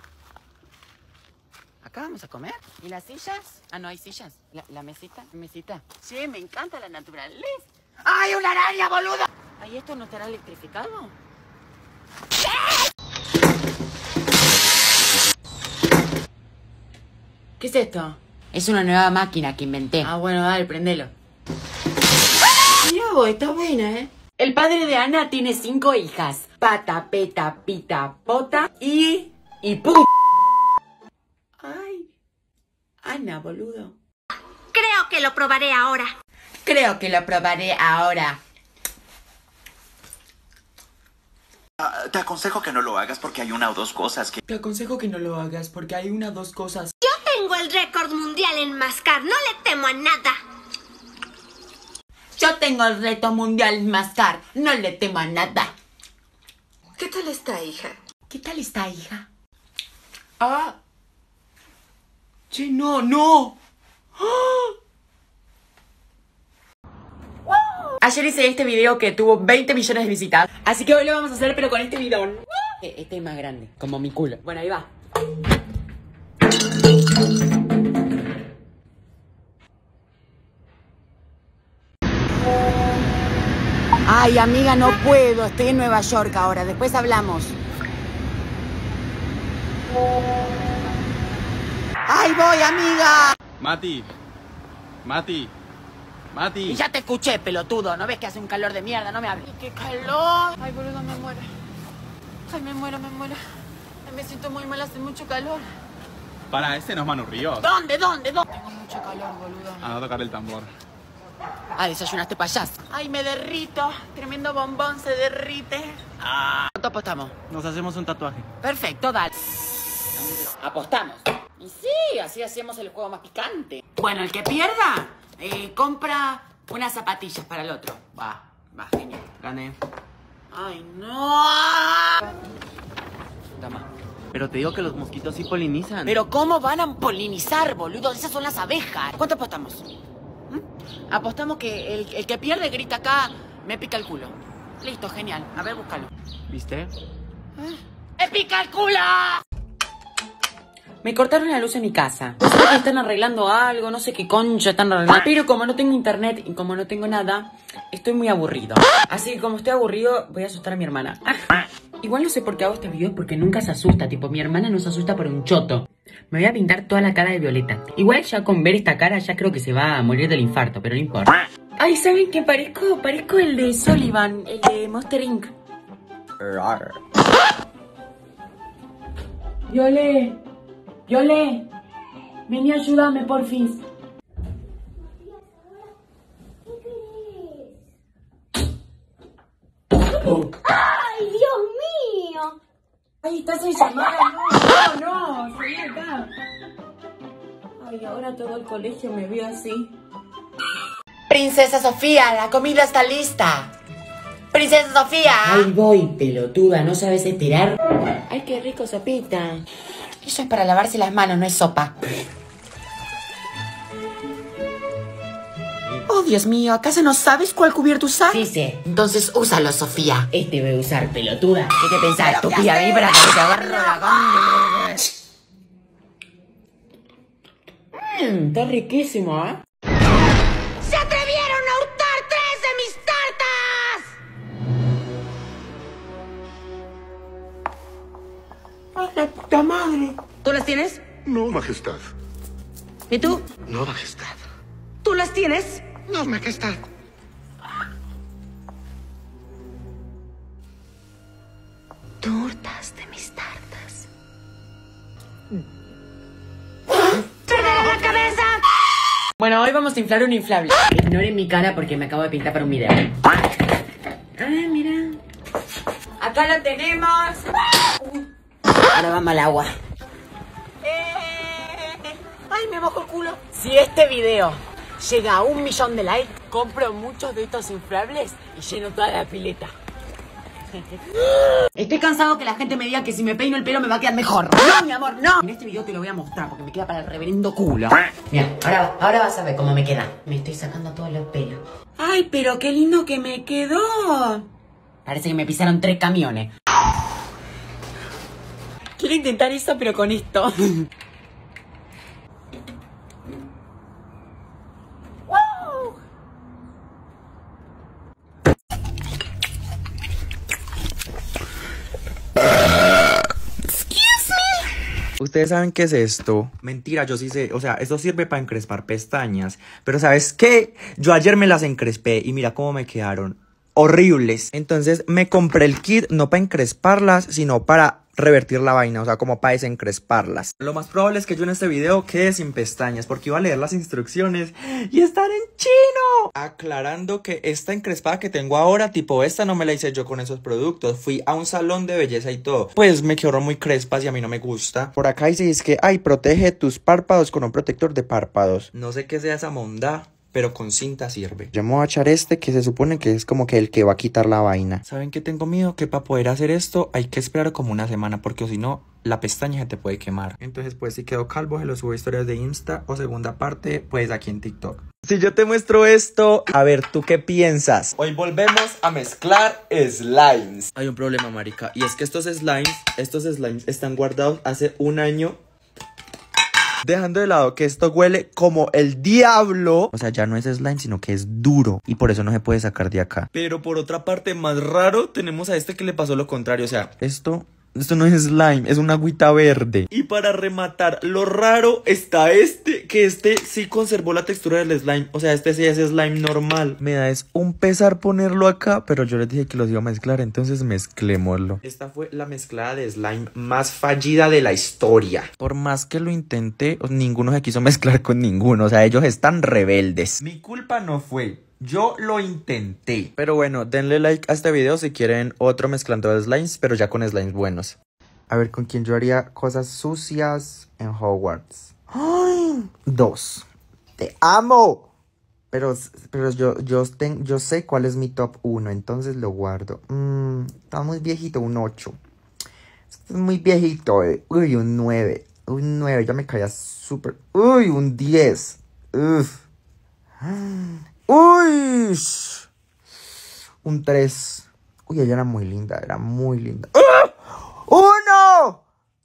¿Acá vamos a comer? ¿Y las sillas? Ah, no hay sillas. ¿La, la mesita? ¿Mesita? Sí, me encanta la naturaleza. ¡Ay, una araña, boludo! Ay, ¿esto no estará electrificado? ¿Qué? ¿Qué es esto? Es una nueva máquina que inventé. Ah, bueno, dale, prendelo. Mirá vos, está buena, ¿eh? El padre de Ana tiene cinco hijas. Pata, peta, pita, pota y... y pu... Ay, Ana, boludo. Creo que lo probaré ahora. Creo que lo probaré ahora. Uh, te aconsejo que no lo hagas porque hay una o dos cosas que... Te aconsejo que no lo hagas porque hay una o dos cosas. Yo tengo el récord mundial en mascar, no le temo a nada. Yo tengo el reto mundial en mascar, no le temo a nada. ¿Qué tal está, hija? ¿Qué tal está, hija? Ah. Che, no, no. ¡Ah! Ayer hice este video que tuvo veinte millones de visitas. Así que hoy lo vamos a hacer, pero con este bidón. Este es más grande, como mi culo. Bueno, ahí va. Ay, amiga, no puedo. Estoy en Nueva York ahora. Después hablamos. ¡Ay, voy, amiga! Mati. Mati. Mati. Y ya te escuché, pelotudo. ¿No ves que hace un calor de mierda? No me hables. ¡Qué calor! Ay, boludo, me muero. Ay, me muero, me muero. Ay, me siento muy mal, hace mucho calor. Para, este no es Manu Ríos. ¿Dónde, dónde, dónde? Tengo mucho calor, boludo. Anda a tocar el tambor. Ah, desayunaste payaso. Ay, me derrito. Tremendo bombón se derrite. Ah. ¿Cuánto apostamos? Nos hacemos un tatuaje. Perfecto, dale. Apostamos. Y sí, así hacemos el juego más picante. Bueno, el que pierda, eh, compra unas zapatillas para el otro. Va, va, genial. Gané. Ay, no. Toma. Pero te digo que los mosquitos sí polinizan. Pero ¿cómo van a polinizar, boludo? Esas son las abejas. ¿Cuánto apostamos? ¿Mm? Apostamos que el, el que pierde grita acá, me pica el culo. Listo, genial. A ver, búscalo. ¿Viste? ¡Me pica el culo! Me cortaron la luz en mi casa. No sé que están arreglando algo, no sé qué concha están arreglando. Pero como no tengo internet y como no tengo nada, estoy muy aburrido. Así que como estoy aburrido, voy a asustar a mi hermana. Igual no sé por qué hago este video, porque nunca se asusta. Tipo, mi hermana no se asusta por un choto. Me voy a pintar toda la cara de violeta. Igual ya con ver esta cara ya creo que se va a morir del infarto, pero no importa. Ay, ¿saben qué parezco? Parezco el de Sullivan, el de Monster incorporated. Viole, Viole, vení, ayúdame, porfis. ¡Ay, Dios mío! Ay, estás en llamada, no, no, no, seguí acá. Ay, ahora todo el colegio me vio así. Princesa Sofía, la comida está lista. Princesa Sofía. Ay, voy, pelotuda, ¿no sabes esperar? Ay, qué rico, sopita. Eso es para lavarse las manos, no es sopa. Oh, Dios mío, ¿acaso no sabes cuál cubierto usar? Sí, sí. Entonces úsalo, Sofía. Este voy a usar, pelotuda. ¿Qué te pensás, Pero, estúpida? ¿qué Vení para que te agarro la con... Mmm, está riquísimo, ¿eh? ¡Se atrevieron a hurtar tres de mis tartas! ¡Ay, la puta madre! ¿Tú las tienes? No, majestad. ¿Y tú? No, majestad. ¿Tú las tienes? No, majestad. Tú hurtaste mis tartas. ¡Perderé la cabeza! Bueno, hoy vamos a inflar un inflable. Ignoren mi cara porque me acabo de pintar para un video. Ah, mira. Acá lo tenemos. Ahora vamos al agua. Ay, me mojo el culo. Si este video llega a un millón de likes, compro muchos de estos inflables y lleno toda la pileta. Estoy cansado que la gente me diga que si me peino el pelo me va a quedar mejor. No, mi amor, no. En este video te lo voy a mostrar porque me queda para el reverendo culo. Mira, ahora, ahora vas a ver cómo me queda. Me estoy sacando todos los pelos. Ay, pero qué lindo que me quedó. Parece que me pisaron tres camiones. Quiero intentar eso, pero con esto. ¿Ustedes saben qué es esto? Mentira, yo sí sé. O sea, esto sirve para encrespar pestañas. Pero ¿sabes qué? Yo ayer me las encrespé y mira cómo me quedaron horribles. Entonces me compré el kit no para encresparlas, sino para revertir la vaina, o sea, como para desencresparlas. Lo más probable es que yo en este video quede sin pestañas, porque iba a leer las instrucciones y están en chino. Aclarando que esta encrespada que tengo ahora, tipo esta, no me la hice yo con esos productos. Fui a un salón de belleza y todo. Pues me quedaron muy crespas y a mí no me gusta. Por acá dice es que, ay, protege tus párpados con un protector de párpados. No sé qué sea esa monda, pero con cinta sirve. Yo me voy a echar este que se supone que es como que el que va a quitar la vaina. ¿Saben qué tengo miedo? Que para poder hacer esto hay que esperar como una semana, porque si no, la pestaña se te puede quemar. Entonces, pues si quedó calvo, se lo subo a historias de Insta o segunda parte, pues aquí en TikTok. Si yo te muestro esto, a ver, ¿tú qué piensas? Hoy volvemos a mezclar slimes. Hay un problema, marica, y es que estos slimes, estos slimes están guardados hace un año. Dejando de lado que esto huele como el diablo. O sea, ya no es slime, sino que es duro. Y por eso no se puede sacar de acá. Pero por otra parte, más raro, tenemos a este que le pasó lo contrario. O sea, esto... Esto no es slime, es una agüita verde. Y para rematar, lo raro está este, que este sí conservó la textura del slime. O sea, este sí es slime normal. Me da es un pesar ponerlo acá, pero yo les dije que los iba a mezclar, entonces mezclémoslo. Esta fue la mezclada de slime más fallida de la historia. Por más que lo intenté, ninguno se quiso mezclar con ninguno. O sea, ellos están rebeldes. Mi culpa no fue... Yo lo intenté. Pero bueno, denle like a este video si quieren otro mezclando de slimes, pero ya con slimes buenos. A ver, ¿con quién yo haría cosas sucias en Hogwarts? ¡Ay! Dos. ¡Te amo! Pero, pero yo, yo, ten, yo sé cuál es mi top uno, entonces lo guardo. Mm, está muy viejito, un ocho. Este es muy viejito, eh. Uy, un nueve. Un nueve, ya me caía súper. Uy, un diez. Uf. Uy, un tres. Uy, ella era muy linda, era muy linda. ¡Ah! ¡Uno!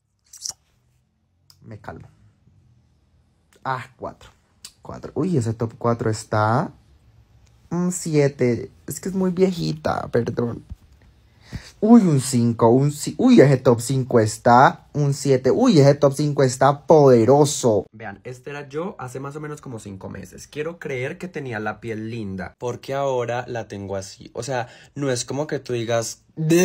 Me calmo. Ah, cuatro. Cuatro. Uy, ese top cuatro está un siete. Es que es muy viejita, perdón. Uy, un cinco, un uy, ese top cinco está un siete. Uy, ese top cinco está poderoso. Vean, este era yo hace más o menos como cinco meses. Quiero creer que tenía la piel linda, porque ahora la tengo así. O sea, no es como que tú digas...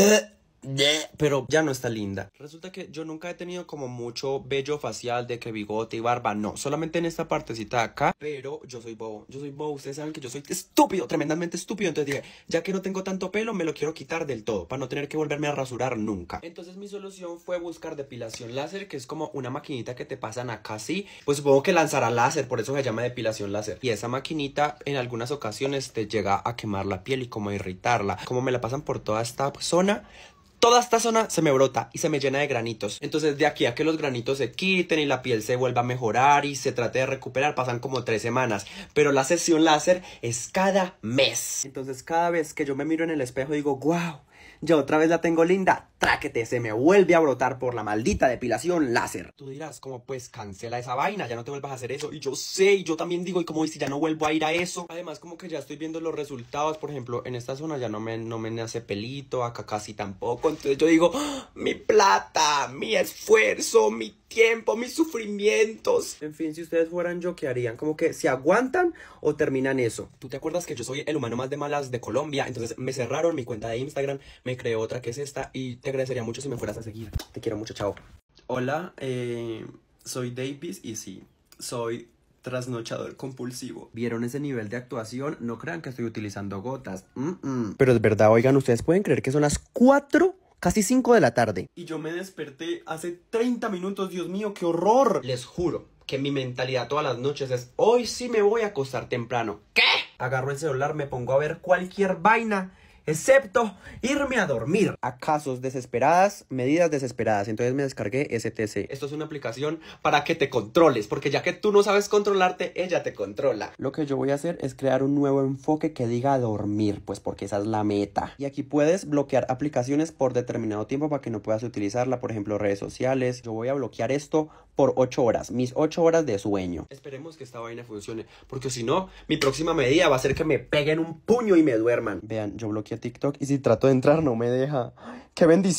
pero ya no está linda. Resulta que yo nunca he tenido como mucho vello facial de que bigote y barba, no, solamente en esta partecita de acá. Pero yo soy bobo, yo soy bobo, ustedes saben que yo soy estúpido, tremendamente estúpido. Entonces dije, ya que no tengo tanto pelo, me lo quiero quitar del todo, para no tener que volverme a rasurar nunca. Entonces mi solución fue buscar depilación láser, que es como una maquinita que te pasan acá así. Pues supongo que lanzará láser, por eso se llama depilación láser. Y esa maquinita en algunas ocasiones te llega a quemar la piel y como a irritarla. Como me la pasan por toda esta zona, toda esta zona se me brota y se me llena de granitos. Entonces de aquí a que los granitos se quiten y la piel se vuelva a mejorar y se trate de recuperar, pasan como tres semanas. Pero la sesión láser es cada mes. Entonces cada vez que yo me miro en el espejo digo, wow, ya otra vez la tengo linda. Tráquete, se me vuelve a brotar por la maldita depilación láser. Tú dirás, como pues cancela esa vaina, ya no te vuelvas a hacer eso. Y yo sé, y yo también digo, y como dice, ya no vuelvo a ir a eso. Además como que ya estoy viendo los resultados. Por ejemplo, en esta zona ya no me, no me nace pelito, acá casi tampoco. Entonces yo digo, ¡oh! Mi plata, mi esfuerzo, mi tiempo, mis sufrimientos. En fin, si ustedes fueran yo, ¿qué harían? Como que se aguantan o terminan eso. ¿Tú te acuerdas que yo soy el humano más de malas de Colombia? Entonces me cerraron mi cuenta de Instagram, me creé otra que es esta y te agradecería mucho si me fueras a seguir. Te quiero mucho, chao. Hola, eh, soy Davis y sí, soy trasnochador compulsivo. ¿Vieron ese nivel de actuación? No crean que estoy utilizando gotas. Mm -mm. Pero es verdad, oigan, ustedes pueden creer que son las cuatro, casi cinco de la tarde. Y yo me desperté hace treinta minutos, Dios mío, qué horror. Les juro que mi mentalidad todas las noches es, hoy sí me voy a acostar temprano. ¿Qué? Agarro el celular, me pongo a ver cualquier vaina, excepto irme a dormir. Acasos desesperadas, medidas desesperadas. Entonces me descargué S T C. Esto es una aplicación para que te controles, porque ya que tú no sabes controlarte, ella te controla. Lo que yo voy a hacer es crear un nuevo enfoque que diga dormir, pues porque esa es la meta. Y aquí puedes bloquear aplicaciones por determinado tiempo para que no puedas utilizarla, por ejemplo redes sociales. Yo voy a bloquear esto por ocho horas, mis ocho horas de sueño. Esperemos que esta vaina funcione, porque si no, mi próxima medida va a ser que me peguen un puño y me duerman. Vean, yo bloqueé TikTok y si trato de entrar no me deja. ¡Qué bendición!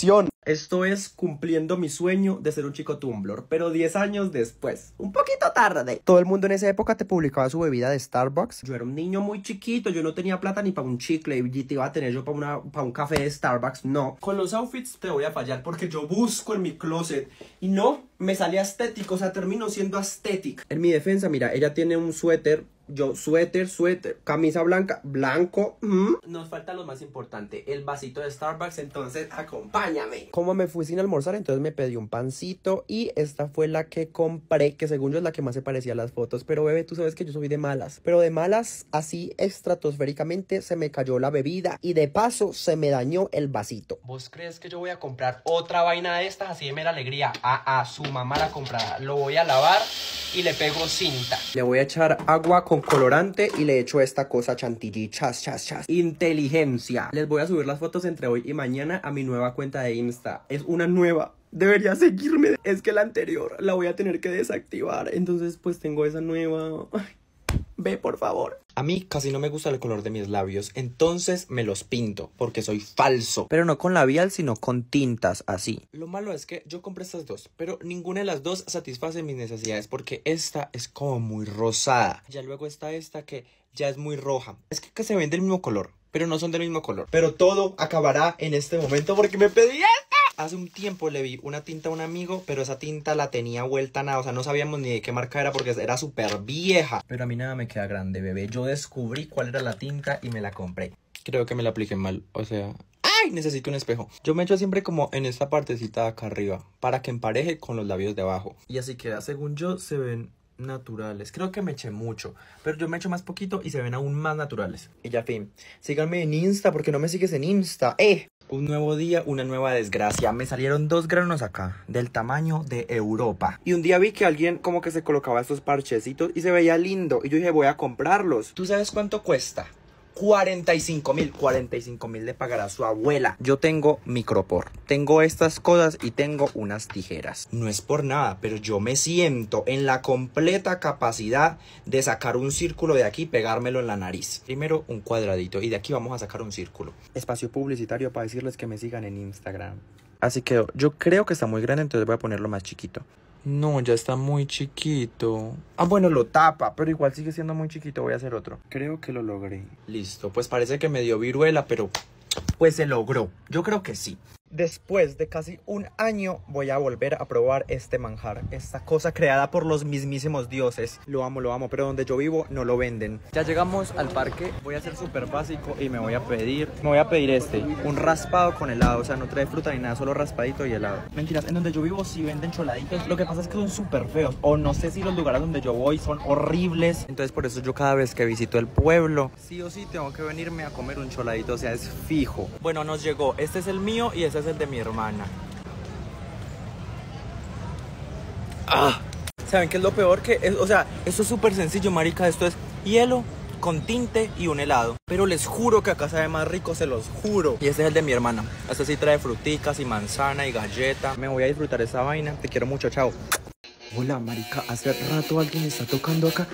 Esto es cumpliendo mi sueño de ser un chico Tumblr, pero diez años después. Un poquito tarde. Todo el mundo en esa época te publicaba su bebida de Starbucks. Yo era un niño muy chiquito, yo no tenía plata ni para un chicle y te iba a tener yo para, una, para un café de Starbucks, no. Con los outfits te voy a fallar porque yo busco en mi closet y no me sale estético, o sea, termino siendo estético. En mi defensa, mira, ella tiene un suéter. Yo, suéter, suéter, camisa blanca, blanco. ¿Mm? Nos falta lo más importante, el vasito de Starbucks, entonces acompáñame. Como me fui sin almorzar, entonces me pedí un pancito y esta fue la que compré, que según yo es la que más se parecía a las fotos. Pero bebé, tú sabes que yo soy de malas. Pero de malas, así estratosféricamente, se me cayó la bebida y de paso se me dañó el vasito. ¿Vos crees que yo voy a comprar otra vaina de estas así de mera alegría? A, a su mamá la comprada. Lo voy a lavar y le pego cinta. Le voy a echar agua con colorante y le echo esta cosa chantilly, chas, chas, chas. Inteligencia. Les voy a subir las fotos entre hoy y mañana a mi nueva cuenta de Insta. Es una nueva. Debería seguirme. Es que la anterior la voy a tener que desactivar. Entonces pues tengo esa nueva. Ay, ve por favor. A mí casi no me gusta el color de mis labios, entonces me los pinto, porque soy falso. Pero no con labial, sino con tintas, así. Lo malo es que yo compré estas dos, pero ninguna de las dos satisface mis necesidades, porque esta es como muy rosada. Ya luego está esta que ya es muy roja. Es que, que se ven del mismo color, pero no son del mismo color. Pero todo acabará en este momento porque me pedí esta. Hace un tiempo le vi una tinta a un amigo, pero esa tinta la tenía vuelta a nada. O sea, no sabíamos ni de qué marca era porque era súper vieja. Pero a mí nada me queda grande, bebé. Yo descubrí cuál era la tinta y me la compré. Creo que me la apliqué mal, o sea... ¡Ay! Necesito un espejo. Yo me echo siempre como en esta partecita de acá arriba, para que empareje con los labios de abajo. Y así queda, según yo, se ven naturales. Creo que me eché mucho, pero yo me echo más poquito y se ven aún más naturales. Y ya fin, síganme en Insta porque no me sigues en Insta. ¡Eh! Un nuevo día, una nueva desgracia. Me salieron dos granos acá, del tamaño de Europa. Y un día vi que alguien como que se colocaba estos parchecitos y se veía lindo. Y yo dije, voy a comprarlos. ¿Tú sabes cuánto cuesta? cuarenta y cinco mil. cuarenta y cinco mil le pagará su abuela. Yo tengo micropor. Tengo estas cosas y tengo unas tijeras. No es por nada, pero yo me siento en la completa capacidad de sacar un círculo de aquí y pegármelo en la nariz. Primero un cuadradito y de aquí vamos a sacar un círculo. Espacio publicitario para decirles que me sigan en Instagram. Así que yo creo que está muy grande, entonces voy a ponerlo más chiquito. No, ya está muy chiquito. Ah, bueno, lo tapa, pero igual sigue siendo muy chiquito. Voy a hacer otro. Creo que lo logré. Listo, pues parece que me dio viruela, pero pues se logró. Yo creo que sí. Después de casi un año voy a volver a probar este manjar, esta cosa creada por los mismísimos dioses. Lo amo, lo amo, pero donde yo vivo no lo venden. Ya llegamos al parque, voy a ser súper básico y me voy a pedir, me voy a pedir este, un raspado con helado, o sea, no trae fruta ni nada, solo raspadito y helado. Mentiras, en donde yo vivo sí venden choladitos, lo que pasa es que son súper feos, o no sé si los lugares donde yo voy son horribles. Entonces por eso yo cada vez que visito el pueblo, sí o sí tengo que venirme a comer un choladito, o sea, es fijo. Bueno, nos llegó, este es el mío y este es el de mi hermana. Ah, ¿saben qué es lo peor? Que es, o sea, esto es súper sencillo, marica. Esto es hielo con tinte y un helado. Pero les juro que acá sabe más rico, se los juro. Y este es el de mi hermana. Este sí trae fruticas y manzana y galleta. Me voy a disfrutar esa vaina. Te quiero mucho, chao. Hola, marica. Hace rato alguien está tocando acá.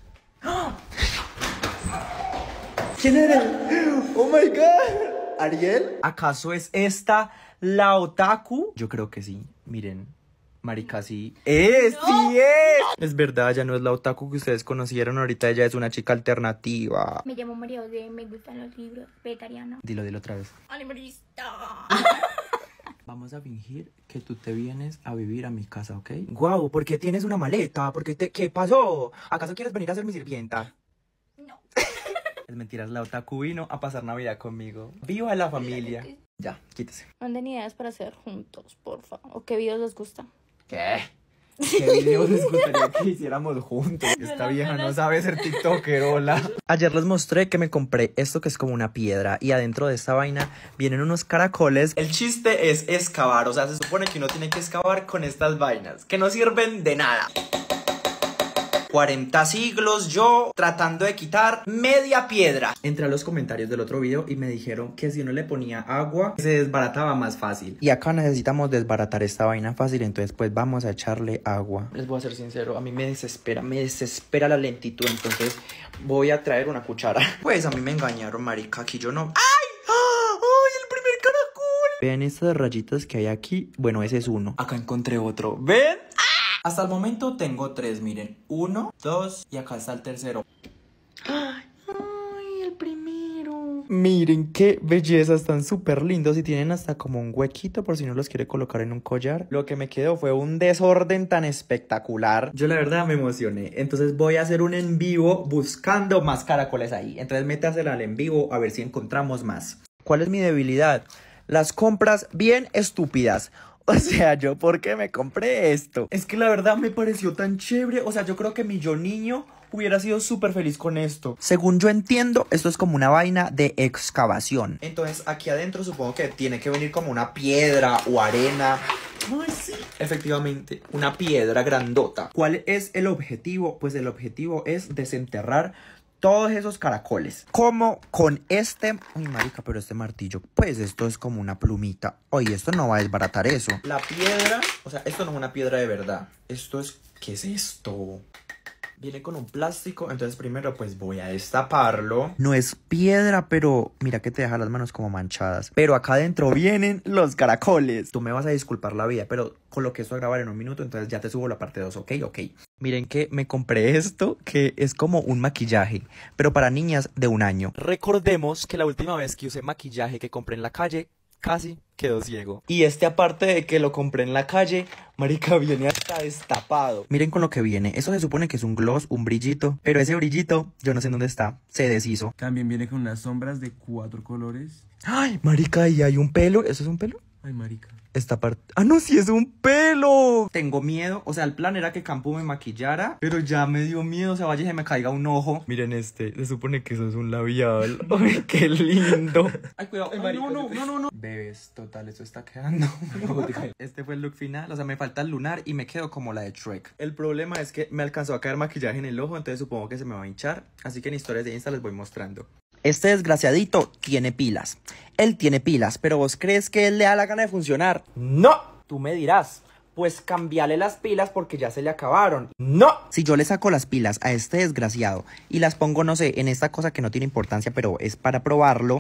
¿Quién eres? Oh my god. ¿Ariel? ¿Acaso es esta la otaku? Yo creo que sí. Miren, marica, sí. ¡Es! ¡No! ¡Sí es! Es verdad, ya no es la otaku que ustedes conocieron. Ahorita ella es una chica alternativa. Me llamo María José, me gustan los libros, vegetariana. Dilo, dilo otra vez. ¡Animalista! Vamos a fingir que tú te vienes a vivir a mi casa, ¿ok? Guau, wow, ¿por qué tienes una maleta? ¿Por qué, te... ¿Qué pasó? ¿Acaso quieres venir a ser mi sirvienta? No. Es mentira, la otaku vino a pasar Navidad conmigo. ¡Viva la familia! Ya, quítese. Manden ideas para hacer juntos, por favor. ¿O qué videos les gustan? ¿Qué? ¿Qué videos les gustaría que hiciéramos juntos? Esta vieja no sabe ser tiktoker, hola. Ayer les mostré que me compré esto que es como una piedra y adentro de esta vaina vienen unos caracoles. El chiste es excavar, o sea, se supone que uno tiene que excavar con estas vainas, que no sirven de nada. cuarenta siglos yo tratando de quitar media piedra. Entré a los comentarios del otro video y me dijeron que si uno le ponía agua se desbarataba más fácil. Y acá necesitamos desbaratar esta vaina fácil, entonces pues vamos a echarle agua. Les voy a ser sincero, a mí me desespera, me desespera la lentitud, entonces voy a traer una cuchara. Pues a mí me engañaron, marica, aquí yo no... ¡Ay! ¡Ay! ¡El primer caracol! Vean estas rayitas que hay aquí. Bueno, ese es uno. Acá encontré otro. ¿Ven? Hasta el momento tengo tres, miren. Uno, dos y acá está el tercero. ¡Ay! ¡Ay, el primero! Miren qué belleza, están súper lindos y tienen hasta como un huequito por si no los quiere colocar en un collar. Lo que me quedó fue un desorden tan espectacular. Yo la verdad me emocioné. Entonces voy a hacer un en vivo buscando más caracoles ahí. Entonces métasela al en vivo a ver si encontramos más. ¿Cuál es mi debilidad? Las compras bien estúpidas. O sea, yo, ¿por qué me compré esto? Es que la verdad me pareció tan chévere. O sea, yo creo que mi yo niño hubiera sido súper feliz con esto. Según yo entiendo, esto es como una vaina de excavación. Entonces, aquí adentro supongo que tiene que venir como una piedra o arena. Ay, sí. Efectivamente, una piedra grandota. ¿Cuál es el objetivo? Pues el objetivo es desenterrar todos esos caracoles. Como con este... Ay, marica, pero este martillo, pues esto es como una plumita. Oye, esto no va a desbaratar eso. La piedra, o sea, esto no es una piedra de verdad. Esto es... ¿Qué es esto? Viene con un plástico, entonces primero pues voy a destaparlo. No es piedra, pero mira que te deja las manos como manchadas. Pero acá adentro vienen los caracoles. Tú me vas a disculpar la vida, pero coloqué esto a grabar en un minuto, entonces ya te subo la parte dos, ok, ok. Miren que me compré esto, que es como un maquillaje, pero para niñas de un año. Recordemos que la última vez que usé maquillaje que compré en la calle, casi quedó ciego. Y este, aparte de que lo compré en la calle, marica, viene hasta destapado. Miren con lo que viene. Eso se supone que es un gloss, un brillito. Pero ese brillito, yo no sé en dónde está. Se deshizo. También viene con unas sombras de cuatro colores. Ay, marica, ahí hay un pelo. ¿Eso es un pelo? Ay, marica. Esta parte... ¡Ah, no! ¡Sí es un pelo! Tengo miedo. O sea, el plan era que Campo me maquillara, pero ya me dio miedo. O sea, vaya y se me caiga un ojo. Miren este. Se supone que eso es un labial. ¡Ay, qué lindo! ¡Ay, cuidado! Ay, marica, no, no, no, no, no. Bebes, total, esto está quedando. Este fue el look final. O sea, me falta el lunar y me quedo como la de Shrek. El problema es que me alcanzó a caer maquillaje en el ojo, entonces supongo que se me va a hinchar. Así que en historias de Insta les voy mostrando. Este desgraciadito tiene pilas. Él tiene pilas, pero ¿vos crees que él le da la gana de funcionar? ¡No! Tú me dirás, pues cambiale las pilas porque ya se le acabaron. ¡No! Si yo le saco las pilas a este desgraciado y las pongo, no sé, en esta cosa que no tiene importancia, pero es para probarlo.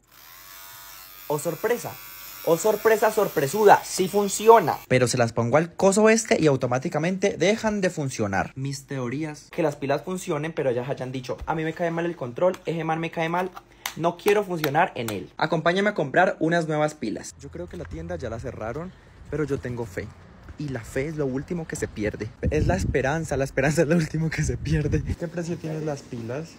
¡Oh, sorpresa! ¡Oh, sorpresa sorpresuda! ¡Sí funciona! Pero se las pongo al coso este y automáticamente dejan de funcionar. Mis teorías: que las pilas funcionen, pero ya hayan dicho, a mí me cae mal el control, ese man me cae mal, no quiero funcionar en él. Acompáñame a comprar unas nuevas pilas. Yo creo que la tienda ya la cerraron, pero yo tengo fe. Y la fe es lo último que se pierde. Es la esperanza, la esperanza es lo último que se pierde. ¿Qué precio tienes las pilas?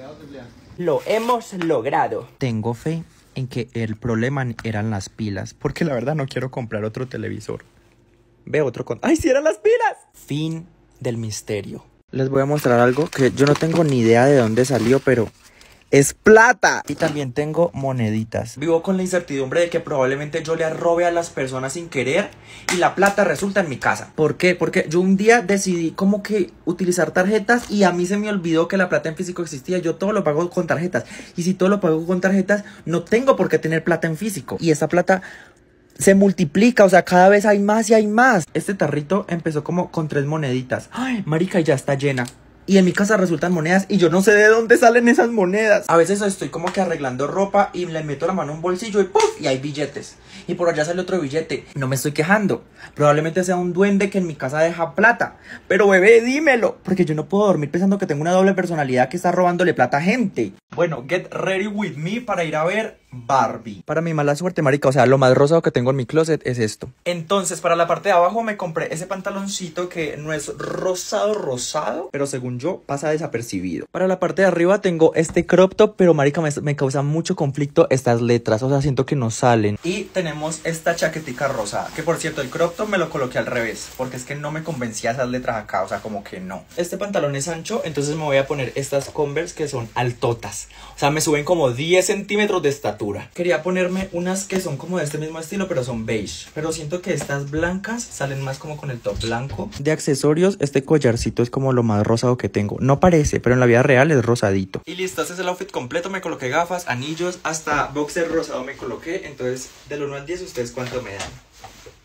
Lo hemos logrado. Tengo fe en que el problema eran las pilas, porque la verdad no quiero comprar otro televisor. Ve otro con... ¡Ay, sí eran las pilas! Fin del misterio. Les voy a mostrar algo que yo no tengo ni idea de dónde salió, pero es plata. Y también tengo moneditas. Vivo con la incertidumbre de que probablemente yo le robe a las personas sin querer y la plata resulta en mi casa. ¿Por qué? Porque yo un día decidí como que utilizar tarjetas y a mí se me olvidó que la plata en físico existía. Yo todo lo pago con tarjetas. Y si todo lo pago con tarjetas, no tengo por qué tener plata en físico. Y esa plata se multiplica, o sea, cada vez hay más y hay más. Este tarrito empezó como con tres moneditas. Ay, marica, y ya está llena. Y en mi casa resultan monedas y yo no sé de dónde salen esas monedas. A veces estoy como que arreglando ropa y le meto la mano en un bolsillo y ¡puf! Y hay billetes. Y por allá sale otro billete. No me estoy quejando. Probablemente sea un duende que en mi casa deja plata. Pero bebé, dímelo. Porque yo no puedo dormir pensando que tengo una doble personalidad que está robándole plata a gente. Bueno, get ready with me para ir a ver Barbie. Para mi mala suerte, marica, o sea, lo más rosado que tengo en mi closet es esto. Entonces, para la parte de abajo me compré ese pantaloncito que no es rosado rosado, pero según yo pasa desapercibido. Para la parte de arriba tengo este crop top, pero marica, me, me causa mucho conflicto estas letras, o sea, siento que no salen. Y tenemos esta chaquetica rosada, que por cierto, el crop top me lo coloqué al revés, porque es que no me convencía esas letras acá, o sea, como que no. Este pantalón es ancho, entonces me voy a poner estas Converse que son altotas, o sea, me suben como diez centímetros de estatura. Quería ponerme unas que son como de este mismo estilo, pero son beige. Pero siento que estas blancas salen más como con el top blanco. De accesorios, este collarcito es como lo más rosado que tengo. No parece, pero en la vida real es rosadito. Y listo, este es el outfit completo. Me coloqué gafas, anillos, hasta boxer rosado me coloqué. Entonces, del uno al diez, ¿ustedes cuánto me dan?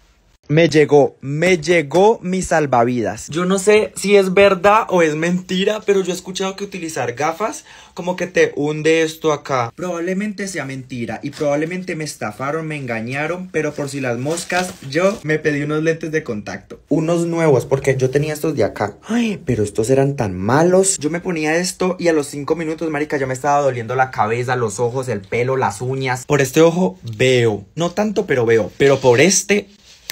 Me llegó, me llegó mi salvavidas. Yo no sé si es verdad o es mentira, pero yo he escuchado que utilizar gafas como que te hunde esto acá. Probablemente sea mentira y probablemente me estafaron, me engañaron, pero por si las moscas, yo me pedí unos lentes de contacto. Unos nuevos, porque yo tenía estos de acá. Ay, pero estos eran tan malos. Yo me ponía esto y a los cinco minutos, marica, ya me estaba doliendo la cabeza, los ojos, el pelo, las uñas. Por este ojo veo, no tanto, pero veo, pero por este...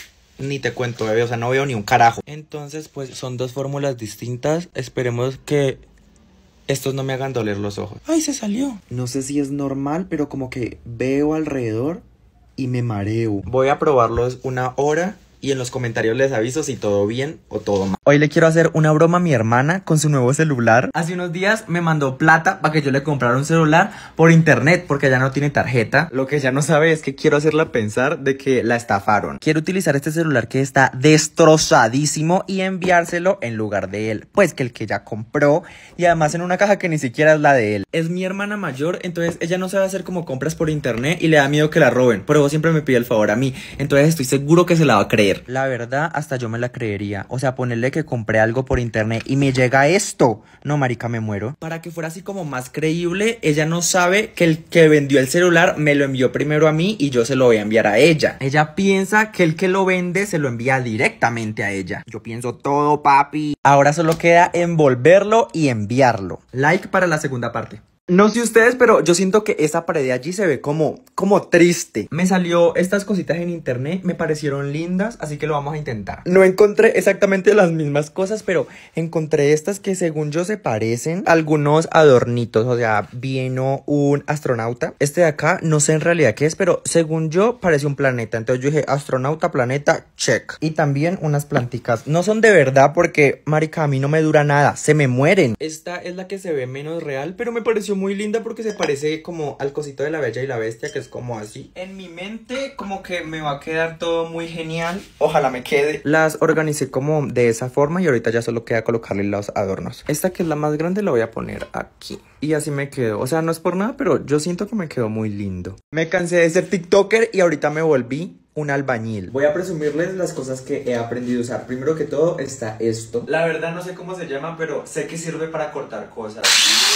ni te cuento, bebé, o sea, no veo ni un carajo. Entonces, pues, son dos fórmulas distintas. Esperemos que estos no me hagan doler los ojos. ¡Ay, se salió! No sé si es normal, pero como que veo alrededor y me mareo. Voy a probarlos una hora y en los comentarios les aviso si todo bien o todo mal. Hoy le quiero hacer una broma a mi hermana con su nuevo celular. Hace unos días me mandó plata para que yo le comprara un celular por internet porque ella no tiene tarjeta. Lo que ella no sabe es que quiero hacerla pensar de que la estafaron. Quiero utilizar este celular que está destrozadísimo y enviárselo en lugar de él. Pues que el que ella compró y además en una caja que ni siquiera es la de él. Es mi hermana mayor, entonces ella no sabe hacer como compras por internet y le da miedo que la roben. Pero siempre me pide el favor a mí. Entonces estoy seguro que se la va a creer. La verdad, hasta yo me la creería. O sea, ponerle que compré algo por internet y me llega esto. No, marica, me muero. Para que fuera así como más creíble, ella no sabe que el que vendió el celular me lo envió primero a mí y yo se lo voy a enviar a ella. Ella piensa que el que lo vende se lo envía directamente a ella. Yo pienso todo, papi. Ahora solo queda envolverlo y enviarlo. Like para la segunda parte. No sé ustedes, pero yo siento que esa pared de allí se ve como, como triste. Me salió estas cositas en internet, me parecieron lindas, así que lo vamos a intentar. No encontré exactamente las mismas cosas, pero encontré estas que según yo se parecen a algunos adornitos. O sea, vino un astronauta. Este de acá, no sé en realidad qué es, pero según yo parece un planeta. Entonces yo dije, astronauta, planeta, check. Y también unas planticas. No son de verdad porque, marica, a mí no me dura nada, se me mueren. Esta es la que se ve menos real, pero me pareció muy linda porque se parece como al cosito de la Bella y la Bestia, que es como así. En mi mente como que me va a quedar todo muy genial. Ojalá me quede. Las organicé como de esa forma y ahorita ya solo queda colocarle los adornos. Esta que es la más grande la voy a poner aquí. Y así me quedo. O sea, no es por nada, pero yo siento que me quedó muy lindo. Me cansé de ser TikToker y ahorita me volví un albañil. Voy a presumirles las cosas que he aprendido a usar. Primero que todo está esto. La verdad no sé cómo se llama, pero sé que sirve para cortar cosas.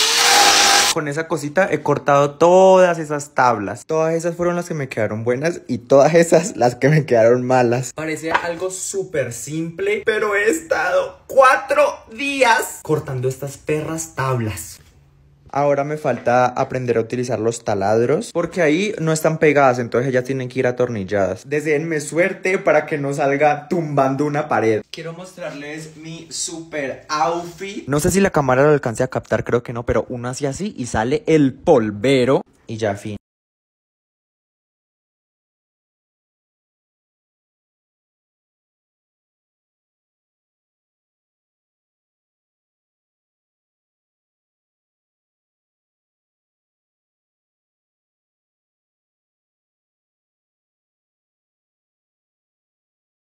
Con esa cosita he cortado todas esas tablas. Todas esas fueron las que me quedaron buenas y todas esas las que me quedaron malas. Parecía algo súper simple, pero he estado cuatro días cortando estas perras tablas. Ahora me falta aprender a utilizar los taladros, porque ahí no están pegadas, entonces ellas tienen que ir atornilladas. Deseenme suerte para que no salga tumbando una pared. Quiero mostrarles mi super outfit. No sé si la cámara lo alcance a captar, creo que no, pero uno hace así y sale el polvero y ya fin.